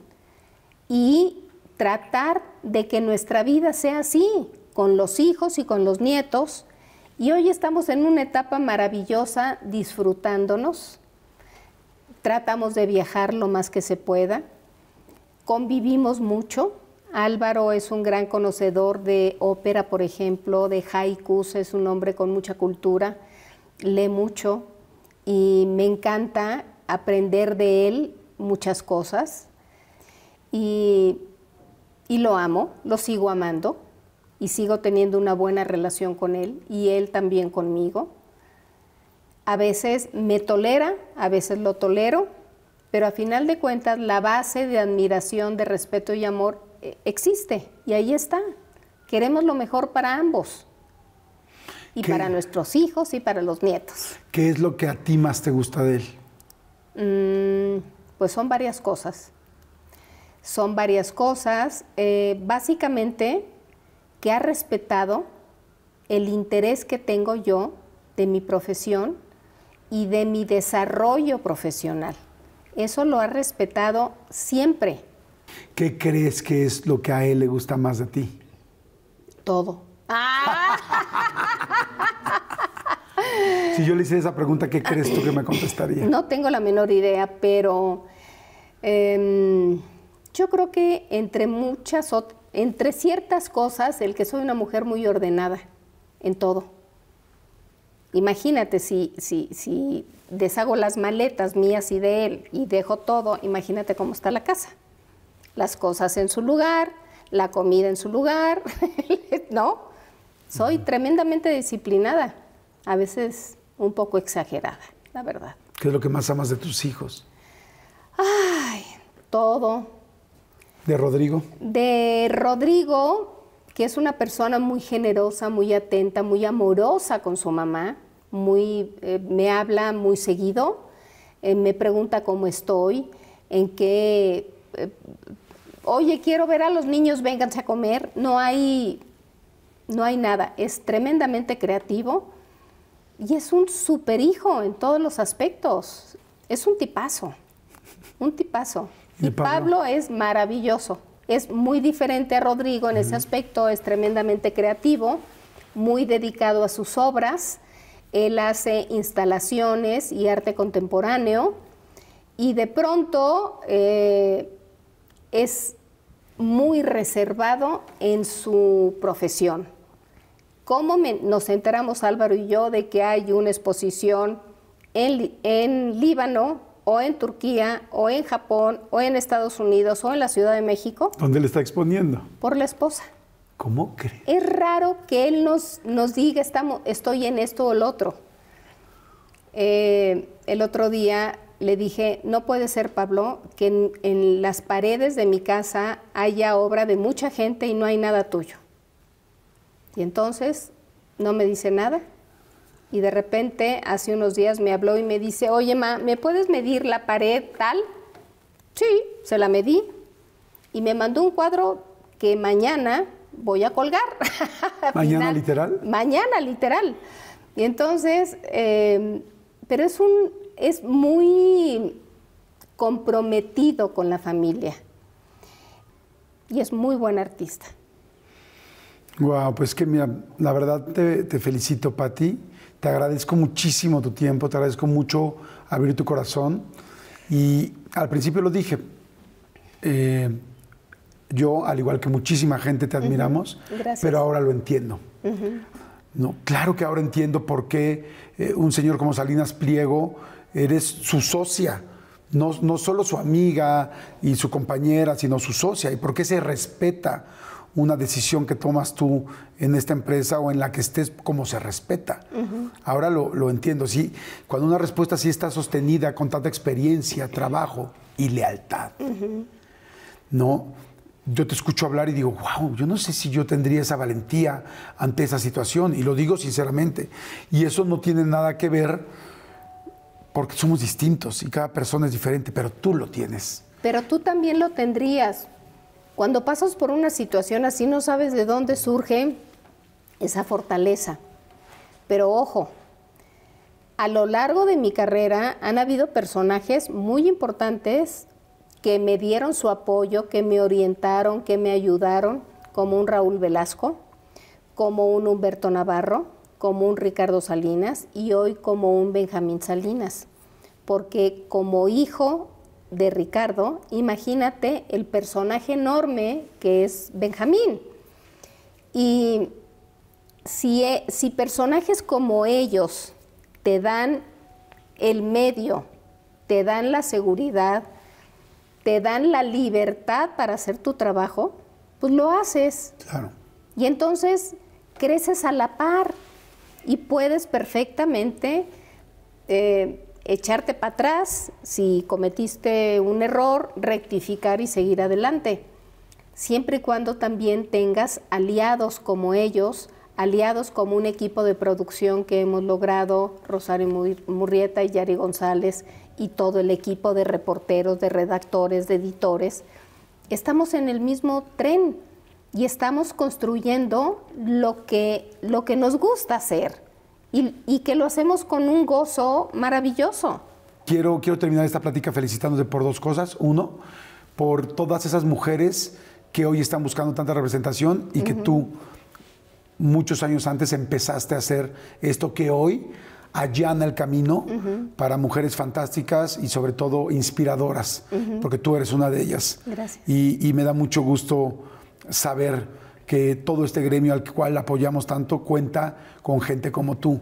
y tratar de que nuestra vida sea así, con los hijos y con los nietos. Y hoy estamos en una etapa maravillosa, disfrutándonos. Tratamos de viajar lo más que se pueda. Convivimos mucho. Álvaro es un gran conocedor de ópera, por ejemplo, de haikus, es un hombre con mucha cultura, lee mucho y me encanta aprender de él muchas cosas. Y, y lo amo, lo sigo amando. Y sigo teniendo una buena relación con él y él también conmigo. A veces me tolera, a veces lo tolero, pero a final de cuentas la base de admiración, de respeto y amor eh, existe y ahí está. Queremos lo mejor para ambos y ¿Qué? Para nuestros hijos y para los nietos. ¿Qué es lo que a ti más te gusta de Mm, él? pues son varias cosas. Son varias cosas. Eh, básicamente... que ha respetado el interés que tengo yo de mi profesión y de mi desarrollo profesional. Eso lo ha respetado siempre. ¿Qué crees que es lo que a él le gusta más de ti? Todo. Si yo le hiciera esa pregunta, ¿qué crees tú que me contestaría? No tengo la menor idea, pero eh, yo creo que entre muchas otras, entre ciertas cosas, el que soy una mujer muy ordenada en todo. Imagínate si, si, si deshago las maletas mías y de él y dejo todo, imagínate cómo está la casa. Las cosas en su lugar, la comida en su lugar, ¿no? Soy tremendamente disciplinada, a veces un poco exagerada, la verdad. ¿Qué es lo que más amas de tus hijos? Ay, todo. ¿De Rodrigo? De Rodrigo, que es una persona muy generosa, muy atenta, muy amorosa con su mamá, muy, eh, me habla muy seguido, eh, me pregunta cómo estoy, en qué, eh, oye, quiero ver a los niños, vénganse a comer. No hay, no hay nada, es tremendamente creativo y es un súper hijo en todos los aspectos, es un tipazo, un tipazo. Y Pablo? Pablo es maravilloso, es muy diferente a Rodrigo en uh-huh. ese aspecto, es tremendamente creativo, muy dedicado a sus obras, él hace instalaciones y arte contemporáneo y de pronto eh, es muy reservado en su profesión. ¿Cómo me, nos enteramos Álvaro y yo de que hay una exposición en, en Líbano, o en Turquía, o en Japón, o en Estados Unidos, o en la Ciudad de México? ¿Dónde le está exponiendo? Por la esposa. ¿Cómo crees? Es raro que él nos, nos diga, estamos, estoy en esto o el otro. Eh, el otro día le dije, no puede ser, Pablo, que en, en las paredes de mi casa haya obra de mucha gente y no hay nada tuyo. Y entonces no me dice nada. Y de repente, hace unos días me habló y me dice, oye, ma, ¿me puedes medir la pared tal? Sí, se la medí. Y me mandó un cuadro que mañana voy a colgar. ¿Mañana Final, literal? Mañana literal. Y entonces, eh, pero es un, es muy comprometido con la familia y es muy buen artista. Wow, pues que mira, la verdad te, te felicito, Pati. Te agradezco muchísimo tu tiempo, te agradezco mucho abrir tu corazón. Y al principio lo dije, eh, yo, al igual que muchísima gente, te admiramos, uh-huh. pero ahora lo entiendo. Uh-huh. No, claro que ahora entiendo por qué eh, un señor como Salinas Pliego, eres su socia. No, no solo su amiga y su compañera, sino su socia. ¿Y por qué se respeta una decisión que tomas tú en esta empresa o en la que estés, como se respeta? Uh-huh. Ahora lo, lo entiendo. Sí, cuando una respuesta sí está sostenida con tanta experiencia, trabajo y lealtad. Uh-huh. No, yo te escucho hablar y digo, wow, yo no sé si yo tendría esa valentía ante esa situación. Y lo digo sinceramente. Y eso no tiene nada que ver, porque somos distintos y cada persona es diferente, pero tú lo tienes. Pero tú también lo tendrías. Cuando pasas por una situación así, no sabes de dónde surge esa fortaleza. Pero ojo, a lo largo de mi carrera han habido personajes muy importantes que me dieron su apoyo, que me orientaron, que me ayudaron, como un Raúl Velasco, como un Humberto Navarro, como un Ricardo Salinas y hoy como un Benjamín Salinas. Porque como hijo de Ricardo, imagínate el personaje enorme que es Benjamín. Y si, si personajes como ellos te dan el medio, te dan la seguridad, te dan la libertad para hacer tu trabajo, pues lo haces. Claro. Y entonces creces a la par y puedes perfectamente eh, echarte para atrás si cometiste un error, rectificar y seguir adelante. Siempre y cuando también tengas aliados como ellos, aliados como un equipo de producción que hemos logrado, Rosario Murrieta y Yari González y todo el equipo de reporteros, de redactores, de editores. Estamos en el mismo tren y estamos construyendo lo que, lo que nos gusta hacer y, y que lo hacemos con un gozo maravilloso. Quiero, quiero terminar esta plática felicitándote por dos cosas. Uno, por todas esas mujeres que hoy están buscando tanta representación y que uh-huh. tú muchos años antes empezaste a hacer esto que hoy allana el camino uh-huh. para mujeres fantásticas y sobre todo inspiradoras, uh-huh. porque tú eres una de ellas. Gracias. Y, y me da mucho gusto saber que todo este gremio al cual apoyamos tanto cuenta con gente como tú.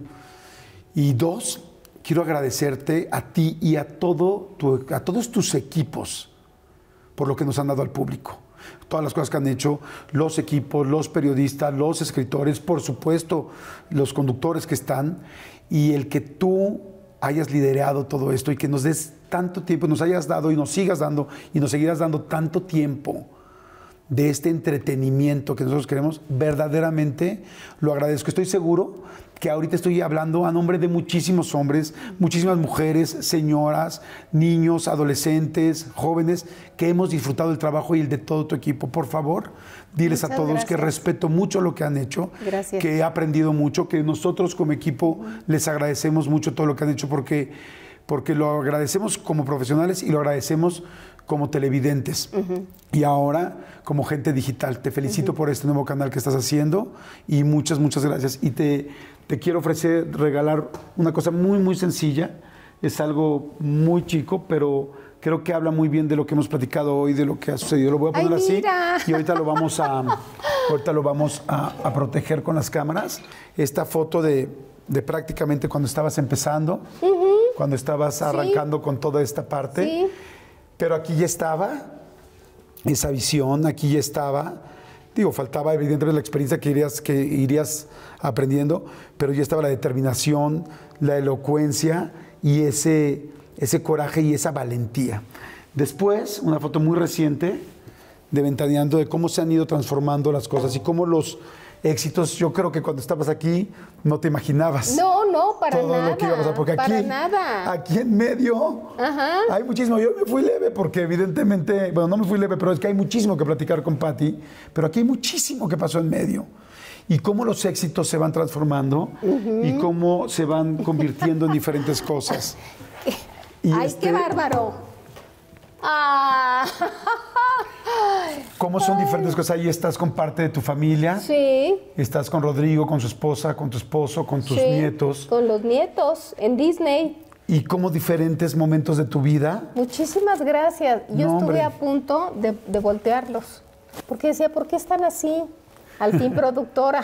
Y dos, quiero agradecerte a ti y a, todo tu, a todos tus equipos por lo que nos han dado al público. Todas las cosas que han hecho los equipos, los periodistas, los escritores, por supuesto, los conductores que están, y el que tú hayas liderado todo esto y que nos des tanto tiempo, nos hayas dado y nos sigas dando y nos seguirás dando tanto tiempo de este entretenimiento que nosotros queremos, verdaderamente lo agradezco. Estoy seguro que ahorita estoy hablando a nombre de muchísimos hombres, muchísimas mujeres, señoras, niños, adolescentes, jóvenes, que hemos disfrutado del trabajo y el de todo tu equipo. Por favor, diles Muchas a todos gracias. que respeto mucho lo que han hecho, Gracias. que he aprendido mucho, que nosotros como equipo les agradecemos mucho todo lo que han hecho, porque, porque lo agradecemos como profesionales y lo agradecemos como televidentes. Uh-huh. Y ahora como gente digital. Te felicito uh-huh. por este nuevo canal que estás haciendo y muchas, muchas gracias. Y te, te quiero ofrecer, regalar una cosa muy, muy sencilla. Es algo muy chico, pero creo que habla muy bien de lo que hemos platicado hoy, de lo que ha sucedido. Lo voy a poner Ay, así mira. y ahorita lo vamos a, ahorita lo vamos a, a proteger con las cámaras. Esta foto de, de prácticamente cuando estabas empezando, uh-huh. cuando estabas arrancando sí. con toda esta parte. Sí. Pero aquí ya estaba esa visión, aquí ya estaba, digo, faltaba evidentemente la experiencia que irías, que irías aprendiendo, pero ya estaba la determinación, la elocuencia y ese, ese coraje y esa valentía. Después, una foto muy reciente de Ventaneando, de cómo se han ido transformando las cosas y cómo los éxitos, yo creo que cuando estabas aquí no te imaginabas. No, no, para todo nada. Lo que iba a pasar, porque para aquí, nada. Aquí en medio Ajá. hay muchísimo. Yo me fui leve porque evidentemente, bueno, no me fui leve, pero es que hay muchísimo que platicar con Pati, pero aquí hay muchísimo que pasó en medio. Y cómo los éxitos se van transformando uh-huh. y cómo se van convirtiendo en diferentes cosas. Y ¡Ay, este, qué bárbaro! ¡Ah! ¿Cómo son diferentes cosas? Ahí estás con parte de tu familia. Sí. Estás con Rodrigo, con su esposa, con tu esposo, con tus sí, nietos. Con los nietos, en Disney. ¿Y cómo diferentes momentos de tu vida? Muchísimas gracias. Yo No, estuve hombre. a punto de, de voltearlos. Porque decía, ¿por qué están así? Al fin, productora.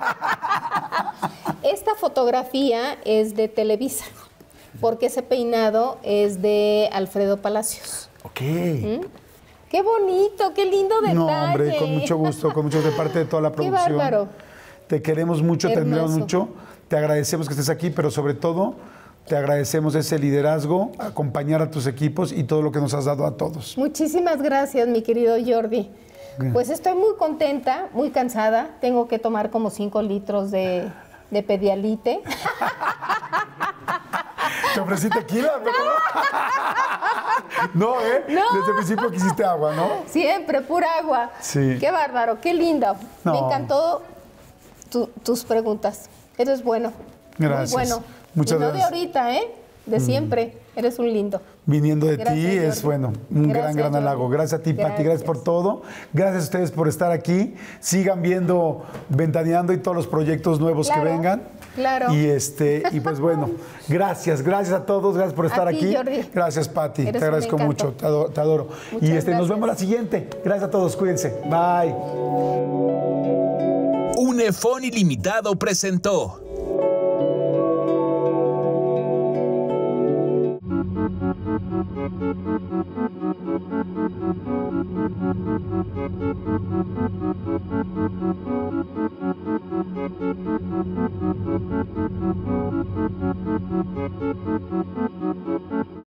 Esta fotografía es de Televisa, porque ese peinado es de Alfredo Palacios. Ok. ¿Mm? ¡Qué bonito! ¡Qué lindo detalle! No, hombre, con mucho gusto, con mucho gusto de parte de toda la ¡Qué producción. bárbaro! Te queremos mucho, te Hermoso. admiramos mucho. Te agradecemos que estés aquí, pero sobre todo te agradecemos ese liderazgo, acompañar a tus equipos y todo lo que nos has dado a todos. Muchísimas gracias, mi querido Jordi. Pues estoy muy contenta, muy cansada. Tengo que tomar como cinco litros de, de Pedialite. Te ofrecí tequila, pero... No, ¿eh? No. Desde el principio quisiste agua, ¿no? Siempre, pura agua. Sí. Qué bárbaro, qué lindo. No. Me encantó tu- tus preguntas. Eres bueno. Gracias. Muy bueno. Muchas y no gracias. de ahorita, ¿eh? De siempre. Eres un lindo. Viniendo de Gracias, ti es, Jordi. bueno, un gran, Gracias, gran halago. Jordi. Gracias a ti, Pati, gracias Gracias. por todo. Gracias a ustedes por estar aquí. Sigan viendo Ventaneando y todos los proyectos nuevos Claro, que vengan. claro. Y, este, y pues bueno, gracias, gracias a todos, gracias por estar A ti, aquí. Jordi. Gracias, Pati, Eres te un agradezco encanto. mucho, te adoro. Te adoro. Muchas Y este, nos gracias. vemos la siguiente. Gracias a todos, cuídense. Bye. Unefón Ilimitado presentó Thank you.